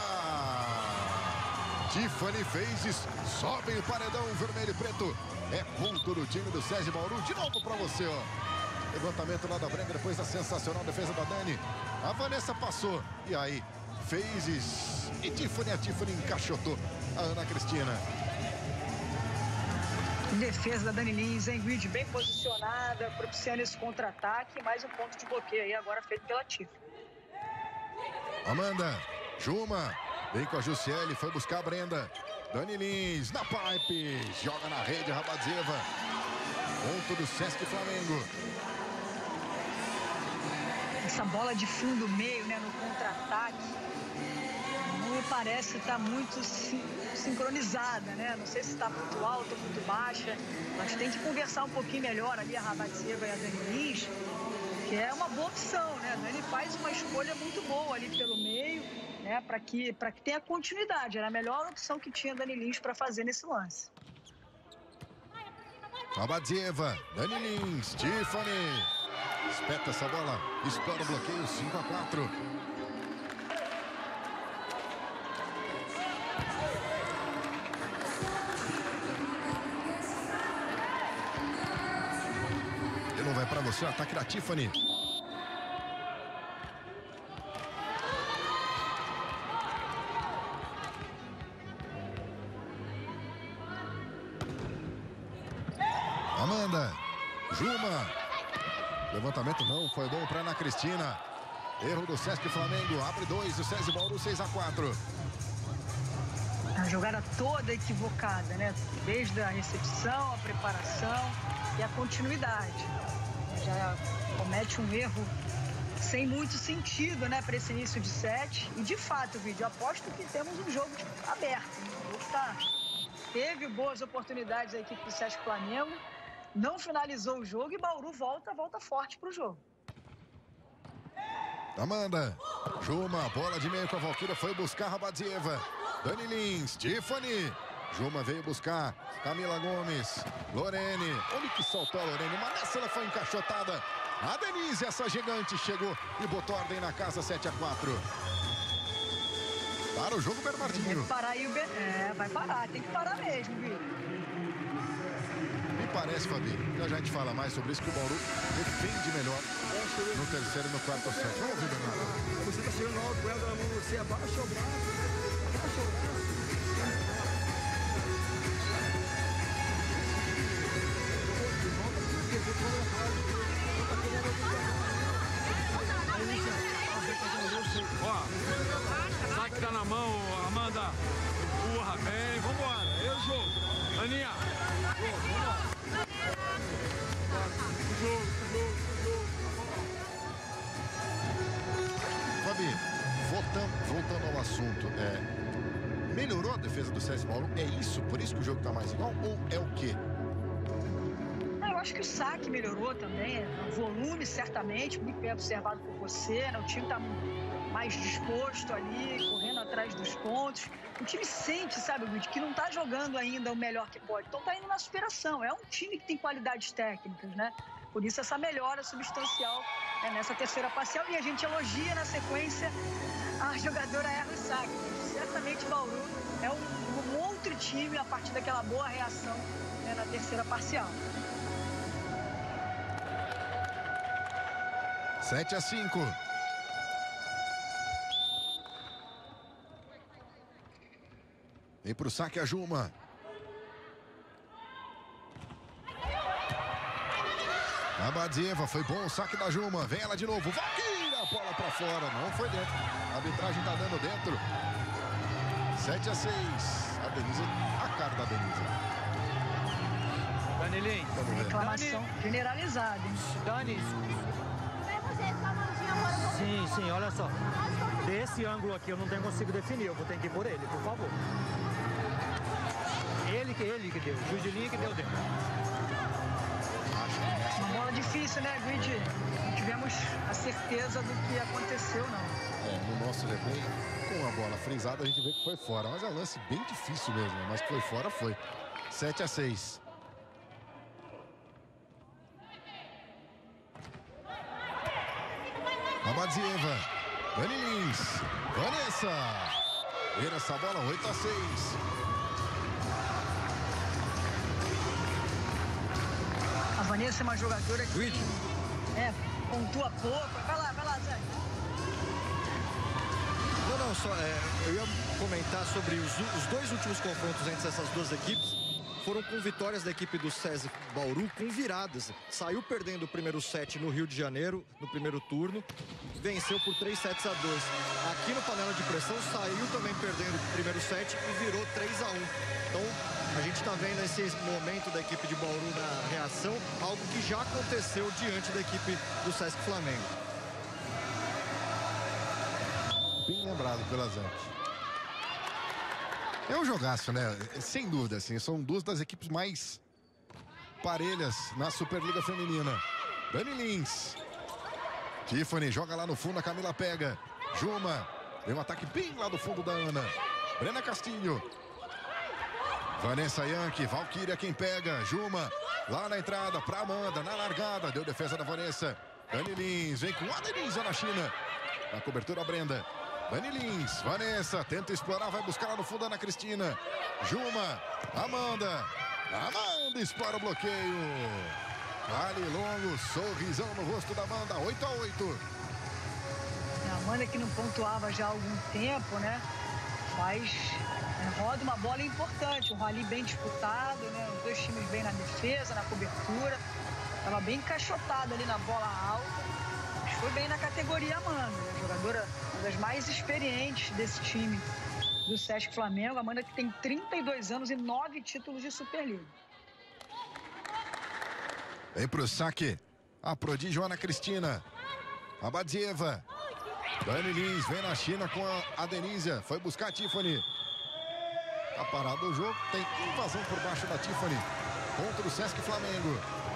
[SPEAKER 1] Tiffany Feizes, sobe o paredão vermelho e preto. É ponto do time do SESI Bauru. De novo pra você, ó. Levantamento lá da Brenda, depois da sensacional defesa da Dani. A Vanessa passou. E aí, Feizes e Tiffany. A Tiffany encaixotou a Ana Cristina.
[SPEAKER 2] Defesa da Dani Lins, hein, Grid, bem posicionada, propiciando esse contra-ataque. Mais um ponto de bloqueio aí, agora feito pela Tiffany.
[SPEAKER 1] Amanda, Juma, vem com a Jussiele, foi buscar a Brenda. Dani Lins, na pipe, joga na rede, Rabadzeva. Ponto do Sesc Flamengo.
[SPEAKER 2] Essa bola de fundo meio, né, no contra-ataque, não me parece estar muito sim, sincronizada, né? Não sei se está muito alta ou muito baixa, mas tem que conversar um pouquinho melhor ali a Rabadzeva e a Dani Lins, que é uma boa opção, né? A Dani faz uma escolha muito boa ali pelo meio, né? Para que, para que tenha continuidade. Era a melhor opção que tinha a Dani Lins para fazer nesse lance.
[SPEAKER 1] Rabadzeva, Dani Lins, Tiffany. Espeta essa bola, estoura o bloqueio, cinco a quatro. Isso, ataque da Tiffany. Amanda. Juma. Levantamento não foi bom para Ana Cristina. Erro do Sesc Flamengo. Abre dois. O SESI Bauru seis a quatro.
[SPEAKER 2] A jogada toda equivocada, né? Desde a recepção, a preparação e a continuidade. Já comete um erro sem muito sentido, né, para esse início de set. E de fato, vídeo, eu aposto que temos um jogo aberto. O jogo tá... Teve boas oportunidades a equipe do Sesc Flamengo, não finalizou o jogo e Bauru volta, volta forte pro jogo.
[SPEAKER 1] Amanda, Juma, bola de meio com a Valquíria, foi buscar a Rabadzieva. Dani Lins, Tiffany. Juma veio buscar Camila Gomes. Lorene, olha que saltou a Lorene, mas nessa ela foi encaixotada. A Denise, essa gigante, chegou e botou ordem na casa. Sete a quatro. Para o jogo, Bernardinho.
[SPEAKER 2] Tem que parar aí o... É, vai parar, tem que parar mesmo, viu?
[SPEAKER 1] Me parece, Fabi, já já a gente fala mais sobre isso, que o Bauru defende melhor no terceiro e no quarto set. Vamos ouvir, Bernardo.
[SPEAKER 3] Você tá chegando alto com ela na mão, você abaixa o braço, abaixa o braço.
[SPEAKER 8] Ó, saque tá na mão, Amanda. Empurra bem, vambora. Eu jogo. Aninha.
[SPEAKER 1] Fabi, voltando, voltando ao assunto, é, melhorou a defesa do SESI Bauru? É isso? Por isso que o jogo tá mais igual? Ou é o quê?
[SPEAKER 2] Eu acho que o saque melhorou também, o volume certamente, muito bem observado por você, né? O time tá mais disposto ali, correndo atrás dos pontos. O time sente, sabe, Luiz, que não tá jogando ainda o melhor que pode. Então tá indo na superação. É um time que tem qualidades técnicas, né? Por isso essa melhora substancial, né, nessa terceira parcial. E a gente elogia na sequência a jogadora erra o saque. Certamente o Bauru é um, um outro time a partir daquela boa reação, né, na terceira parcial.
[SPEAKER 1] sete a cinco. Vem pro saque a Juma. A Badzieva, foi bom o saque da Juma. Vem ela de novo. Valquíria, bola pra fora. Não foi dentro. A arbitragem tá dando dentro. sete a seis. A Denise, a cara da Denise.
[SPEAKER 5] Danilinho.
[SPEAKER 2] Reclamação Dani. Generalizada, hein?
[SPEAKER 5] Dani. Sim, sim, olha só. Desse ângulo aqui eu não tenho conseguido definir. Eu vou ter que ir por ele, por favor. Ele que ele que deu. O juiz de linha que deu dentro.
[SPEAKER 2] Uma bola difícil, né, Guidi? Não tivemos a certeza do que aconteceu, não.
[SPEAKER 1] É, no nosso replay, com a bola frisada, a gente vê que foi fora. Mas é um lance bem difícil mesmo, mas que foi fora, foi. sete a seis. A Badzieva. Dani Lins. Vanessa. Vira essa bola, oito a seis.
[SPEAKER 2] A Vanessa é uma jogadora que...
[SPEAKER 4] Luigi.
[SPEAKER 2] É, pontua pouco. Vai lá, vai lá, Zé.
[SPEAKER 4] Não, não, só é, eu ia comentar sobre os, os dois últimos confrontos entre essas duas equipes. Foram com vitórias da equipe do SESI Bauru com viradas. Saiu perdendo o primeiro set no Rio de Janeiro, no primeiro turno. Venceu por três sets a dois. Aqui no Panela de Pressão saiu também perdendo o primeiro set e virou três a um. Então a gente está vendo esse momento da equipe de Bauru na reação, algo que já aconteceu diante da equipe do Sesc Flamengo.
[SPEAKER 1] Bem lembrado pela Zante. É um jogaço, né? Sem dúvida, assim. São duas das equipes mais parelhas na Superliga Feminina. Dani Lins. Tiffany joga lá no fundo, a Camila pega. Juma. Deu um ataque bem lá do fundo da Ana. Brena Castilho. Vanessa Yankee. Valquíria quem pega. Juma. Lá na entrada pra Amanda. Na largada. Deu defesa da Vanessa. Dani Lins. Vem com a Denise na China. Na cobertura a Brenda. Dani Lins, Vanessa, tenta explorar, vai buscar lá no fundo a Ana Cristina. Juma, Amanda, Amanda explora o bloqueio. Vale longo, sorrisão no rosto da Amanda, oito a oito.
[SPEAKER 2] A Amanda que não pontuava já há algum tempo, né? Faz, é, roda uma bola importante, um rally bem disputado, né? Os dois times bem na defesa, na cobertura. Estava bem encaixotada ali na bola alta. Mas foi bem na categoria Amanda, né? Jogadora, uma das mais experientes desse time do Sesc Flamengo. Amanda que tem trinta e dois anos e nove títulos de Superliga.
[SPEAKER 1] Vem pro saque. A prodígio Ana Cristina. A Badzieva. Dani Lins vem na China com a, a Denizia. Foi buscar a Tiffany. Tá parado o jogo. Tem invasão por baixo da Tiffany. Contra o Sesc Flamengo.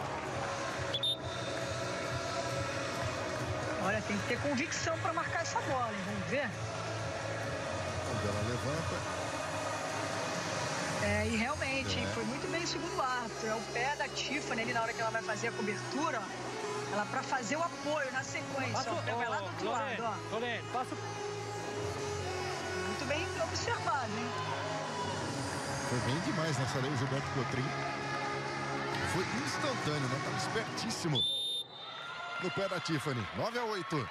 [SPEAKER 2] Olha, tem que ter convicção para marcar essa bola, hein? Vamos ver?
[SPEAKER 1] Ela levanta.
[SPEAKER 2] É, e realmente,
[SPEAKER 1] é.
[SPEAKER 2] foi muito bem o segundo árbitro. É o pé da Tiffany ali na hora que ela vai fazer a cobertura, ó. Ela para fazer o apoio na sequência.
[SPEAKER 5] Passa,
[SPEAKER 2] ó, ó, vai lá do outro
[SPEAKER 5] Lorene,
[SPEAKER 2] lado, ó.
[SPEAKER 5] Lorene, passa.
[SPEAKER 2] Muito bem observado, hein?
[SPEAKER 1] Foi bem demais nessa lei, o Gilberto Cotrim. Foi instantâneo, né? Tava espertíssimo. No pé da Tiffany. nove a oito.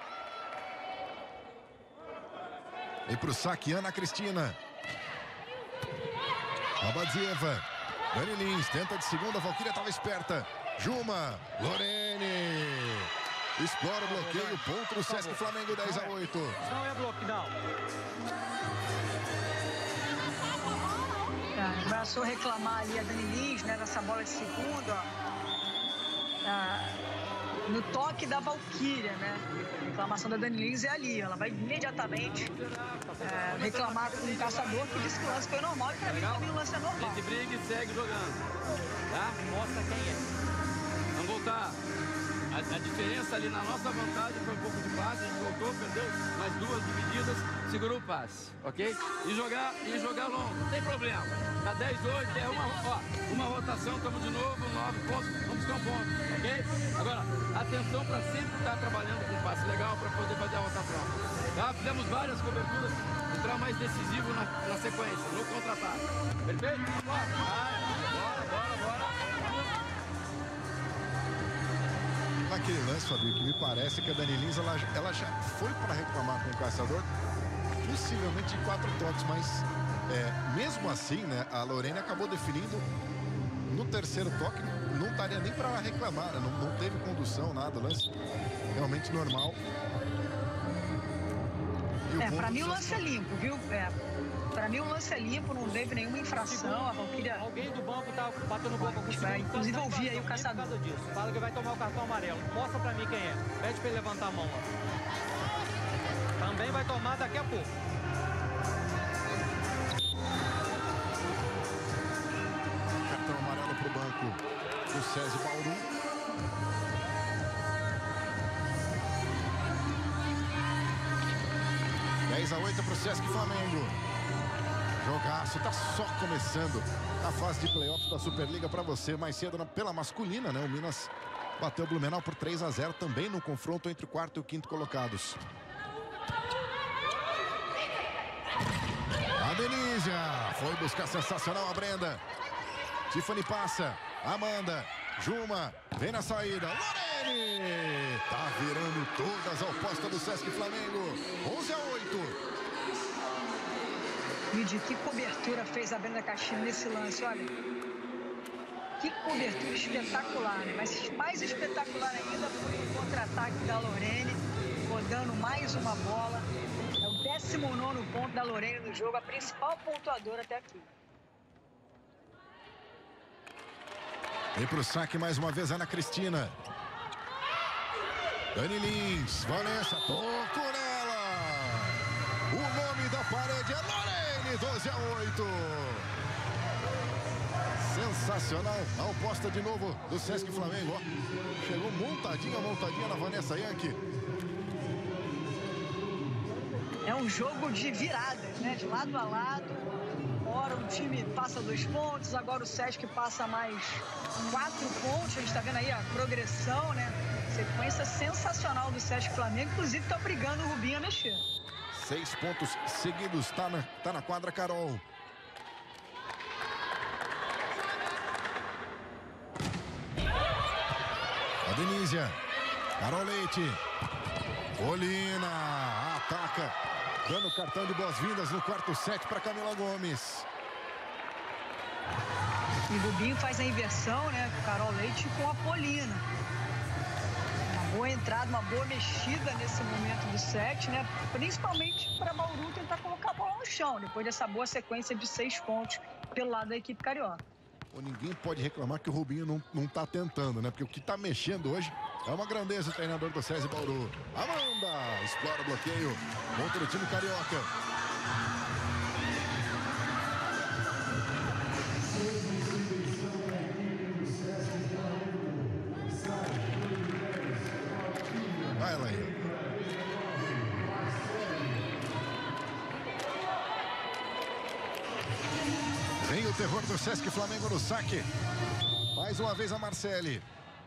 [SPEAKER 1] E pro saque, Ana Cristina. A Badzieva. Dani Lins tenta de segunda, a Valquíria estava esperta. Juma, Lorene. Explora o bloqueio, ponto do Sesc Flamengo, dez a oito.
[SPEAKER 5] Não é bloco, não.
[SPEAKER 2] Tá, abraçou reclamar ali a Dani Lins, né? Nessa bola de segunda, ó. Tá, no toque da Valquíria, né? A reclamação da Dani Lins é ali. Ela vai imediatamente é, reclamar com o caçador que disse que o lance foi normal. E pra mim também o lance é normal.
[SPEAKER 8] A gente briga e segue jogando. Tá?
[SPEAKER 5] Mostra quem é.
[SPEAKER 8] Vamos voltar. A, a diferença ali na nossa vantagem foi um pouco de passe. A gente voltou, perdeu mais duas divididas, segurou o passe, ok? E jogar, e jogar longo, não tem problema. Tá dez a oito, é uma, ó, uma rotação, estamos de novo, nove pontos, vamos buscar um ponto, ok? Agora, atenção para sempre estar trabalhando com passe legal para poder fazer a rotação. Tá? Fizemos várias coberturas, entrar mais decisivo na, na sequência, no contra-ataque. Perfeito? Bora, bora, bora, bora.
[SPEAKER 1] Naquele lance, Fabio, que me parece que a Dani Lins, ela, ela já foi para reclamar com o caçador, possivelmente em quatro toques, mas é, mesmo assim, né, a Lorene acabou definindo no terceiro toque, não daria nem para reclamar, né, não, não teve condução, nada, lance realmente normal. E
[SPEAKER 2] é, para mim o lance é limpo, viu? É, para mim o lance é limpo, não teve nenhuma infração, a Valquíria...
[SPEAKER 5] Alguém do banco tá batendo boca com o
[SPEAKER 2] vai, inclusive ouvir aí o caçador.
[SPEAKER 5] Por causa disso. Fala que vai tomar o cartão amarelo. Mostra pra mim quem é. Pede pra ele levantar a mão lá. Também vai tomar daqui a pouco.
[SPEAKER 1] Cartão amarelo pro banco do César Bauru. dez a oito pro Sesc Flamengo. Jogaço, tá só começando a fase de playoff da Superliga para você. Mais cedo na, pela masculina, né? O Minas bateu o Blumenau por três a zero também no confronto entre o quarto e o quinto colocados. A Denizia foi buscar sensacional a Brenda. Tiffany passa, Amanda, Juma, vem na saída, Lorene! Tá virando todas ao posto do Sesc Flamengo, onze a oito.
[SPEAKER 2] Lídia, que cobertura fez a Brenda Castilho nesse lance, olha. Que cobertura espetacular, né? Mas mais espetacular ainda foi o contra-ataque da Lorene, rodando mais uma bola. É o décimo nono ponto da Lorene no jogo, a principal pontuadora até aqui.
[SPEAKER 1] Vem pro saque mais uma vez Ana Cristina. Dani Lins, Vanessa, tocou nela. O nome da parede é Lorene, doze a oito. Sensacional, a oposta de novo do Sesc Flamengo. Ó. Chegou montadinha, montadinha na Vanessa Yankee.
[SPEAKER 2] É um jogo de viradas, né? De lado a lado. Ora o time passa dois pontos, agora o Sesc passa mais quatro pontos. A gente tá vendo aí a progressão, né? Sequência sensacional do Sesc Flamengo, inclusive tá brigando o Rubinho a mexer.
[SPEAKER 1] Seis pontos seguidos, tá na, tá na quadra, Carol. Adenísia. Carol Leite. Polina ataca. Dando cartão de boas-vindas no quarto set para Camila Gomes.
[SPEAKER 2] E o Rubinho faz a inversão, né? Com Carol Leite com a Polina. Uma boa entrada, uma boa mexida nesse momento do set, né? Principalmente para Bauru tentar colocar a bola no chão, depois dessa boa sequência de seis pontos pelo lado da equipe carioca.
[SPEAKER 1] Pô, ninguém pode reclamar que o Rubinho não, não tá tentando, né? Porque o que tá mexendo hoje é uma grandeza o treinador do SESI Bauru. Amanda explora o bloqueio contra o time carioca. Vai, ela aí. Vem o terror do Sesc Flamengo no saque. Mais uma vez a Marcele.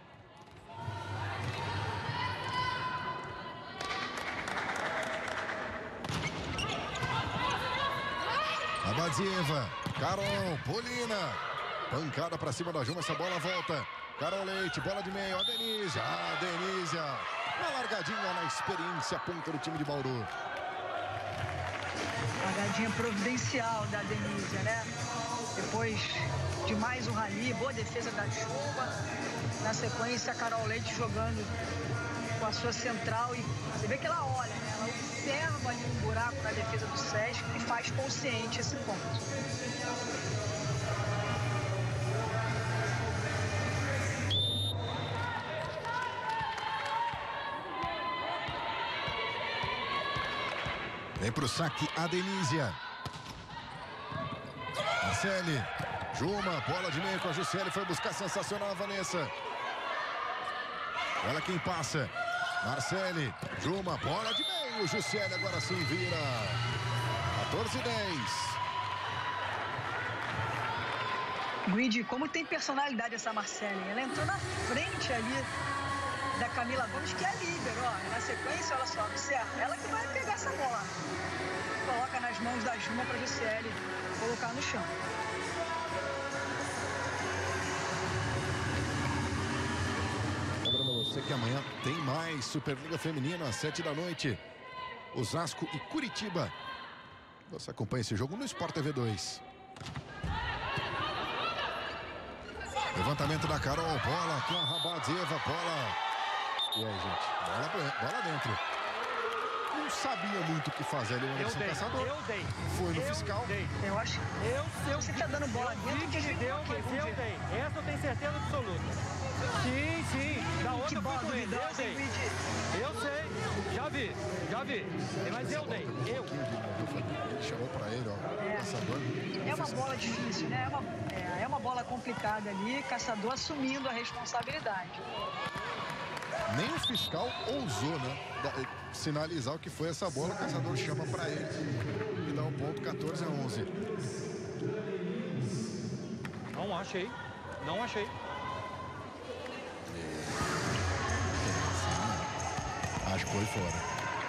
[SPEAKER 1] Abadzieva. Carol. Polina. Pancada pra cima da Juma. Essa bola volta. Carol Leite. Bola de meio. A Denísia. A Denísia. Uma largadinha na experiência. Ponta do time de Bauru.
[SPEAKER 2] Largadinha providencial da Denísia, né? Depois de mais um rally, boa defesa da Chuva. Na sequência, a Carol Leite jogando com a sua central. E você vê que ela olha, né? Ela observa ali um buraco na defesa do Sesc e faz consciente esse ponto.
[SPEAKER 1] Vem pro saque a Denísia. Marcele. Juma, bola de meio com a Jussiele. Foi buscar, sensacional a Vanessa. Olha quem passa. Marcele. Juma, bola de meio. Jussiele agora sim vira. quatorze a dez.
[SPEAKER 2] Guide, como tem personalidade essa Marcele. Ela entrou na frente ali da Camila Gomes, que é líder, ó. Na sequência, olha só, observa. Ela que vai pegar essa bola. Coloca nas mãos da Juma para a Jussiele colocar no chão.
[SPEAKER 1] Lembrando você que amanhã tem mais Superliga Feminina às sete da noite. Osasco e Curitiba. Você acompanha esse jogo no Sport T V dois. Levantamento da Carol, bola com a Rabadzieva, bola. E aí, gente, bola, bola dentro. Não sabia muito o que fazer ali o Anderson Caçador.
[SPEAKER 5] Eu dei.
[SPEAKER 1] Foi no
[SPEAKER 5] eu
[SPEAKER 1] fiscal.
[SPEAKER 5] Dei.
[SPEAKER 2] Eu acho
[SPEAKER 5] eu,
[SPEAKER 2] que você tá dando bola
[SPEAKER 5] eu
[SPEAKER 2] dentro
[SPEAKER 5] que ele deu, mas eu dei. Essa eu tenho certeza absoluta. Sim, sim. Da outra
[SPEAKER 2] que
[SPEAKER 5] eu fui com ele. Eu dei. Eu sei. Já vi. Já vi. Mas eu dei. Eu.
[SPEAKER 1] Ele chamou pra ele, ó.
[SPEAKER 2] É.
[SPEAKER 1] Caçador.
[SPEAKER 2] É uma bola difícil, né? É uma, é, é uma bola complicada ali. Caçador assumindo a responsabilidade.
[SPEAKER 1] Nem o fiscal ousou, né? Da, sinalizar o que foi essa bola. O Caçador chama pra ele e dá um ponto. Quatorze a onze.
[SPEAKER 5] Não achei. Não achei.
[SPEAKER 1] Acho que foi fora.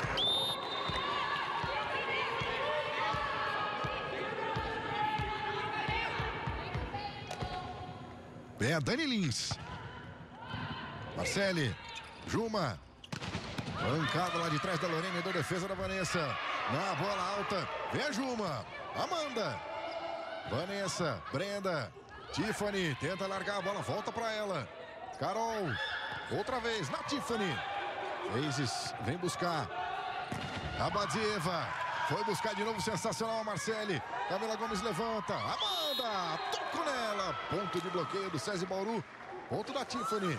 [SPEAKER 1] É a Dani Lins. Marcele. Juma. Pancada lá de trás da Lorena e da defesa da Vanessa. Na bola alta. Vem a Juma. Amanda. Vanessa. Brenda. Tiffany. Tenta largar a bola. Volta pra ela. Carol. Outra vez na Tiffany. Fezes. Vem buscar. Abadzieva. Foi buscar de novo. Sensacional a Marcele. Camila Gomes levanta. Amanda. Tocou nela. Ponto de bloqueio do SESI Bauru. Ponto da Tiffany.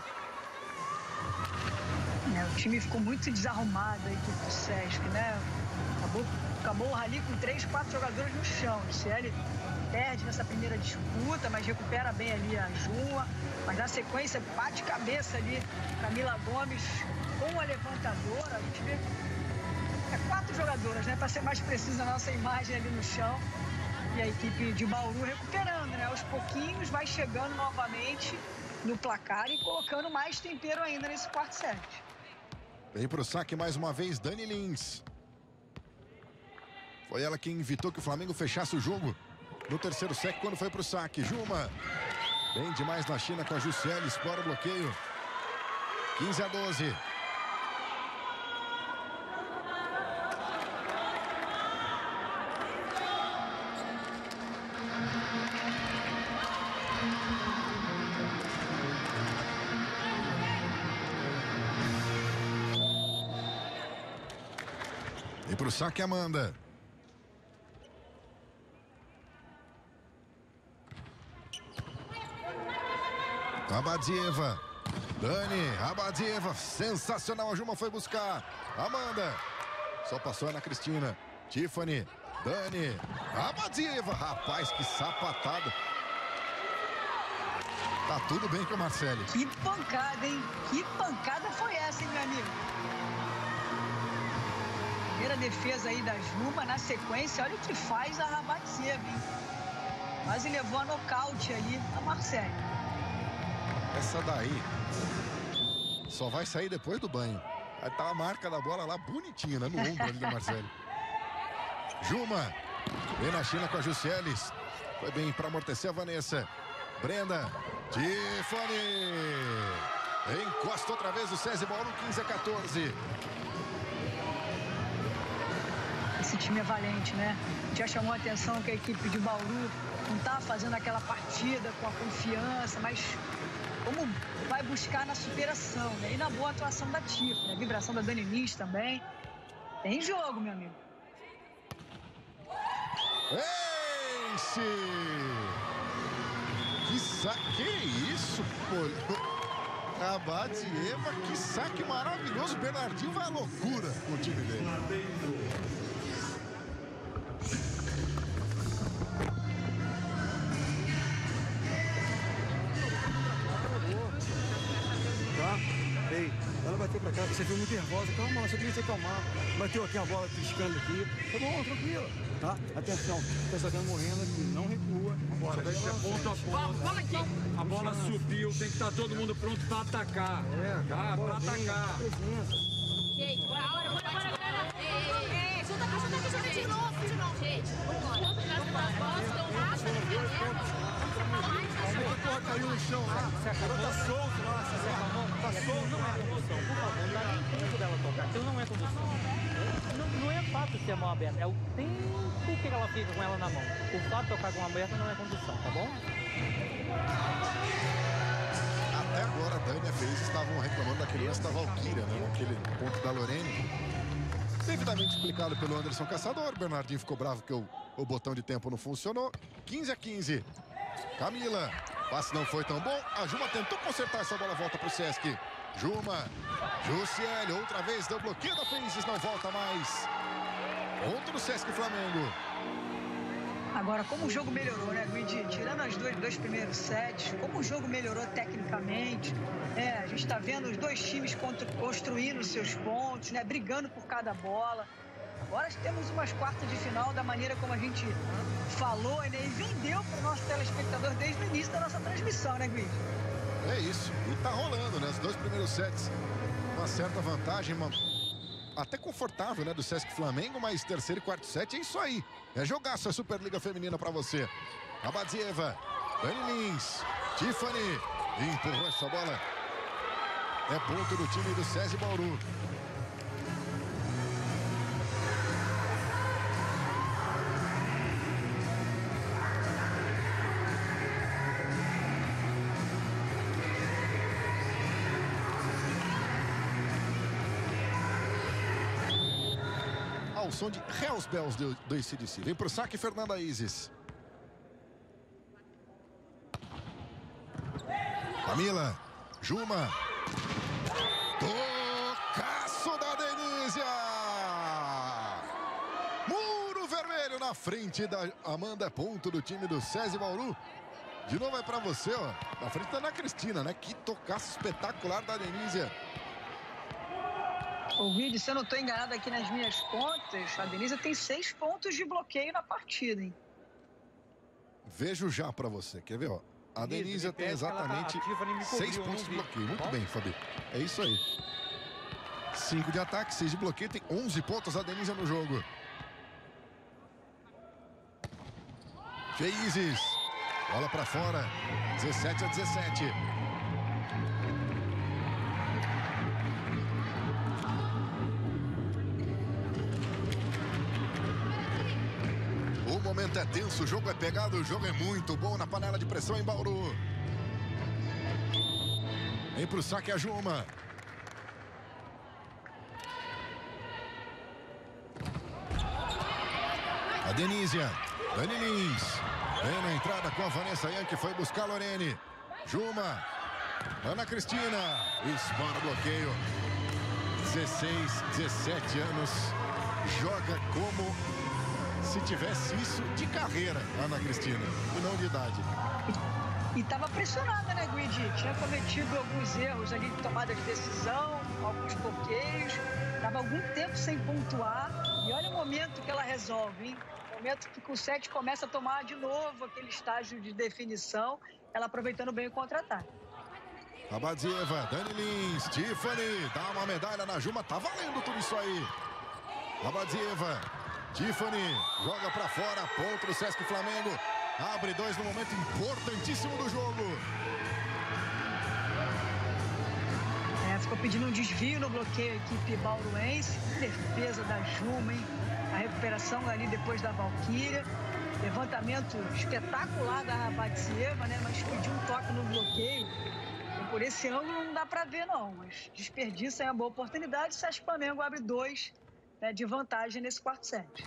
[SPEAKER 2] É, o time ficou muito desarrumado, a equipe do Sesc, né? Acabou, acabou o rally com três, quatro jogadores no chão. O C L perde nessa primeira disputa, mas recupera bem ali a Juma. Mas na sequência, bate cabeça ali, Camila Gomes com a levantadora. A gente vê é, quatro jogadoras, né? Para ser mais preciso a nossa imagem ali no chão. E a equipe de Bauru recuperando, né? Aos pouquinhos vai chegando novamente no placar e colocando mais tempero ainda nesse quarto set.
[SPEAKER 1] Vem pro saque mais uma vez Dani Lins. Foi ela quem evitou que o Flamengo fechasse o jogo no terceiro set quando foi pro saque. Juma. Bem demais na China com a Jussiele. Explora o bloqueio. quinze a doze. E pro saque, Amanda. Abadzieva. Dani, Abadzieva. Sensacional, a Juma foi buscar. Amanda. Só passou na Cristina. Tiffany. Dani. Abadzieva. Rapaz, que sapatada. Tá tudo bem com o Marcelo.
[SPEAKER 2] Que pancada, hein? Que pancada foi essa, hein, meu amigo? Primeira defesa aí da Juma, na sequência, olha o que faz a Abadzieva, hein? Quase levou a nocaute ali a Marcelo.
[SPEAKER 1] Essa daí só vai sair depois do banho. Aí tá a marca da bola lá bonitinha, né? No ombro ali da Marcelo. Juma. Vem na China com a Jusceles. Foi bem para amortecer a Vanessa. Brenda. Tiffany. Encosta outra vez o César Bauru, quinze a quatorze.
[SPEAKER 2] Esse time é valente, né? Já chamou a atenção que a equipe de Bauru não tá fazendo aquela partida com a confiança, mas como vai buscar na superação, né? E na boa atuação da Tiffany, a vibração da Dani Lins também. Tem jogo, meu amigo.
[SPEAKER 1] Ace! Que saque, que isso, pô? Abadzieva, que saque maravilhoso. Bernardinho vai à loucura com o time dele.
[SPEAKER 3] Ei, ela bateu pra cá, você foi muito nervosa. Calma, ela só queria se acalmar. Bateu aqui a bola piscando aqui. Tá bom, tranquilo. Tá? Atenção, tá jogando morrendo aqui, não recua.
[SPEAKER 8] Agora, vai ser ponto a ponto. A bola subiu, tem que estar todo mundo pronto pra atacar.
[SPEAKER 3] É,
[SPEAKER 8] tá? Pra atacar.
[SPEAKER 6] Gente, bora, bora, bora, bora, galera. Ei, ei, junta aqui, junta aqui, junta de novo, de novo. Gente, vambora. As bolas estão rápidas aqui, galera.
[SPEAKER 3] Porra, caiu no chão lá. Tá solto lá, você acalmou. Tá solto.
[SPEAKER 5] Não é condução, por favor, não dá nem tempo dela tocar. Aquilo não é condução. Não, não é fato de ter a mão aberta, é o tempo que ela fica com ela na mão. O fato de tocar com a mão aberta não é condução, tá bom?
[SPEAKER 1] Até agora a Dani e a Feliz estavam reclamando daquele lance da Valquíria, né? Aquele ponto da Lorene. Devidamente explicado pelo Anderson Caçador. Bernardinho ficou bravo que o, o botão de tempo não funcionou. quinze a quinze. Camila. Passe não foi tão bom. A Juma tentou consertar essa bola. Volta pro Sesc. Juma. Jussiele. Outra vez deu bloqueio da Feliz. Não volta mais. Ponto do Sesc Flamengo.
[SPEAKER 2] Agora, como o jogo melhorou, né, Guidi? Tirando as dois, dois primeiros sets, como o jogo melhorou tecnicamente, é, a gente está vendo os dois times construindo seus pontos, né, brigando por cada bola. Agora temos umas quartas de final da maneira como a gente falou, né, e vendeu para o nosso telespectador desde o início da nossa transmissão, né, Guidi?
[SPEAKER 1] É isso. E tá rolando, né? Os dois primeiros sets, uma certa vantagem, uma... até confortável, né, do Sesc Flamengo, mas terceiro e quarto set é isso aí. É jogaço a Superliga Feminina pra você. Abadzieva, Dani Lins, Tiffany, empurrou essa bola. É ponto do time do César Bauru. Ao som de Hells Bells do, do A C D C. Vem pro saque, Fernanda Isis. Camila. Juma. Tocaço da Denísia. Muro vermelho na frente da Amanda. Ponto do time do César Bauru. De novo é pra você, ó. Na frente da Ana Cristina, né? Que tocaço espetacular da Denísia.
[SPEAKER 2] Ô, Guidi, se eu não estou enganado aqui nas minhas contas, a Denise tem seis pontos de bloqueio na partida, hein?
[SPEAKER 1] Vejo já pra você. Quer ver, ó? A Denise tem exatamente seis pontos de bloqueio. Muito bem, Fabi. É isso aí. Cinco de ataque, seis de bloqueio. Tem onze pontos a Denise no jogo. Feizes. Bola pra fora. dezessete a dezessete. momento é tenso, o jogo é pegado, o jogo é muito bom na panela de pressão em Bauru. Vem pro saque a Juma. A Denísia. Dani Lins. Vem na entrada com a Vanessa Ian, que foi buscar a Lorene. Juma. Ana Cristina. Espora o bloqueio. dezesseis, dezessete anos. Joga como se tivesse isso de carreira, Ana Cristina, e não de idade.
[SPEAKER 2] E estava pressionada, né, Guidi? Tinha cometido alguns erros ali de tomada de decisão, alguns bloqueios. Estava algum tempo sem pontuar. E olha o momento que ela resolve, hein? O momento que o set começa a tomar de novo aquele estágio de definição, ela aproveitando bem o contra-ataque.
[SPEAKER 1] A Badzieva, Dani Lins, Tiffany, dá uma medalha na Juma, tá valendo tudo isso aí. A Badzieva, Tiffany, joga pra fora, ponto do Sesc Flamengo. Abre dois no momento importantíssimo do jogo.
[SPEAKER 2] É, ficou pedindo um desvio no bloqueio a equipe bauruense. Defesa da Juma, hein? A recuperação ali depois da Valquíria. Levantamento espetacular da Badzieva, né? Mas pediu um toque no bloqueio. E por esse ângulo não dá pra ver, não. Mas desperdiça uma boa oportunidade. O Sesc Flamengo abre dois, né, de vantagem nesse quarto set.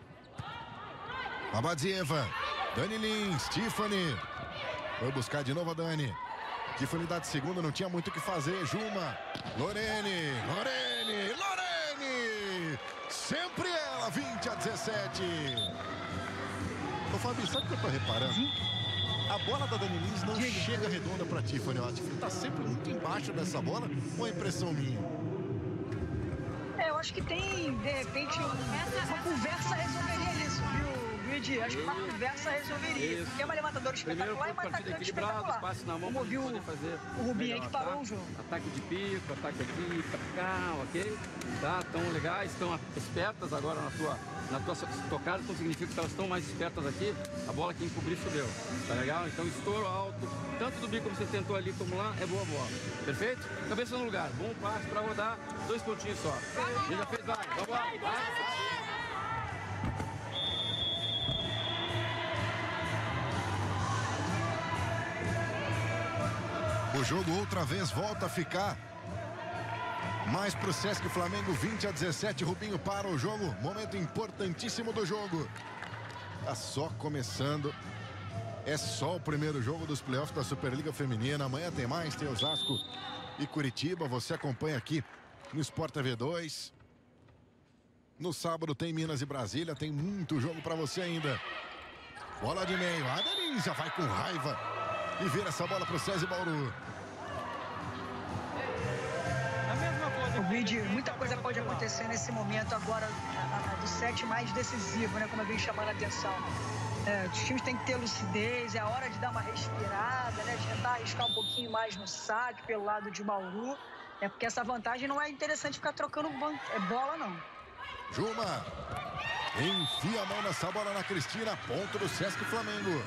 [SPEAKER 1] A Badzieva, Dani Lins, Tiffany. Foi buscar de novo a Dani. Tiffany dá de segunda, não tinha muito o que fazer. Juma, Lorene, Lorene, Lorene. Sempre ela, vinte a dezessete. Ô, Fábio, sabe o que eu tô reparando? Sim. A bola da Dani Lins não Diga. chega redonda pra Tiffany. A Tiffany tá sempre muito embaixo dessa bola, ou é impressão minha?
[SPEAKER 2] É, eu acho que tem, de repente, um, uma conversa resolveria isso, viu? Acho que uma conversa resolveria. Isso. Porque é uma levantadora espetacular e uma atacante espetacular.
[SPEAKER 8] Passe na mão,
[SPEAKER 2] como viu
[SPEAKER 8] fazer
[SPEAKER 2] o Rubinho aí que parou o jogo.
[SPEAKER 8] Ataque de pico, ataque aqui, pra cá, ok? Tá, tão legais, estão espertas agora na tua, na tua tocada, então significa que elas estão mais espertas aqui. A bola que encobrir choveu, tá legal? Então estouro alto, tanto do bico como você tentou ali como lá, é boa bola. Perfeito? Cabeça no lugar, bom passe pra rodar, dois pontinhos só. Ele já fez vaga, vamos lá. Vai.
[SPEAKER 1] O jogo outra vez volta a ficar mais pro Sesc Flamengo, vinte a dezessete. Rubinho para o jogo, momento importantíssimo do jogo. Tá só começando. É só o primeiro jogo dos playoffs da Superliga Feminina. Amanhã tem mais, tem Osasco e Curitiba. Você acompanha aqui no Sport T V dois. No sábado tem Minas e Brasília. Tem muito jogo para você ainda. Bola de meio, a Denise já vai com raiva e vira essa bola pro César Bauru.
[SPEAKER 2] O vídeo, muita coisa pode acontecer nesse momento agora a, a, do set mais decisivo, né? Como eu venho chamando a atenção. É, os times têm que ter lucidez, é a hora de dar uma respirada, né? De tentar arriscar um pouquinho mais no saque pelo lado de Bauru. É porque essa vantagem não é interessante ficar trocando é bola, não.
[SPEAKER 1] Juma enfia a mão nessa bola na Cristina, ponto do Sesc Flamengo.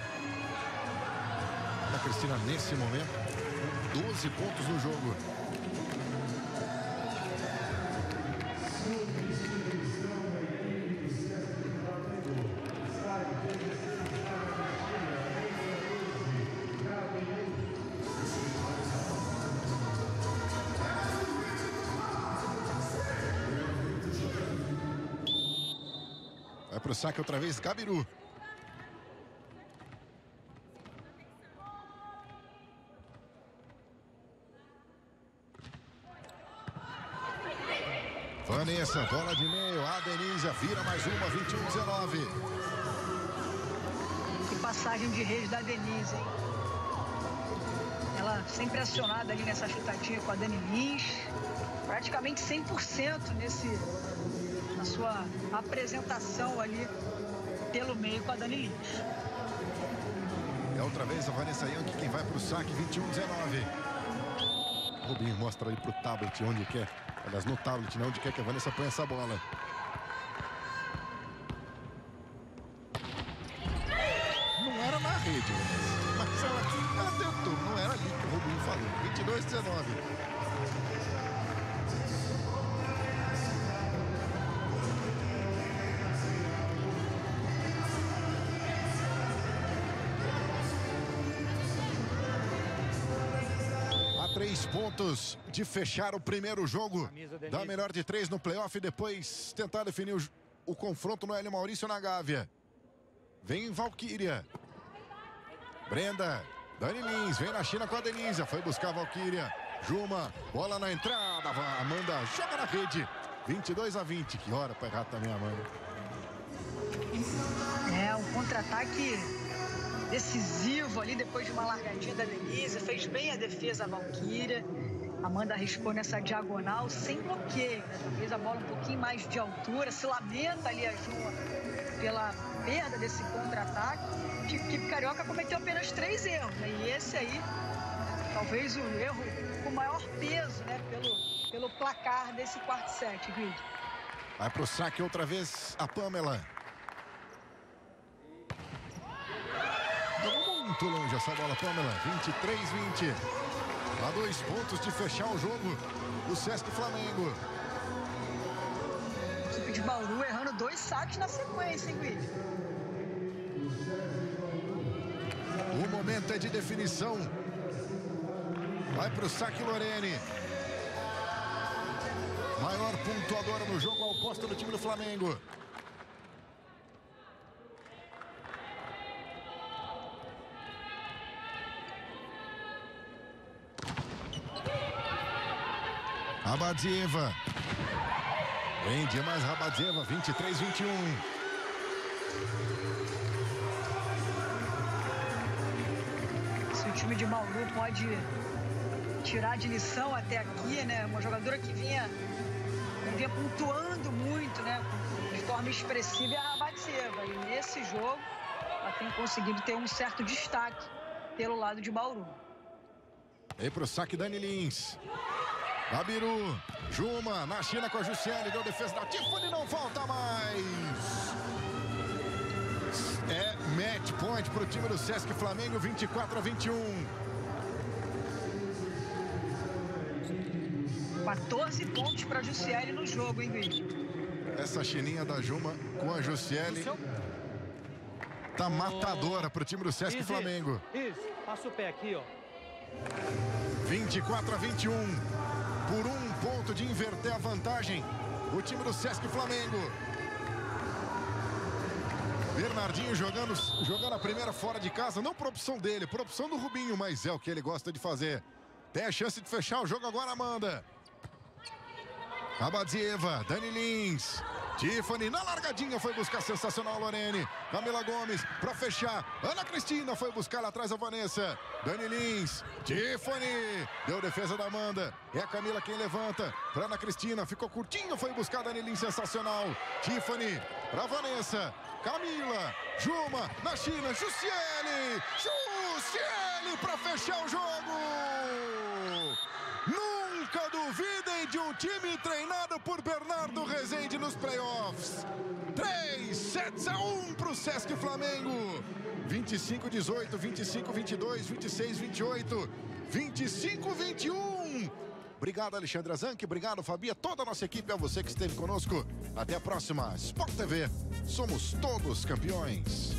[SPEAKER 1] A Cristina nesse momento com doze pontos no jogo. Vai pro saque outra vez, Gabiru. Vanessa, bola de meio, a Denise vira mais uma, vinte e um a dezenove.
[SPEAKER 2] Que passagem de reis da Denise, hein? Ela sempre acionada ali nessa chutadinha com a Dani Lins. Praticamente cem por cento nesse, na sua apresentação ali pelo meio com a Dani Lins.
[SPEAKER 1] É outra vez a Vanessa Young quem vai pro saque, vinte e um a dezenove. Rubinho mostra ali pro tablet onde quer. Aliás, no tablet, né? Onde quer que a Vanessa põe essa bola. Não era na rede, Vanessa. Mas ela, ela tentou. Não era ali que o Rubinho falou. vinte e dois a dezenove. Três pontos de fechar o primeiro jogo. Dá melhor de três no playoff e depois tentar definir o, o confronto no Hélio Maurício na Gávea. Vem Valquíria. Brenda. Dani Lins. Vem na China com a Denise. Foi buscar a Valquíria. Juma. Bola na entrada. Amanda joga na rede. vinte e dois a vinte. Que hora para errar também, Amanda.
[SPEAKER 2] É, um contra-ataque decisivo ali depois de uma largadinha da Denise. Fez bem a defesa a Valquíria. Amanda arriscou nessa diagonal sem bloqueio, né? Talvez a bola um pouquinho mais de altura. Se lamenta ali a Juma pela perda desse contra-ataque. A equipe carioca cometeu apenas três erros, né? E esse aí, talvez o erro com maior peso, né? Pelo, pelo placar desse quarto set, Grid.
[SPEAKER 1] Vai pro saque outra vez a Pamela. Jogou muito longe essa bola, Pamela. vinte e três a vinte. A dois pontos de fechar o jogo. O Sesc Flamengo.
[SPEAKER 2] A equipe de Bauru errando dois saques na sequência, hein, Grid?
[SPEAKER 1] O momento é de definição. Vai pro saque Lorene. Maior pontuadora no jogo ao posto do time do Flamengo. Rabadzieva. Vem demais Rabadzieva, vinte e três a vinte e um.
[SPEAKER 2] Se o time de Bauru pode tirar de lição até aqui, né? Uma jogadora que vinha, vinha pontuando muito, né? De forma expressiva, é a Rabadzieva. E nesse jogo, ela tem conseguido ter um certo destaque pelo lado de Bauru.
[SPEAKER 1] Vem pro saque Dani Lins. Gabiru, Juma, na China com a Jussiele, deu defesa da Tiffany, não falta mais. É match point pro time do Sesc Flamengo, vinte e quatro a vinte e um.
[SPEAKER 2] quatorze pontos para a Jussiele no jogo, hein, Gui?
[SPEAKER 1] Essa chininha da Juma com a Jussiele tá matadora pro time do Sesc
[SPEAKER 5] Isso,
[SPEAKER 1] Flamengo.
[SPEAKER 5] Isso, passa o pé aqui, ó.
[SPEAKER 1] vinte e quatro a vinte e um. Por um ponto de inverter a vantagem, o time do Sesc Flamengo. Bernardinho jogando, jogando a primeira fora de casa, não por opção dele, por opção do Rubinho, mas é o que ele gosta de fazer. Tem a chance de fechar o jogo agora, Amanda. Rabadzieva, Dani Lins, Tiffany na largadinha foi buscar sensacional Lorene. Camila Gomes para fechar. Ana Cristina foi buscar lá atrás a Vanessa. Dani Lins, Tiffany. Deu defesa da Amanda. É a Camila quem levanta. Para Ana Cristina. Ficou curtinho. Foi buscar a Dani Lins. Sensacional. Tiffany para Vanessa. Camila. Juma na China. Jussiele. Jussiele para fechar o jogo. Nunca duvidem de um time treinado por Bernardo Rezende nos playoffs. três sets a um para o Sesc Flamengo. vinte e cinco a dezoito, vinte e cinco a vinte e dois, vinte e seis a vinte e oito, vinte e cinco a vinte e um. Obrigado, Alexandre Azanque. Obrigado, Fabia. Toda a nossa equipe, é você que esteve conosco. Até a próxima. Sport T V. Somos todos campeões.